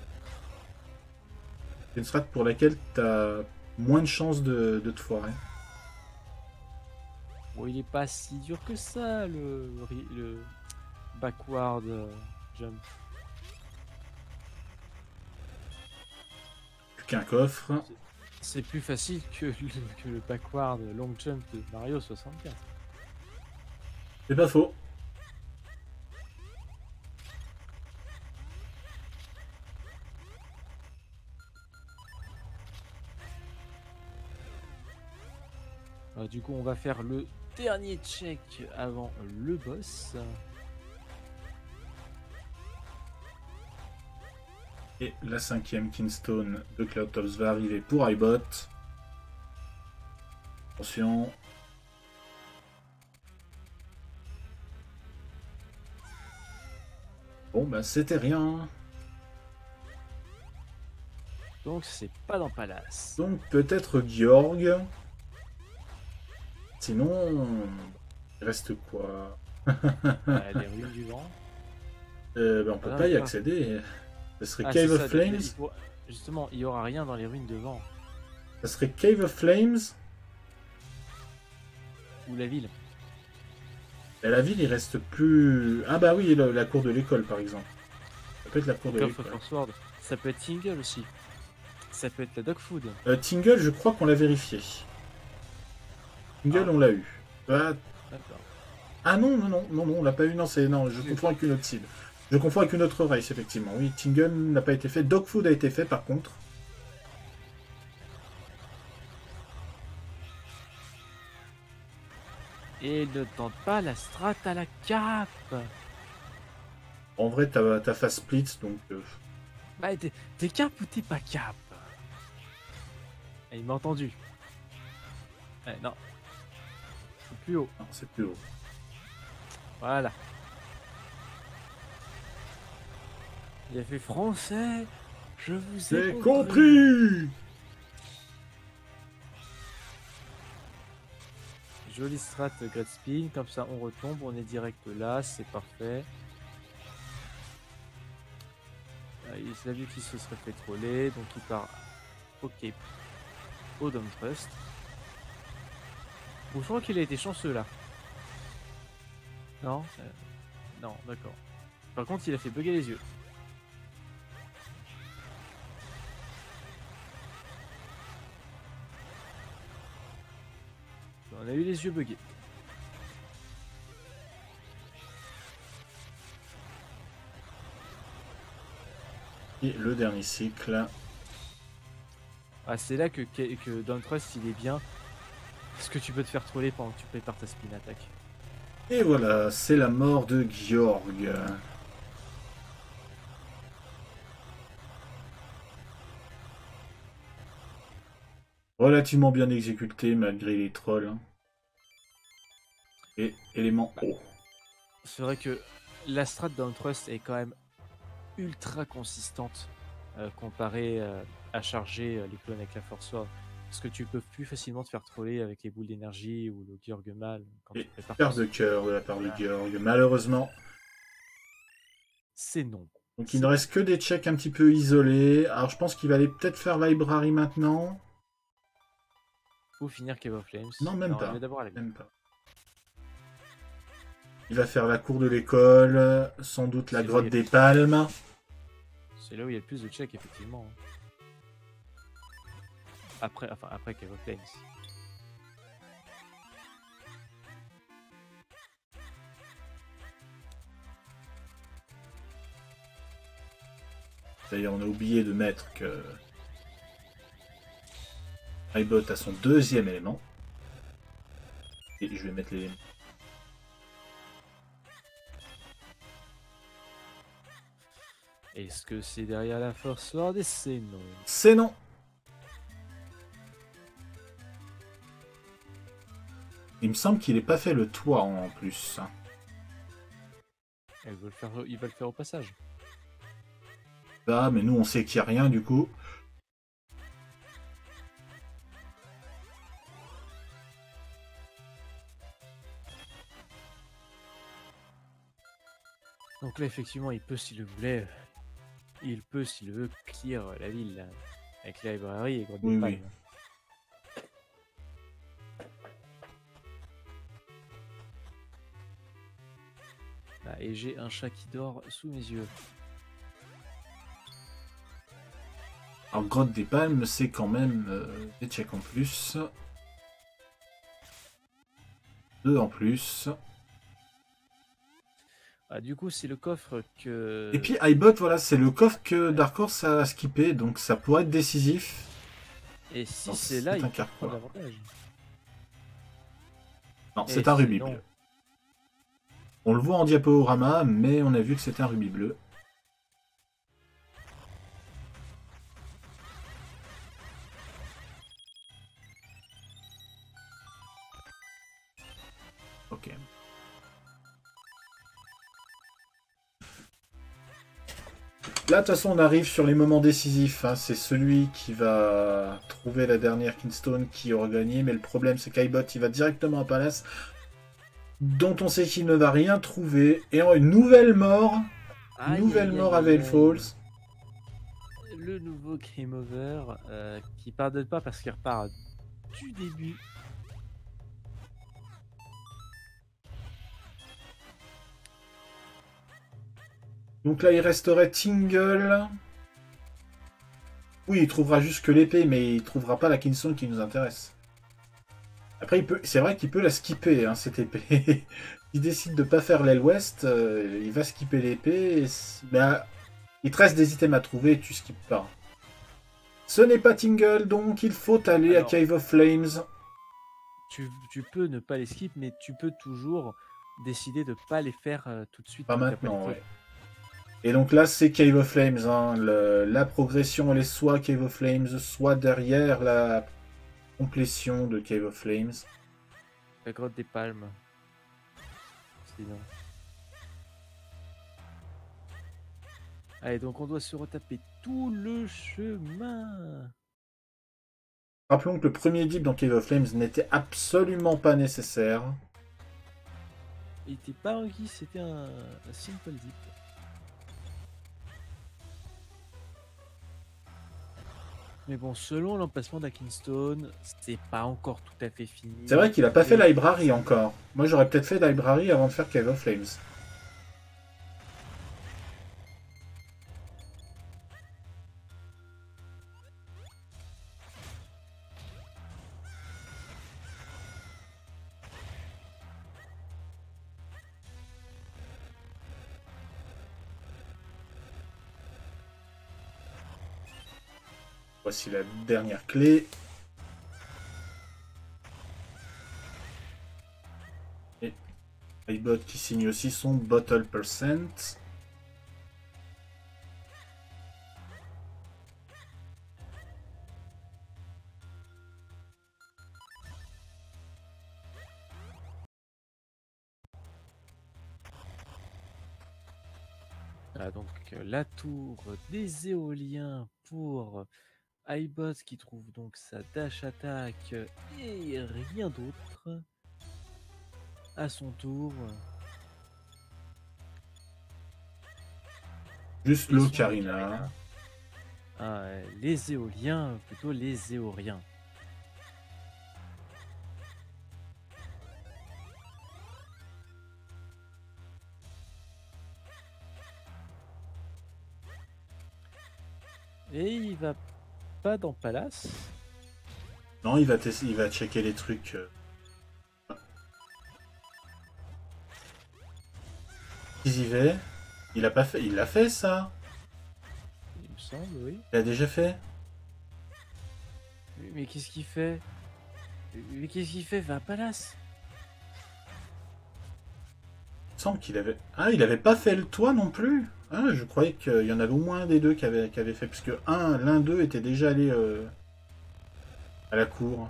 C'est une strat pour laquelle tu as moins de chances de te foirer. Bon, il est pas si dur que ça, le backward jump. Plus qu'un coffre. C'est plus facile que le backward long jump de Mario 64. C'est pas faux. Du coup, on va faire le dernier check avant le boss. Et la 5e Kinstone de Cloudtops va arriver pour iBot. Attention. Bon, bah c'était rien. Donc, c'est pas dans Palace. Donc peut-être Georg. Sinon, il reste quoi? Les ruines du vent. On peut pas y accéder. Ce serait Cave of Flames. Justement, il y aura rien dans les ruines de vent. Ça serait Cave of Flames. Ou la ville. Et la ville, il reste plus... Ah bah oui, la cour de l'école, par exemple. Ça peut être la cour de l'école. Ça peut être Tingle aussi. Ça peut être la Dog Food. Tingle, je crois qu'on l'a vérifié. Tingle, on l'a eu. D'accord. Ah non, on l'a pas eu. Non, je confonds avec une autre cible. Je confonds avec une autre race, effectivement. Oui, Tingle n'a pas été fait. Dog Food a été fait, par contre. Et ne tente pas la strat à la cape. En vrai, t'as face split, donc... Bah, t'es cap ou t'es pas cap? Il m'a entendu. Non. C'est plus haut. Non, c'est plus haut. Voilà. Il a fait français. Je vous ai compris. Jolie strat Great Spin, comme ça on retombe, on est direct là, c'est parfait. Il a vu qu'il se serait fait troller, donc il part au Cape, au Dome Trust. Bon, je crois qu'il a été chanceux là. Non non, d'accord. Par contre, il a fait bugger les yeux. On a eu les yeux buggés. Et le dernier cycle. Ah, c'est là que Down Trust il est bien. Parce que tu peux te faire troller pendant que tu prépares ta spin attack. Et voilà, c'est la mort de Georg. relativement bien exécuté malgré les trolls. Hein. Et élément haut. C'est vrai que la strat Down Trust est quand même ultra consistante comparée à charger les clones avec la Force Sword. Parce que tu peux plus facilement te faire troller avec les boules d'énergie ou le Gurgmal quand tu prépares. Perte de cœur de la part de Gurg. Malheureusement. C'est non. Donc il ne reste que des checks un petit peu isolés. Alors je pense qu'il va aller peut-être faire Library maintenant. Faut finir Cave of Flames. Non, même pas. Même pas. Il va faire la cour de l'école, sans doute la grotte des palmes. C'est là où il y a le plus de checks, effectivement. Après Cave of Flames. D'ailleurs, on a oublié de mettre que iBot a son deuxième élément. Et je vais mettre l'élément. Est-ce que c'est derrière la Force Sword? Et c'est non. C'est non. Il me semble qu'il n'ait pas fait le toit en plus. Il va le faire au passage. Ah, mais nous on sait qu'il n'y a rien du coup. Donc là, effectivement, il peut, s'il le voulait, il peut, s'il veut, clear la ville là, avec la librairie et grotte des palmes. Ah, et j'ai un chat qui dort sous mes yeux. Alors, grotte des palmes, c'est quand même des checks en plus. 2 en plus. Ah, du coup, c'est le coffre que... Et puis iBot, voilà, c'est le coffre que Dark Horse a skippé, donc ça pourrait être décisif. Et si c'est là, il peut prendre l'avantage. Non, c'est un rubis bleu. On le voit en diaporama, mais on a vu que c'était un rubis bleu. Ok. Là, de toute façon, on arrive sur les moments décisifs. Hein. C'est celui qui va trouver la dernière Kinstone qui aura gagné. Mais le problème, c'est qu'iBot, il va directement à Palace, dont on sait qu'il ne va rien trouver. Et une nouvelle mort. Nouvelle mort à Veil Falls. Le nouveau Game Over qui pardonne pas parce qu'il repart du début. Donc là, il resterait Tingle. Oui, il trouvera juste que l'épée, mais il trouvera pas la Kinstone qui nous intéresse. Après, c'est vrai qu'il peut la skipper, hein, cette épée. Il décide de pas faire l'aile ouest, il va skipper l'épée. Il te reste des items à trouver et tu skippes pas. Ce n'est pas Tingle, donc il faut aller à Cave of Flames. Tu peux ne pas les skip, mais tu peux toujours décider de pas les faire tout de suite. Pas maintenant, ouais. Et donc là, c'est Cave of Flames. Hein. La progression, elle est soit Cave of Flames, soit derrière la complétion de Cave of Flames. La grotte des palmes. Sinon. Allez, donc on doit se retaper tout le chemin. Rappelons que le premier dip dans Cave of Flames n'était absolument pas nécessaire. Il n'était pas un guise, c'était un simple dip. Mais bon, selon l'emplacement d'Akinstone, c'est pas encore tout à fait fini. C'est vrai qu'il a pas fait Library encore. Moi, j'aurais peut-être fait Library avant de faire Cave of Flames. Voici la dernière clé. Et iBot qui signe aussi son Bottle Percent. Ah, donc la tour des éoliens pour iBot qui trouve donc sa dash attack et rien d'autre. À son tour. Juste Et son l'ocarina. Les éoliens, plutôt les éoriens. Et il va pas dans Palace. Non, il va checker les trucs. Ils y va. Il a pas fait. Il l'a fait ça. Il me semble, oui. Il a déjà fait. Mais qu'est-ce qu'il fait? Mais qu'est-ce qu'il fait? Va à Palace. Il me semble qu'il avait. Ah, il avait pas fait le toit non plus. Ah, je croyais qu'il y en avait au moins un des deux qui avait fait. Puisque l'un d'eux était déjà allé à la cour.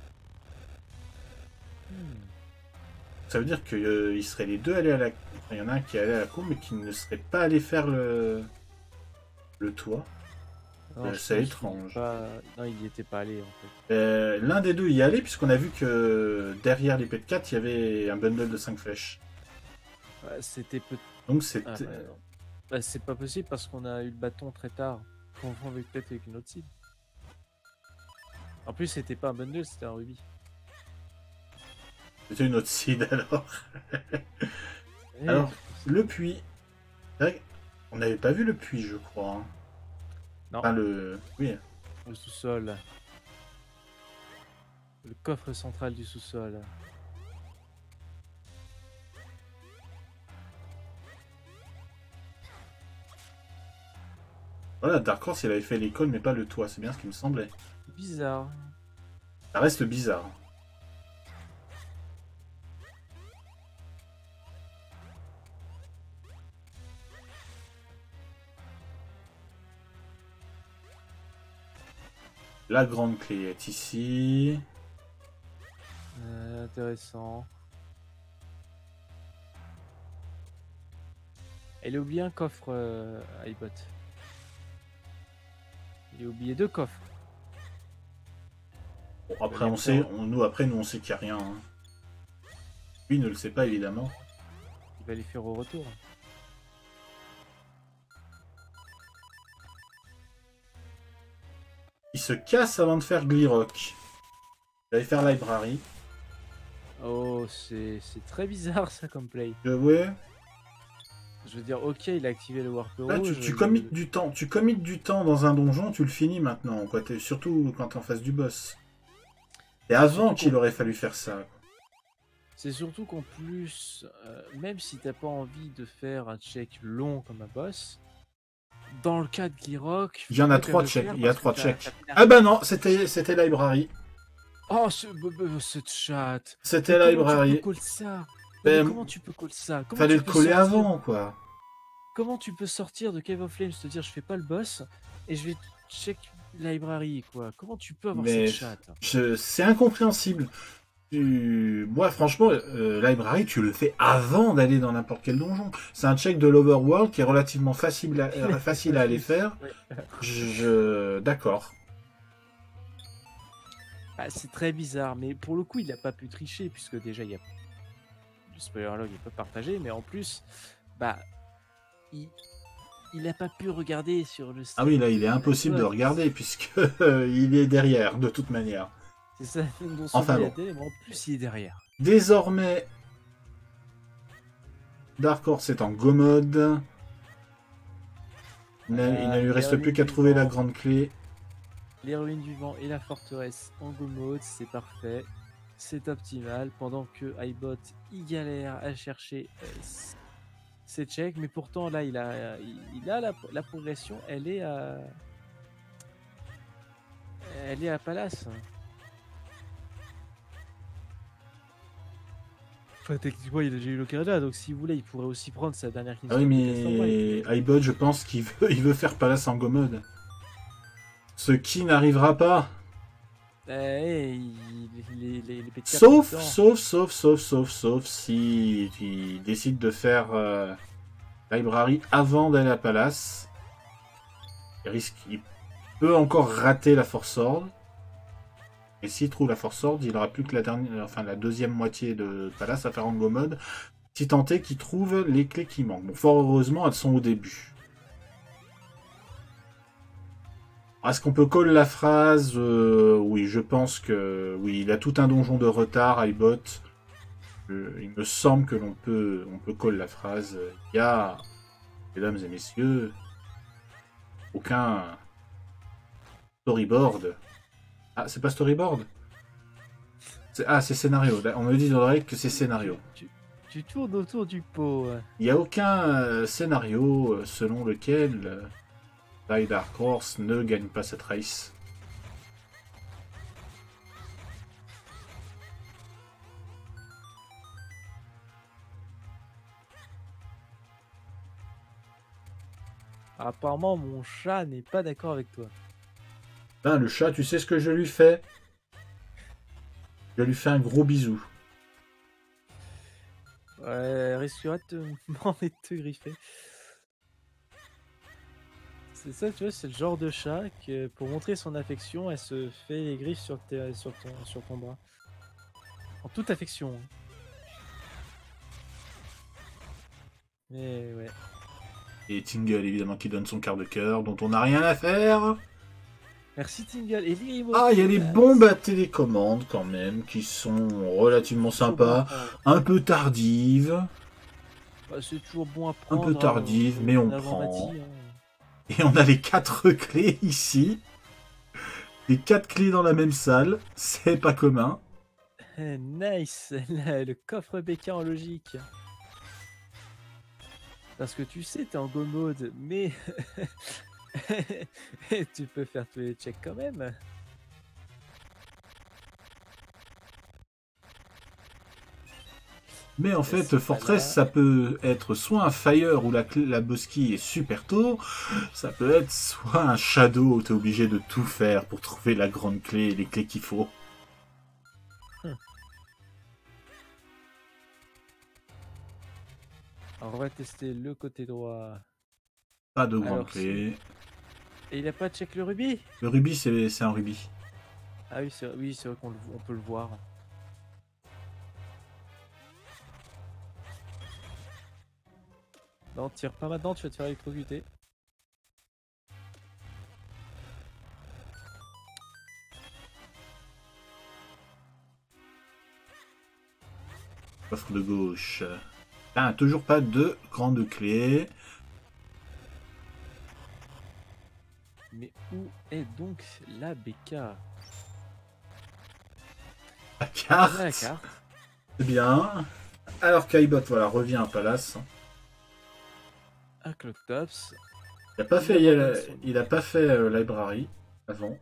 Ça veut dire qu'il serait les deux allés à la. Enfin, il y en a un qui est allé à la cour, mais qui ne serait pas allé faire le toit. Non, C'est étrange. Non, il n'y était pas allé en fait. L'un des deux y allait, puisqu'on a vu que derrière l'épée de 4, il y avait un bundle de 5 flèches. C'était peut-être. Donc c'était. C'est pas possible parce qu'on a eu le bâton très tard. Confond peut-être avec une autre cible. En plus, c'était pas un bundle, c'était un rubis. C'était une autre seed alors. Alors, le puits. On n'avait pas vu le puits, je crois. Hein. Non. Enfin, oui. Le sous-sol. Le coffre central du sous-sol. Voilà, Dark Horse, il avait fait l'école, mais pas le toit. C'est bien ce qui me semblait. Bizarre. Ça reste bizarre. La grande clé est ici. Intéressant. Elle a oublié un coffre, iBot. Il a oublié 2 coffres. Bon, après, on sait, nous, on sait qu'il n'y a rien. Hein. Lui ne le sait pas, évidemment. Il va les faire au retour. Il se casse avant de faire Glyrock. Il va faire Library. Oh, c'est très bizarre ça comme play. Ouais. Je veux dire, ok, il a activé le Warp Là, tu commites du temps. Tu commites du temps dans un donjon, tu le finis maintenant. Quoi. Surtout quand t'es en face du boss. Et avant qu'il aurait fallu faire ça. C'est surtout qu'en plus, même si t'as pas envie de faire un check long comme un boss, dans le cas de Glyrock... Il y en a 3 checks. Il y a 3 checks. Ah bah non, c'était Library. Oh, ce chat. C'était Library. Comment tu peux coller ça? Fallait le coller avant, quoi. Comment tu peux sortir de Cave of Flames, te dire je fais pas le boss et je vais check Library, quoi? Comment tu peux avoir cette chatte? C'est incompréhensible. Moi, franchement, Library, tu le fais avant d'aller dans n'importe quel donjon. C'est un check de l'Overworld qui est relativement facile à aller faire. D'accord. Bah, c'est très bizarre, mais pour le coup, il a pas pu tricher, puisque déjà, il y a le spoiler log, il peut partager, mais en plus, bah, il a pas pu regarder sur le stream. Ah oui, là, il est impossible de regarder, puisque il est derrière, de toute manière. C'est ça, enfin bon. Mais en plus, il est derrière. Désormais, Dark Horse est en go mode. Il ne lui reste plus qu'à trouver la grande clé. Les ruines du vent et la forteresse en go mode, c'est parfait. C'est optimal. Pendant que iBot, il galère à chercher ses checks. Mais pourtant, là, il a la progression. Elle est à Palace. Enfin, techniquement, il a déjà eu l'Ocarina, donc s'il voulait, il pourrait aussi prendre sa dernière Kingston. Ah oui, mais iBot, je pense qu'il veut faire Palace en go mode. Ce qui n'arrivera pas. Sauf si il décide de faire Library avant d'aller à Palace. Il peut encore rater la Force Sword. Et s'il trouve la Force Sword, il n'aura plus que la deuxième moitié de Palace à faire en go mode. Si tant est qu'il trouve les clés qui manquent. Bon, fort heureusement, elles sont au début. Est-ce qu'on peut call la phrase oui, je pense que... Oui, il a tout un donjon de retard, iBot. Il me semble que on peut call la phrase. Il y a, mesdames et messieurs, aucun storyboard. Ah, c'est pas storyboard? Ah, c'est scénario. On me dit dans l'oreille que c'est scénario. Tu tournes autour du pot. Il n'y a aucun scénario selon lequel Dark Horse ne gagne pas cette race. Apparemment, mon chat n'est pas d'accord avec toi. Ben, le chat, tu sais ce que je lui fais? Je lui fais un gros bisou. Ouais, risquerait de m'en te griffer. C'est ça, tu vois, c'est le genre de chat que pour montrer son affection, elle se fait les griffes sur ton bras. En toute affection. Hein. Mais ouais. Et Tingle, évidemment, qui donne son quart de cœur, dont on n'a rien à faire. Merci Tingle. Et il y a les bombes à télécommande, quand même, qui sont relativement sympas. Un peu tardives. Bah, c'est toujours bon à prendre. Un peu tardives, mais on prend. Dit, hein. Et on a les 4 clés ici. Les 4 clés dans la même salle. C'est pas commun. Nice. Le coffre BK en logique. Parce que tu sais, t'es en go mode, mais tu peux faire tous les checks quand même. Mais en fait, Fortress, ça peut être soit un Fire où la boss key est super tôt, ça peut être soit un Shadow où t'es obligé de tout faire pour trouver la grande clé et les clés qu'il faut. Alors on va tester le côté droit. Pas de grande clé. Et il a pas check le rubis? Le rubis, c'est un rubis. Ah oui, c'est vrai qu'on peut le voir. Non, tire pas maintenant, tu vas te faire électrocuter. Coffre de gauche. Ah, toujours pas de grande clé. Mais où est donc la BK? La carte. La carte. C'est bien. Alors Kaibot, voilà, revient à Palace. À Clocktops. Il a pas fait Library avant.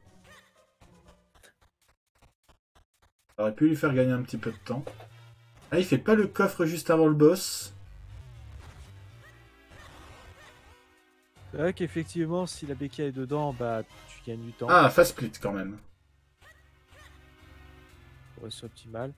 Ça aurait pu lui faire gagner un petit peu de temps. Ah, il fait pas le coffre juste avant le boss. C'est vrai qu'effectivement, si la BK est dedans, bah tu gagnes du temps. Ah, fast split quand même. Ouais, c'est optimal.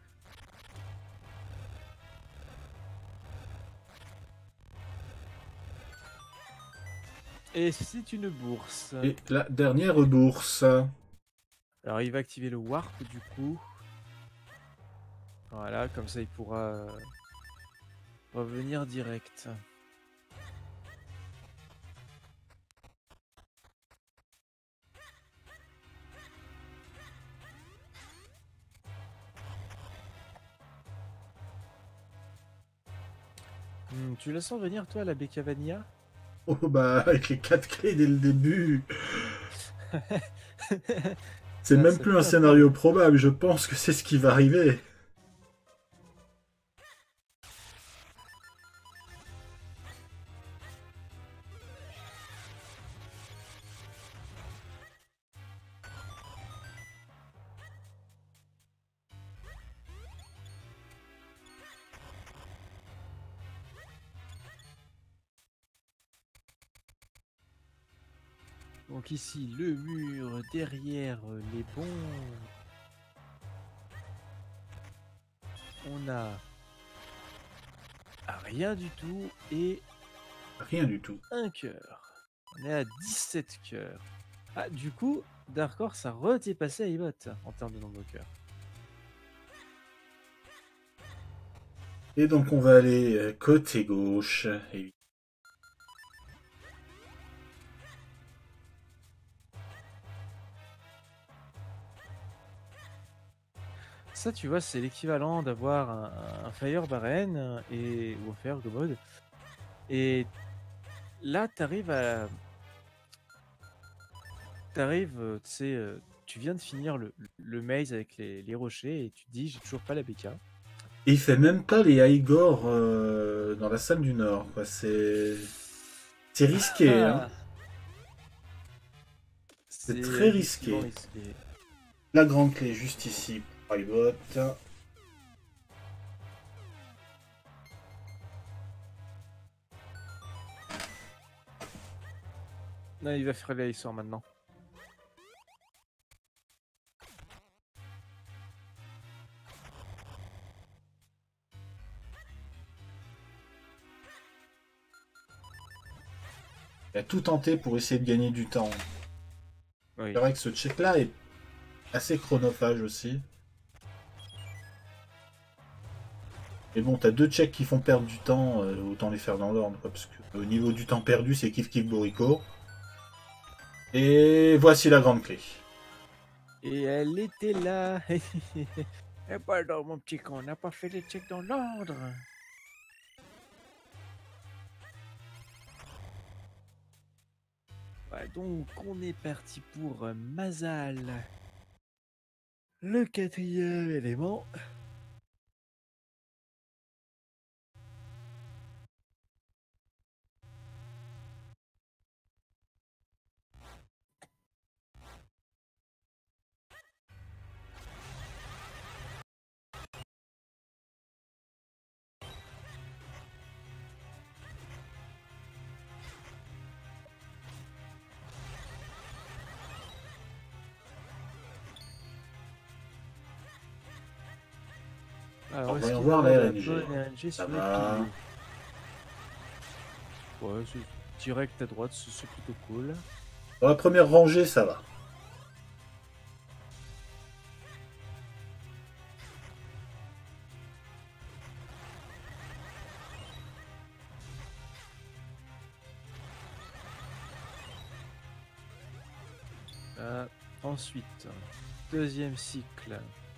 Et c'est une bourse. Et la dernière bourse. Alors il va activer le warp du coup. Voilà, comme ça il pourra revenir direct. Tu la sens venir toi la BK Vanilla? Oh bah avec les 4 clés dès le début. C'est même plus un scénario probable, je pense que c'est ce qui va arriver. Donc ici, le mur derrière les bons. On a rien du tout et Rien du tout. Un cœur. On est à 17 cœurs. Ah, du coup, Dark Horse a redépassé Aibot en termes de nombre de cœurs. Et donc on va aller côté gauche. Et... Ça, tu vois, c'est l'équivalent d'avoir un Fire Baron ou un Fire Gomod. Et là, t'arrives à... tu sais, tu viens de finir le maze avec les rochers et tu te dis, j'ai toujours pas la BK. Et il fait même pas les Igor dans la salle du Nord. C'est risqué, hein. C'est très risqué. La grande clé juste ici pour Aibot. Non, il va faire les sorts maintenant. Il a tout tenté pour essayer de gagner du temps. Oui. C'est vrai que ce check-là est assez chronophage aussi. Mais bon, t'as deux checks qui font perdre du temps, autant les faire dans l'ordre, parce que au niveau du temps perdu, c'est kiff kiff Borico. Et voici la grande clé. Et elle était là. Eh ben non, mon petit con, on n'a pas fait les checks dans l'ordre. Ouais, donc on est parti pour Mazal. Le 4e élément. Alors, voyons voir la RNG. RNG Ça sur va. les piliers. Ouais, c'est direct à droite, c'est plutôt cool. Dans la première rangée, ça va. Ensuite, deuxième cycle.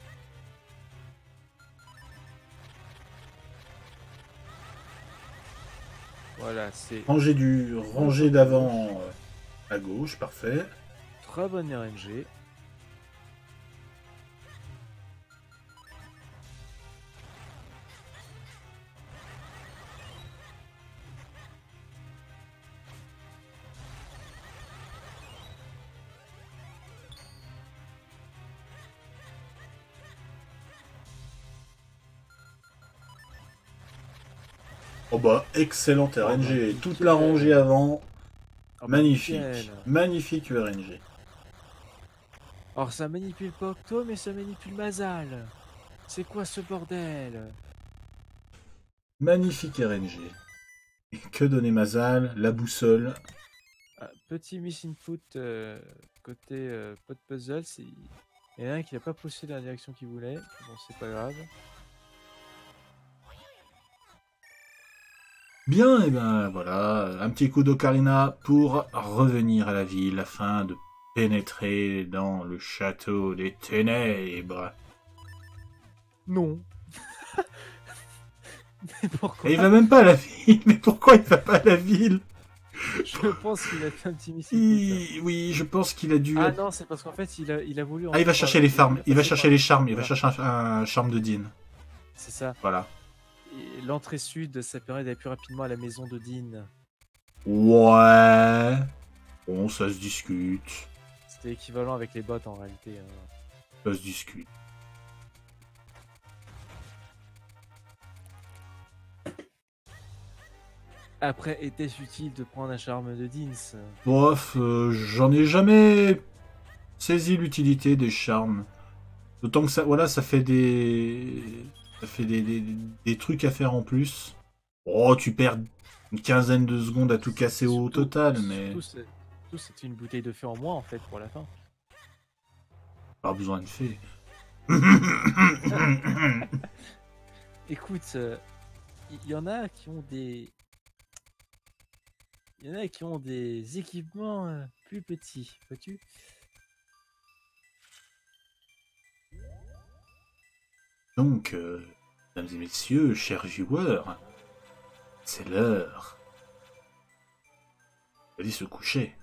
Voilà, c'est Rangée d'avant à gauche, parfait. très bonne RNG. Oh bah, excellente RNG. bah, Toute la rangée avant. Oh, bah, Magnifique. nickel. Magnifique RNG. Alors ça manipule pas Octo, mais ça manipule Mazal. C'est quoi ce bordel? Magnifique RNG. Et que donnait Mazal, la boussole. Petit missing foot côté pot puzzle. Il y en a un qui n'a pas poussé dans la direction qu'il voulait. Bon, c'est pas grave. Bien, et ben voilà, un petit coup d'ocarina pour revenir à la ville afin de pénétrer dans le château des ténèbres. Non. Mais pourquoi? Et il va même pas à la ville, mais pourquoi il va pas à la ville? Je pense qu'il a fait un petit missing foot. Oui, je pense qu'il a dû... Ah non, c'est parce qu'en fait, il a voulu... Ah, il va chercher les farms, il va chercher les charmes, il va Voilà. chercher un charme de Dean. C'est ça. Voilà. L'entrée sud, ça permet d'aller plus rapidement à la maison de Dean. Ouais... Bon, ça se discute. C'était équivalent avec les bots en réalité. Ça se discute. Après, était-ce utile de prendre un charme de Deans? Bref, j'en ai jamais saisi l'utilité des charmes. D'autant que ça, voilà, ça fait des trucs à faire en plus. Oh, tu perds Une quinzaine de secondes à tout casser au total, mais... Surtout, c'est une bouteille de fée en moins, en fait, pour la fin. Pas besoin de fée. Écoute, il y en a qui ont des... Il y en a qui ont des équipements plus petits, vois-tu? Donc, mesdames et messieurs, chers viewers, c'est l'heure. Allez se coucher.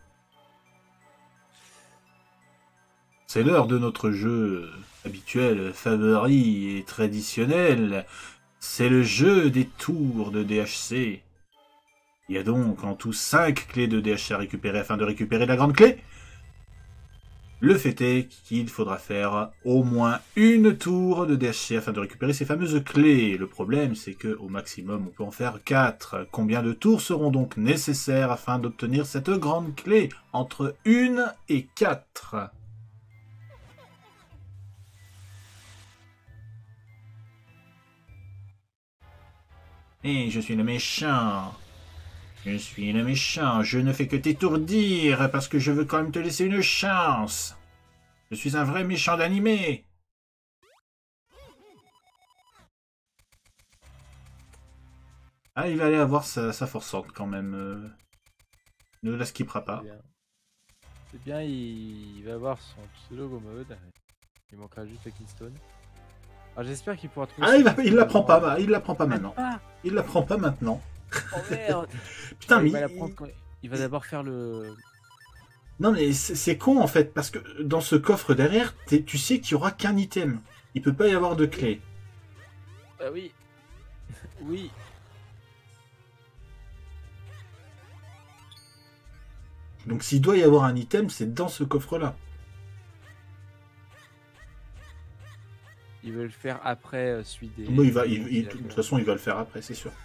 C'est l'heure de notre jeu habituel, favori et traditionnel. C'est le jeu des tours de DHC. Il y a donc en tout 5 clés de DHC à récupérer afin de récupérer la grande clé. Le fait est qu'il faudra faire au moins une tour de DHC afin de récupérer ces fameuses clés. Le problème, c'est qu'au maximum, on peut en faire 4. Combien de tours seront donc nécessaires afin d'obtenir cette grande clé? Entre 1 et 4. Et je suis le méchant. Je suis le méchant. Je ne fais que t'étourdir parce que je veux quand même te laisser une chance. Je suis un vrai méchant d'animé. Ah, il va aller avoir sa forçante quand même. Ne la skippera pas. C'est bien, il va avoir son pseudo go mode. Il manquera juste la Keystone. Alors j'espère qu'il pourra trouver... Ah, il la prend pas, il la prend pas maintenant. Ah, Il la prend pas maintenant. oh merde. Putain, mais... Il va d'abord faire le... Non, mais c'est con en fait, parce que dans ce coffre derrière, tu sais qu'il y aura qu'un item. Il peut pas y avoir de clé. Ah oui. Oui. Donc s'il doit y avoir un item, c'est dans ce coffre-là. Il veut le faire après celui des... Bon, de toute façon, il va le faire après, c'est sûr.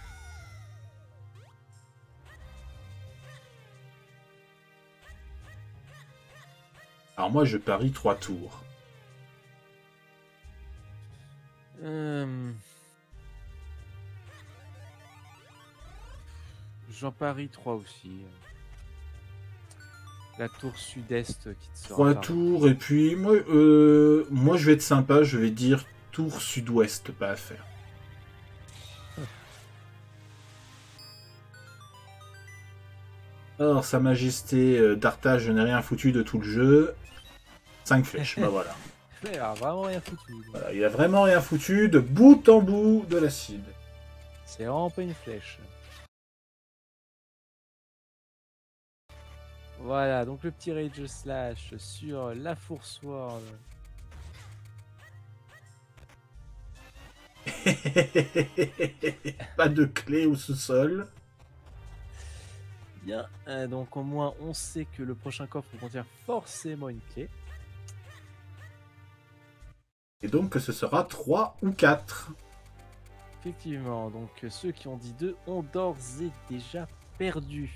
Alors moi, je parie 3 tours. J'en parie 3 aussi. La tour sud-est qui te sort. 3 tours, et puis moi, je vais être sympa, je vais dire tour sud-ouest, pas à faire. Alors, Sa Majesté Darta, je n'ai rien foutu de tout le jeu. 5 flèches, bah voilà. Il a vraiment rien foutu. Voilà, il a vraiment rien foutu de bout en bout de l'acide. C'est vraiment pas une flèche. Voilà, donc le petit Rage Slash sur la Force World. Pas de clé au sous-sol. Bien, donc au moins on sait que le prochain coffre contient forcément une clé. Et donc que ce sera 3 ou 4. Effectivement, donc ceux qui ont dit 2 ont d'ores et déjà perdu.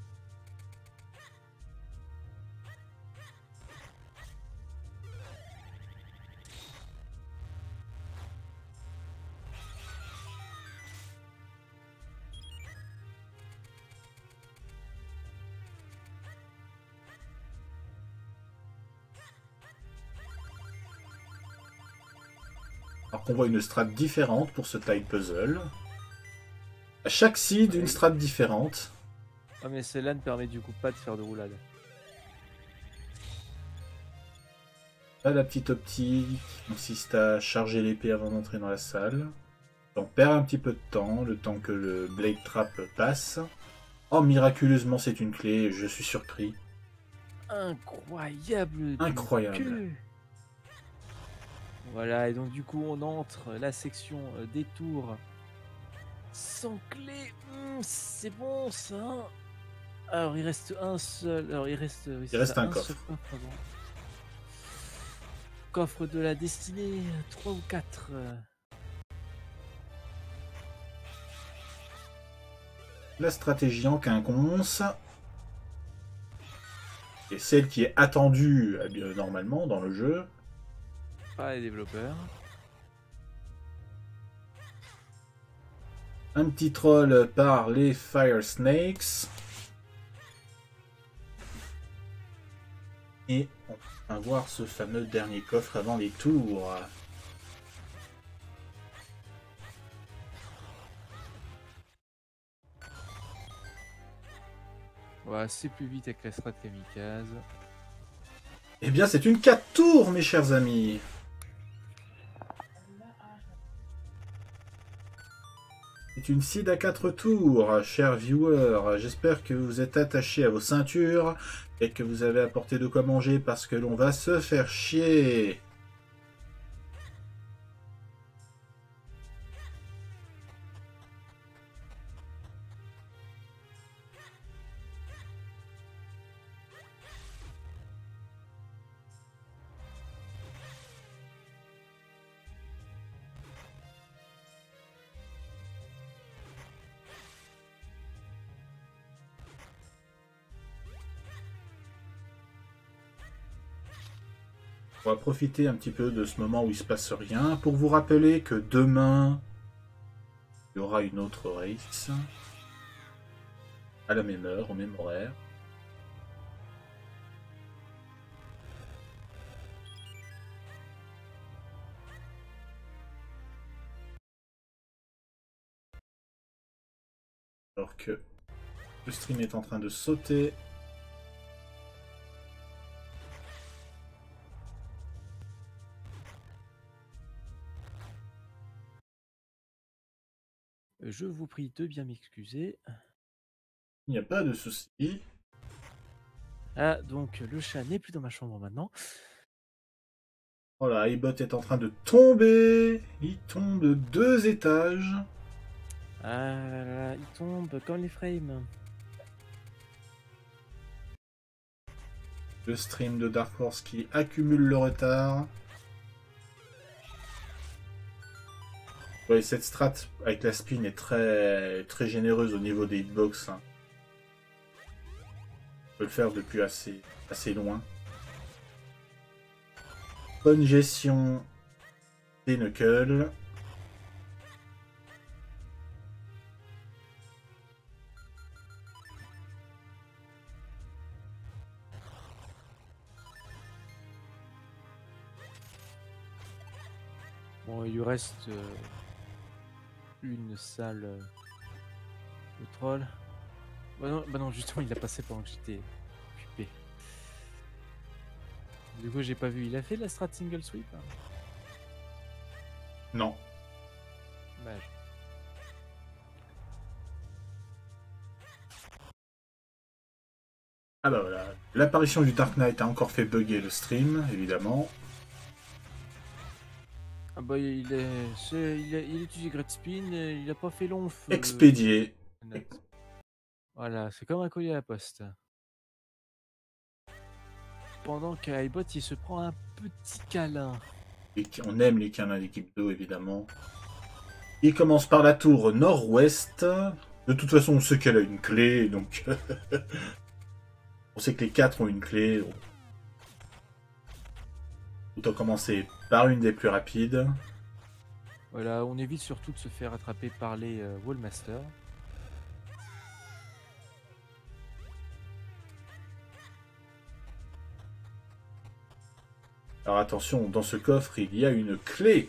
Alors qu'on voit une strat différente pour ce type puzzle. À chaque seed, une strat différente. Ah mais celle-là ne permet du coup pas de faire de roulade. Là, la petite optique qui consiste à charger l'épée avant d'entrer dans la salle. On perd un petit peu de temps, le temps que le Blade Trap passe. Oh, miraculeusement, c'est une clé, je suis surpris. Incroyable. Incroyable. Voilà, et donc du coup on entre la section des tours sans clé. C'est bon ça. Alors il reste un seul. Alors il reste un coffre. Seul coffre, pardon. Coffre de la destinée, 3 ou 4. La stratégie en quinconce. Et celle qui est attendue normalement dans le jeu. Pas les développeurs. Un petit troll par les Fire Snakes. Et on va voir ce fameux dernier coffre avant les tours. Ouais, c'est plus vite avec la strat kamikaze. Eh bien, c'est une 4 tours, mes chers amis. C'est une seed à 4 tours, chers viewers. J'espère que vous êtes attachés à vos ceintures et que vous avez apporté de quoi manger parce que l'on va se faire chier. On va profiter un petit peu de ce moment où il se passe rien pour vous rappeler que demain, il y aura une autre race à la même heure, au même horaire. Alors que le stream est en train de sauter. Je vous prie de bien m'excuser. Il n'y a pas de souci. Ah, donc le chat n'est plus dans ma chambre maintenant. Voilà, iBot est en train de tomber. Il tombe de 2 étages. Ah là là, il tombe comme les frames. Le stream de Dark Horse qui accumule le retard. Ouais, cette strat avec la spin est très généreuse au niveau des hitbox. On peut le faire depuis assez loin. Bonne gestion des knuckles. Bon, il lui reste une salle de troll. Bah non, justement, il l'a passé pendant que j'étais occupé. Du coup, j'ai pas vu. Il a fait la strat single sweep hein. Non. Dommage. Ah bah voilà. L'apparition du Dark Knight a encore fait bugger le stream, évidemment. Ah bah il a utilisé Great Spin, il a pas fait long feu. Expédié. Voilà, c'est comme un colis à la poste. Pendant qu'iBot il se prend un petit câlin. Et on aime les câlins d'équipe 2, évidemment. Il commence par la tour nord-ouest. De toute façon, on sait qu'elle a une clé, donc... on sait que les 4 ont une clé. Autant commencer par une des plus rapides. Voilà, on évite surtout de se faire attraper par les Wallmasters. Alors attention, dans ce coffre, il y a une clé.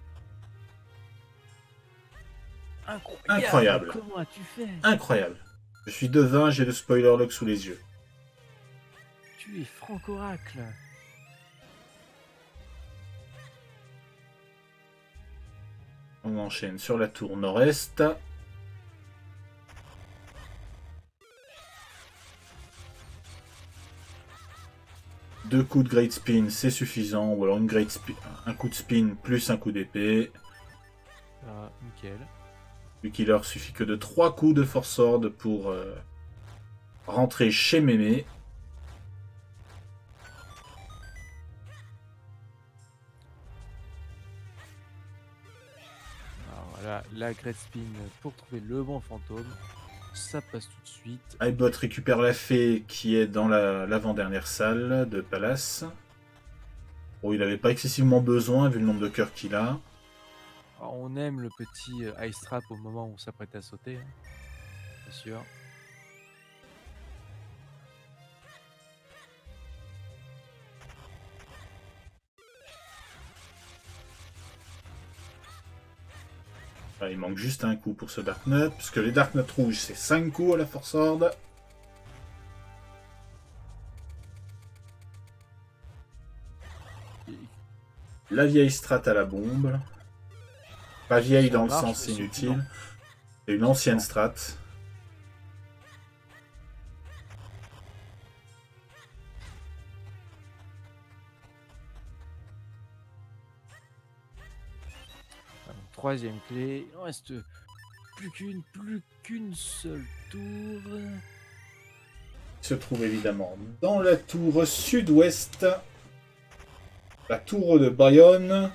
Incroyable. Comment as-tu fait? Incroyable. Je suis devin, j'ai le spoiler log sous les yeux. Tu es Franc-Oracle. On enchaîne sur la tour nord-est. Deux coups de Great Spin, c'est suffisant. Ou alors une Great Spin, un coup de spin plus un coup d'épée. Ah, nickel. Vu qu'il leur suffit que de 3 coups de Force Sword pour rentrer chez Mémé. Alors voilà, la Great Spin pour trouver le bon fantôme. Ça passe tout de suite. iBot récupère la fée qui est dans l'avant-dernière salle de Palace. Bon, il n'avait pas excessivement besoin vu le nombre de cœurs qu'il a. On aime le petit ice trap au moment où on s'apprête à sauter, hein, bien sûr. Il manque juste un coup pour ce Dark Nut, puisque les Dark Nut rouges, c'est 5 coups à la Force Horde. La vieille strat à la bombe. Pas vieille dans le sens inutile. C'est une ancienne strat. Troisième clé, il en reste plus qu'une seule tour. Il se trouve évidemment dans la tour sud-ouest, la tour de Bayonne.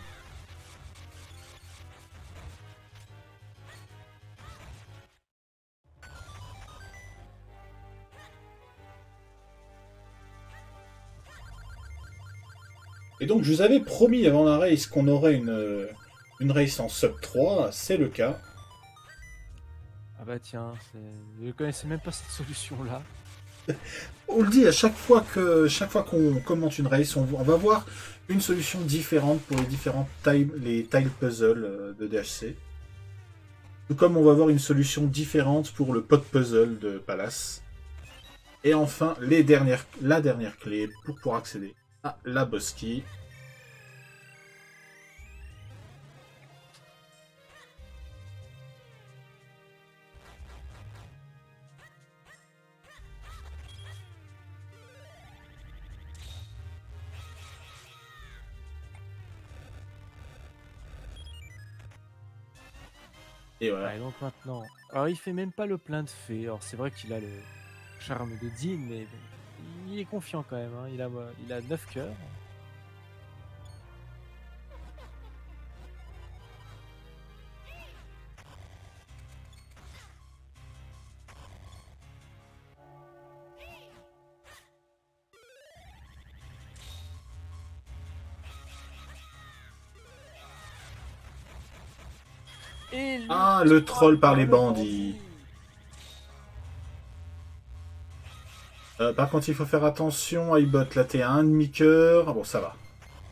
Et donc je vous avais promis avant la race qu'on aurait une race en sub 3, c'est le cas. Ah bah tiens, je connaissais même pas cette solution-là. On le dit à chaque fois qu'on commente une race, on va voir une solution différente pour les différents tile puzzles de DHC. Tout comme on va voir une solution différente pour le pot puzzle de Palace. Et enfin, la dernière clé pour pouvoir accéder à la boss key. Et voilà. Et donc maintenant, alors il fait même pas le plein de fées. Alors c'est vrai qu'il a le charme de Dean, mais il est confiant quand même. Hein. Il a 9 cœurs. Ah, le troll par les bandits. Par contre, il faut faire attention. iBot, là, t'es à un demi-cœur. Bon, ça va.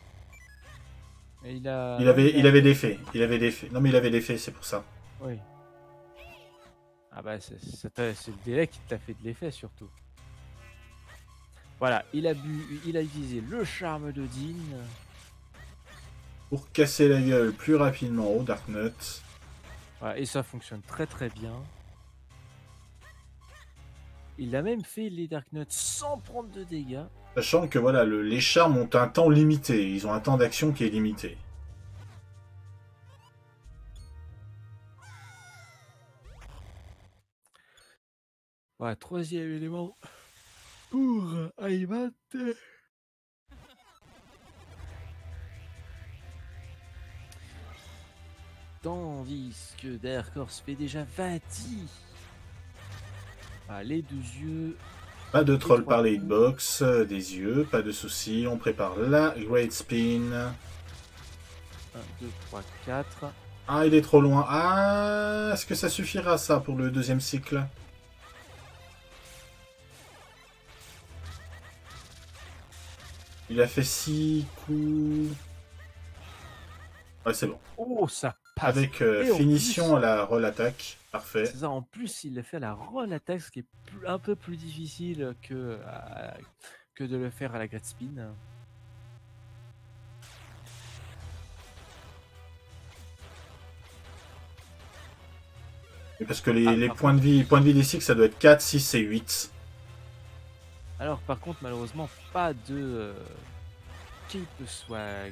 Il avait des faits. Il avait des faits. Non, mais il avait des faits, c'est pour ça. Oui. Ah bah, c'est le délai qui t'a fait de l'effet, surtout. Voilà, il a utilisé le charme de Dean. Pour casser la gueule plus rapidement au Dark Nut. Voilà, et ça fonctionne très très bien. Il a même fait les Dark Nuts sans prendre de dégâts. Sachant que voilà, les charmes ont un temps limité. Ils ont un temps d'action qui est limité. Voilà, troisième élément pour Aymat. Tandis que Dark Horse fait déjà 20. Ah, les 2 yeux. Pas de troll par les hitbox, des yeux, pas de soucis. On prépare la Great Spin. 1, 2, 3, 4. Ah, il est trop loin. Ah, est-ce que ça suffira ça pour le deuxième cycle? Il a fait 6 coups. Ouais, c'est bon. Oh, ça passe. Avec finition plus, à la roll attack. Parfait. C'est ça, en plus, il a fait la roll attack, ce qui est un peu plus difficile que de le faire à la Great Spin. Et parce que les points de vie des cycles, ça doit être 4, 6 et 8. Alors, par contre, malheureusement, pas de keep swag.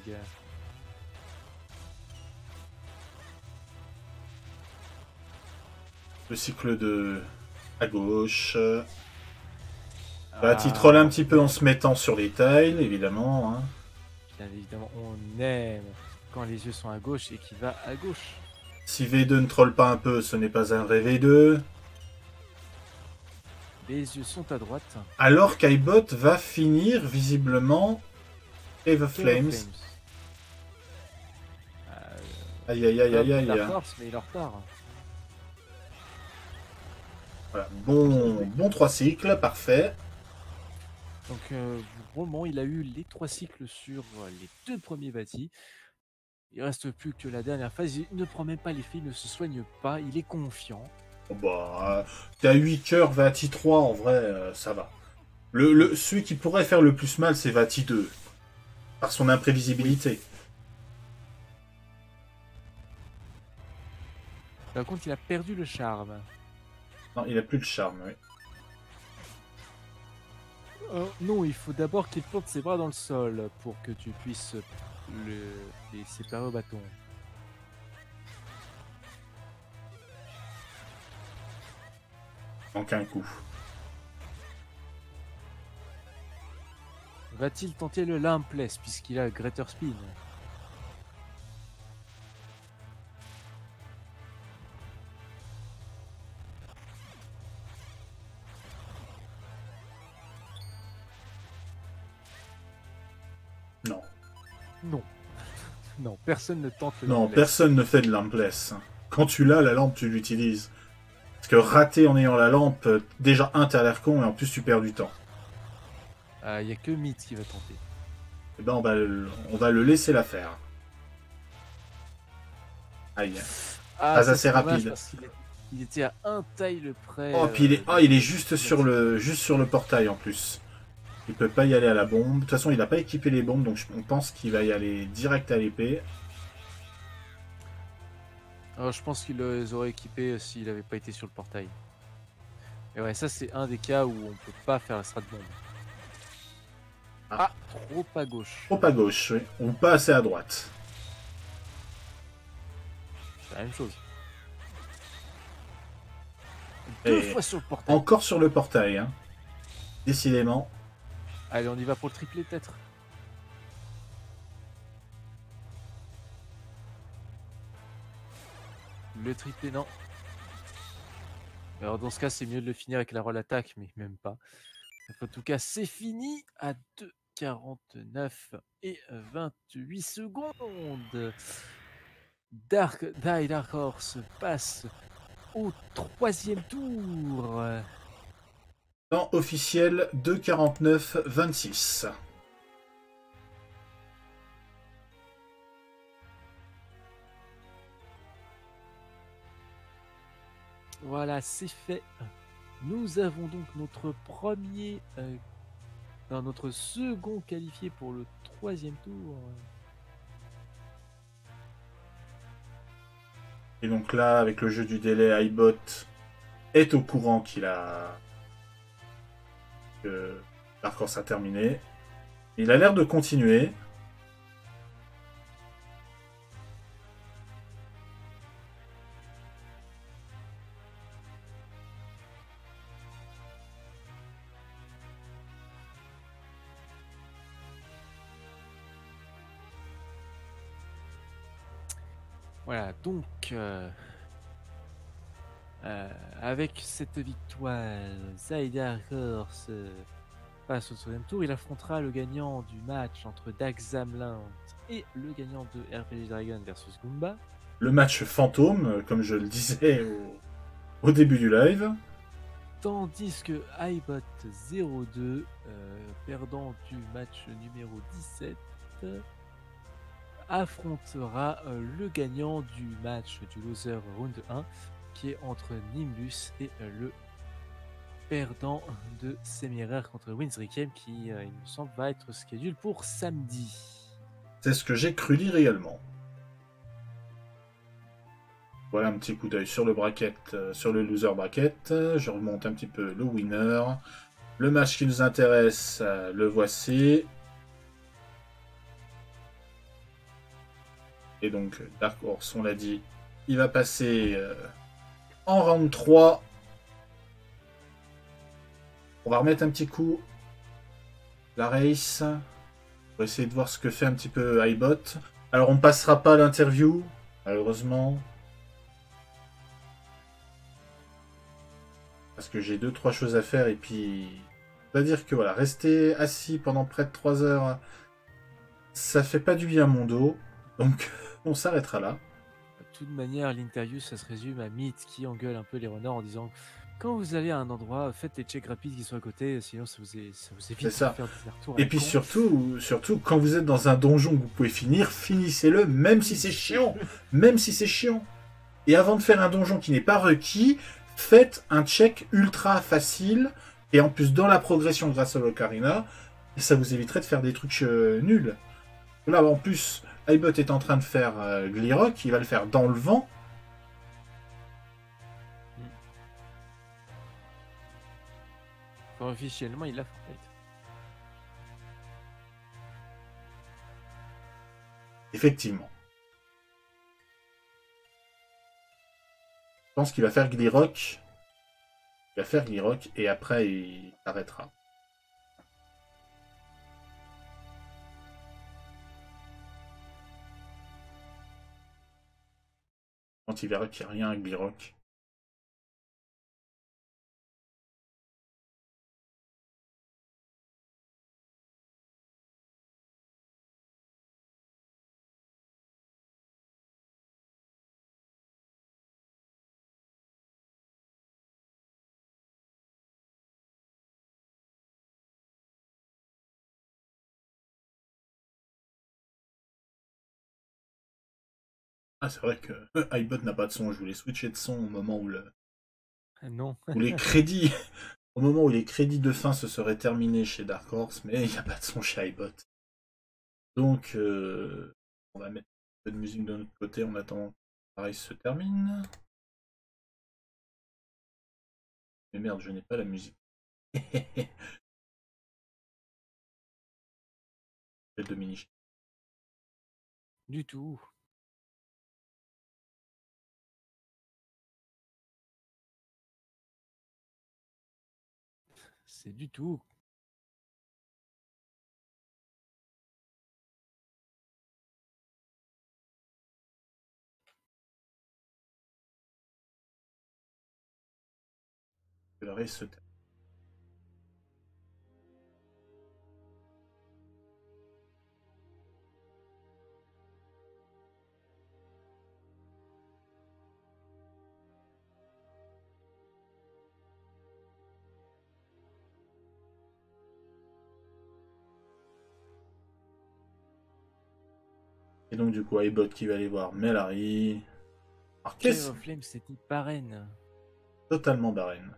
Le cycle de à gauche. Bah, tu trolles un petit peu en se mettant sur les tiles, évidemment. Hein. Bien évidemment, on aime quand les yeux sont à gauche et qu'il va à gauche. Si V2 ne troll pas un peu, ce n'est pas un vrai V2. Les yeux sont à droite. Alors qu'iBot va finir, visiblement, Cave of Flames. Aïe aïe aïe Hop, aïe la aïe. force, mais il est en retard. Voilà. Bon 3 cycles, parfait. Donc, pour le moment, il a eu les 3 cycles sur les 2 premiers bâtis. Il reste plus que la dernière phase. Il ne prend même pas l'effet, il ne se soigne pas, il est confiant. Bon, bah, t'es à 8 cœurs, Vati 3, en vrai, ça va. Celui qui pourrait faire le plus mal, c'est Vati 2, par son imprévisibilité. Par contre, il a perdu le charme. Non, il a plus le charme, oui. Non, il faut d'abord qu'il plante ses bras dans le sol pour que tu puisses les séparer au bâton. Manque un coup. Va-t-il tenter le Limpless puisqu'il a Greater Spin? Non. Non. Non, personne ne tente le Non, Limpless. personne ne fait de lampless. Quand tu l'as, la lampe, tu l'utilises. Parce que rater en ayant la lampe, déjà, t'as l'air con, et en plus, tu perds du temps. Il n'y a que Myth qui va tenter. Eh ben, on va le laisser la faire. Aïe. Pas Ça, assez c'est dommage rapide. parce il était à un tile près. Oh, puis il est juste sur le portail, en plus. Il peut pas y aller à la bombe. De toute façon, il n'a pas équipé les bombes, donc on pense qu'il va y aller direct à l'épée. Alors, je pense qu'il les aurait équipés s'il n'avait pas été sur le portail. Et ouais, ça c'est un des cas où on peut pas faire la strat bombe. Ah. Trop à gauche. Trop à gauche, oui. Ou pas assez à droite. C'est la même chose. Et Deux fois sur le portail. Encore sur le portail, hein. Décidément. Allez, on y va pour le triplé peut-être. Le triplé, non. Alors dans ce cas, c'est mieux de le finir avec la roll attack, mais même pas. En tout cas, c'est fini à 2,49 et 28 secondes. Dark Horse passe au 3e tour. Temps officiel 2,49,26. Voilà, c'est fait. Nous avons donc notre notre second qualifié pour le 3e tour. Et donc là, avec le jeu du délai, iBot est au courant qu'il a... que Dark Horse a terminé. Il a l'air de continuer. Voilà, donc avec cette victoire, Dark Horse passe au 3e tour. Il affrontera le gagnant du match entre Daxamland et le gagnant de RPG Dragon versus Goomba. Le match fantôme, comme je le disais au début du live. Tandis que iBot 02, perdant du match numéro 17, affrontera le gagnant du match du loser round 1 qui est entre Nimbus et le perdant de Semirer contre Windsrikem qui il me semble va être schedule pour samedi. C'est ce que j'ai cru lire également. Voilà un petit coup d'œil sur le bracket, sur le loser bracket. Je remonte un petit peu le winner. Le match qui nous intéresse, le voici. Et donc, Dark Horse, on l'a dit, il va passer en round 3. On va remettre un petit coup la race. Pour essayer de voir ce que fait un petit peu iBot. Alors, on ne passera pas à l'interview, malheureusement. Parce que j'ai 2-3 choses à faire et puis... On va dire que voilà, rester assis pendant près de 3 heures, ça fait pas du bien à mon dos. Donc, on s'arrêtera là. toute manière, l'interview, ça se résume à Meat qui engueule un peu les renards en disant quand vous allez à un endroit, faites les checks rapides qui sont à côté, sinon ça vous évite C'est de ça. faire des retours à Et la puis con. surtout, quand vous êtes dans un donjon que vous pouvez finir, finissez-le, même si c'est chiant. Même si c'est chiant. Et avant de faire un donjon qui n'est pas requis, faites un check ultra facile. Et en plus, dans la progression grâce à l'Ocarina, ça vous éviterait de faire des trucs nuls. Là, en plus, iBot est en train de faire Gleerock, il va le faire dans le vent. Officiellement, il l'a fait. Effectivement. Je pense qu'il va faire Gleerock. Il va faire Gleerock et après il arrêtera. Quand il verra qu'il n'y a rien à Gleerock. Ah, c'est vrai que iBot n'a pas de son. Je voulais switcher de son au moment où, Non. où les crédits. Au moment où les crédits de fin se seraient terminés chez Dark Horse, mais il n'y a pas de son chez iBot. Donc, on va mettre un peu de musique de notre côté en attendant que pareil se termine. Mais merde, je n'ai pas la musique. Dominique. Du tout. C'est du tout. Le reste se termine. Et donc, du coup, iBot qui va aller voir Melary. Alors, Fire of Flame, c'est une parraine. Totalement barren.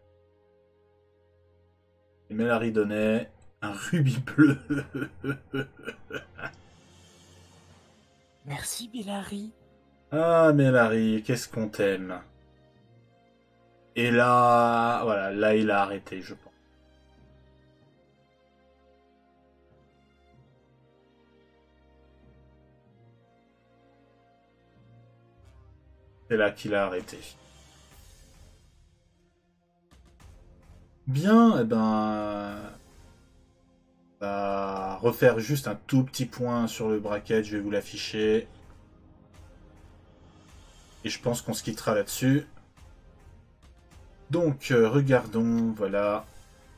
Et Melary donnait un rubis bleu. Merci, Bellary. Ah, Melary, qu'est-ce qu'on t'aime. Et là, voilà, là, il a arrêté, je pense. C'est là qu'il a arrêté. Bien, eh ben... On va refaire juste un tout petit point sur le bracket, je vais vous l'afficher. Et je pense qu'on se quittera là-dessus. Donc, regardons, voilà.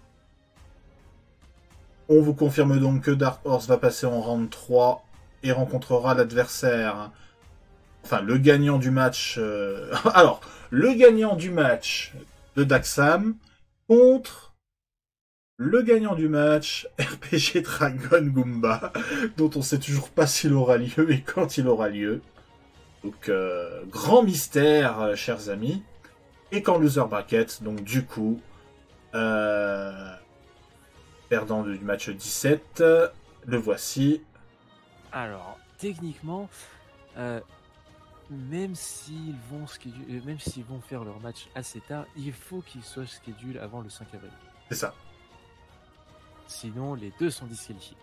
On vous confirme donc que Dark Horse va passer en round 3 et rencontrera l'adversaire. Enfin, le gagnant du match... Alors, le gagnant du match de Daxam contre le gagnant du match RPG Dragon Goomba, dont on sait toujours pas s'il aura lieu et quand il aura lieu. Donc, grand mystère, chers amis. Et qu'en loser bracket, donc du coup, perdant du match 17, le voici. Alors, techniquement, même s'ils vont faire leur match assez tard, il faut qu'ils soient schedule avant le 5 avril. C'est ça. Sinon, les deux sont disqualifiés.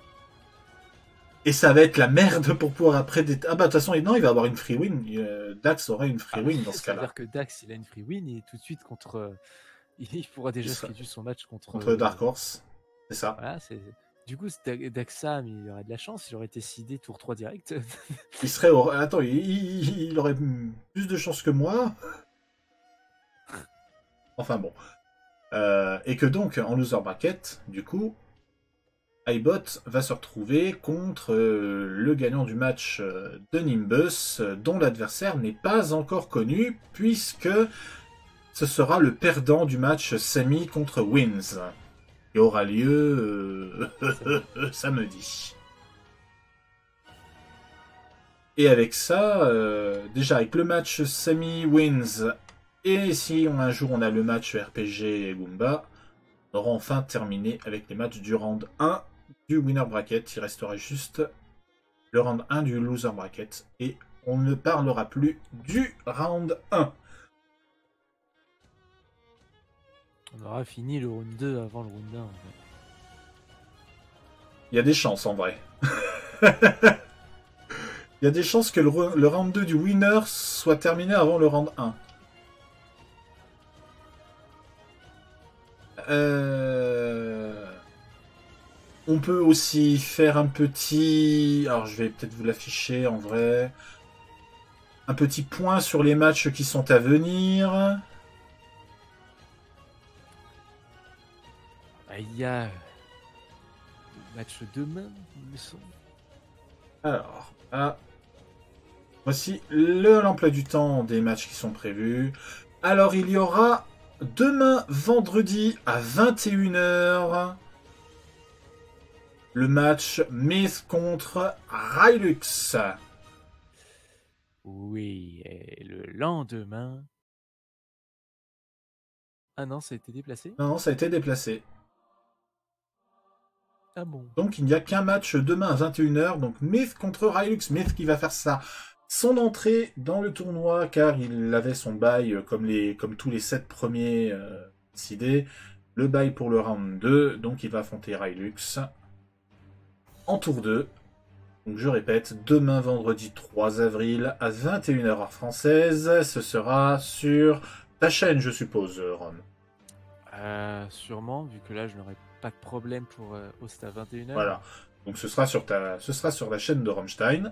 Et ça va être la merde pour pouvoir après... Ah bah de toute façon, non, il va avoir une free win. Dax aurait une free win dans ce cas-là. C'est-à-dire que Dax, il a une free win et tout de suite contre... il pourra déjà schedule son match contre Dark Horse. C'est ça. Voilà, du coup, Daxam, il aurait de la chance, il aurait été seedé tour 3 direct. Il serait... Attends, il aurait plus de chance que moi. Enfin bon. Et que donc, en loser bracket, du coup, iBot va se retrouver contre le gagnant du match de Nimbus, dont l'adversaire n'est pas encore connu, puisque ce sera le perdant du match Sami contre Wins, qui aura lieu samedi. Et avec ça, déjà avec le match Sami Wins, et si un jour on a le match RPG Goomba, on aura enfin terminé avec les matchs du round 1 du winner bracket. Il restera juste le round 1 du loser bracket. Et on ne parlera plus du round 1. On aura fini le round 2 avant le round 1. En fait. Il y a des chances en vrai. Il y a des chances que le round 2 du winner soit terminé avant le round 1. On peut aussi faire un petit... Alors je vais peut-être vous l'afficher en vrai. Un petit point sur les matchs qui sont à venir. Il y a le match demain, il me semble. Alors, voici l'emploi du temps des matchs qui sont prévus. Alors il y aura demain vendredi à 21h le match Myth contre Rylux. Oui, et le lendemain... Ah non, ça a été déplacé? Non, ça a été déplacé. Ah bon. Donc il n'y a qu'un match demain à 21h. Donc Myth contre Rylux. Myth qui va faire son entrée dans le tournoi car il avait son bail comme tous les 7 premiers décidés. Le bail pour le round 2. Donc il va affronter Rylux en tour 2. Donc je répète, demain vendredi 3 avril à 21h heure française. Ce sera sur ta chaîne, je suppose, Ron. Sûrement, vu que là je n'aurai pas de problème pour host à 21h. Voilà. Donc ce sera sur la chaîne de Rammstein.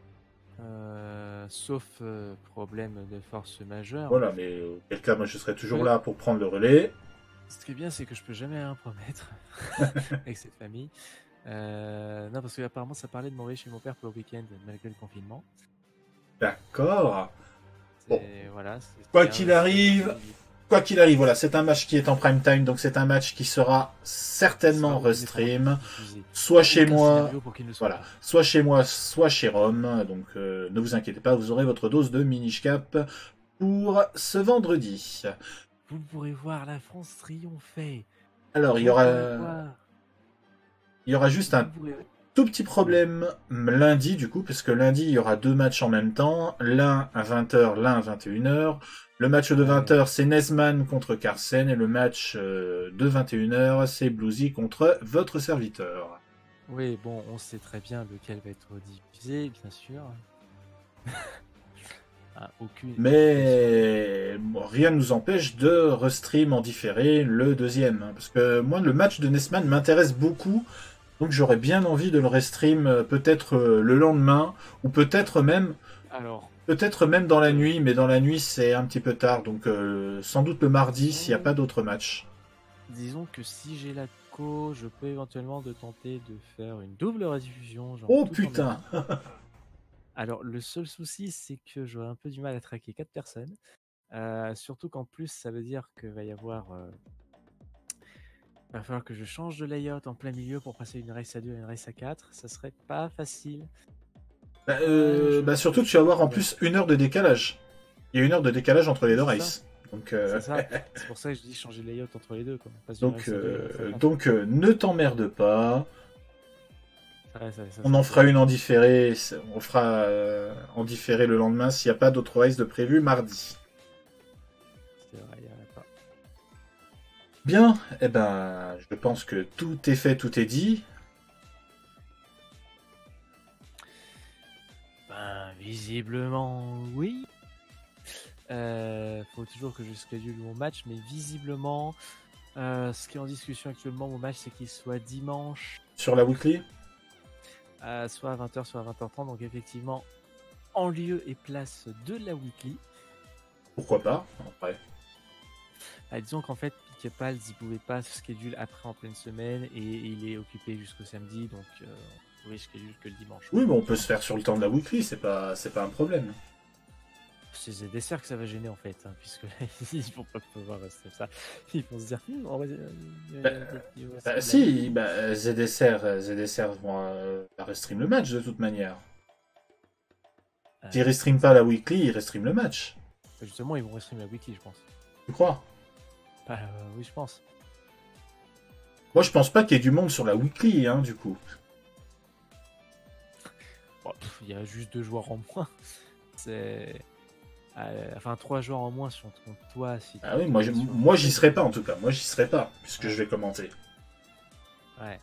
Sauf problème de force majeure. Voilà, mais auquel cas, moi je serai toujours là pour prendre le relais. Ce qui est bien, c'est que je peux jamais rien promettre avec cette famille. Non, parce que apparemment ça parlait de m'envoyer chez mon père pour le week-end, malgré le confinement. D'accord. Bon. Voilà, Quoi qu'il arrive, voilà, c'est un match qui est en prime time, donc c'est un match qui sera certainement restream, soit chez moi, voilà, soit chez moi, soit chez Rome. Donc ne vous inquiétez pas, vous aurez votre dose de Minish Cap pour ce vendredi. Vous pourrez voir la France triompher. Alors il y aura juste un tout petit problème lundi du coup, parce que lundi il y aura 2 matchs en même temps, l'un à 20h, l'un à 21h. Le match de 20h c'est Nesman contre Carsen et le match de 21h c'est Bluesy contre votre serviteur. Oui, bon, on sait très bien lequel va être diffusé, bien sûr. Mais bon, rien ne nous empêche de restream en différé le deuxième, parce que moi le match de Nesman m'intéresse beaucoup. Donc j'aurais bien envie de le restream peut-être le lendemain, ou peut-être même dans la nuit, mais dans la nuit c'est un petit peu tard, donc sans doute le mardi s'il n'y a pas d'autres matchs. Disons que si j'ai la co, je peux éventuellement tenter de faire une double rediffusion. Oh putain. Alors le seul souci c'est que j'aurai un peu du mal à traquer 4 personnes, surtout qu'en plus ça veut dire qu'il va y avoir... Il va falloir que je change de layout en plein milieu pour passer d'une race à 2 à une race à 4. Ça serait pas facile. Surtout que tu vas avoir en plus 1 heure de décalage. Il y a 1 heure de décalage entre les deux races. C'est ça. C'est pour ça que je dis changer de layout entre les deux. Quoi. Donc ne t'emmerde pas. On en fera une en différé. On fera en différé le lendemain s'il n'y a pas d'autres races de prévu mardi. C'est vrai, il n'y en a pas. Bien, je pense que tout est fait, tout est dit. Visiblement, oui. Faut toujours que je schedule mon match, mais visiblement, ce qui est en discussion actuellement, mon match, c'est qu'il soit dimanche. Sur la weekly soit à 20h, soit à 20h30. Donc effectivement, en lieu et place de la weekly. Pourquoi pas, après. Disons qu'en fait, que Pals il pouvait pas se schedule après en pleine semaine et il est occupé jusqu'au samedi, donc on pouvait schedule que le dimanche. Oui, mais on peut se faire sur le temps de la weekly, c'est pas un problème. C'est ZDSR que ça va gêner en fait, hein, puisque ils vont pas pouvoir rester ça. Ils vont se dire, Si, ZDSR va restream le match de toute manière. S'ils restreament pas la weekly, ils restreament le match. Justement, ils vont restream la weekly, je pense. Tu crois? Bah oui, je pense. Moi, je pense pas qu'il y ait du monde sur la weekly, hein, du coup. Bon, il y a juste 2 joueurs en moins. C'est... enfin, 3 joueurs en moins si on te compte toi. Si ah oui, moi j'y serai pas en tout cas. Moi, j'y serai pas, puisque je vais commenter. Ouais.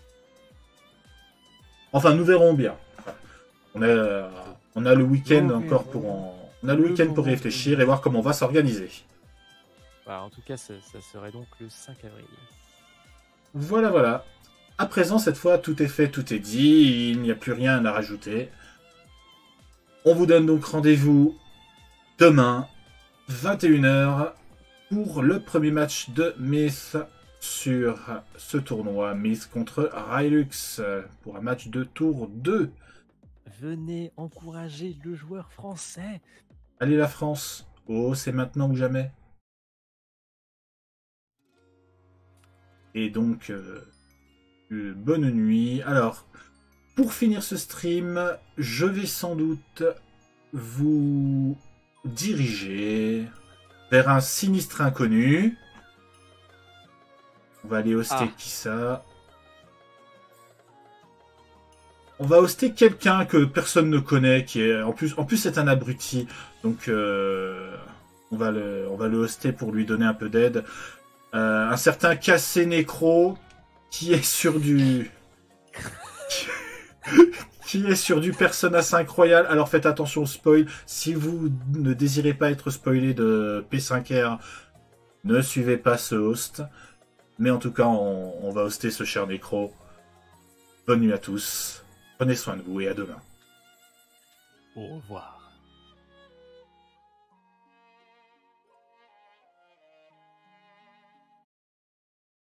Enfin, nous verrons bien. On a le week-end encore on a le week-end pour y réfléchir et voir comment on va s'organiser. Bah, en tout cas, ça serait donc le 5 avril. Voilà. À présent, cette fois, tout est fait, tout est dit. Il n'y a plus rien à rajouter. On vous donne donc rendez-vous demain, 21h, pour le premier match de Myth sur ce tournoi. Myth contre Rylux, pour un match de tour 2. Venez encourager le joueur français. Allez la France. Oh, c'est maintenant ou jamais. Et donc, bonne nuit. Alors, pour finir ce stream, je vais sans doute vous diriger vers un sinistre inconnu. On va aller hoster qui ça? On va hoster quelqu'un que personne ne connaît, qui est en plus c'est un abruti, donc on va le hoster pour lui donner un peu d'aide. Un certain Cassé Nécro qui est sur du qui est sur du Persona 5 Royal. Alors faites attention au spoil. Si vous ne désirez pas être spoilé de P5R, ne suivez pas ce host. Mais en tout cas, on va hoster ce cher Nécro. Bonne nuit à tous. Prenez soin de vous et à demain. Au revoir.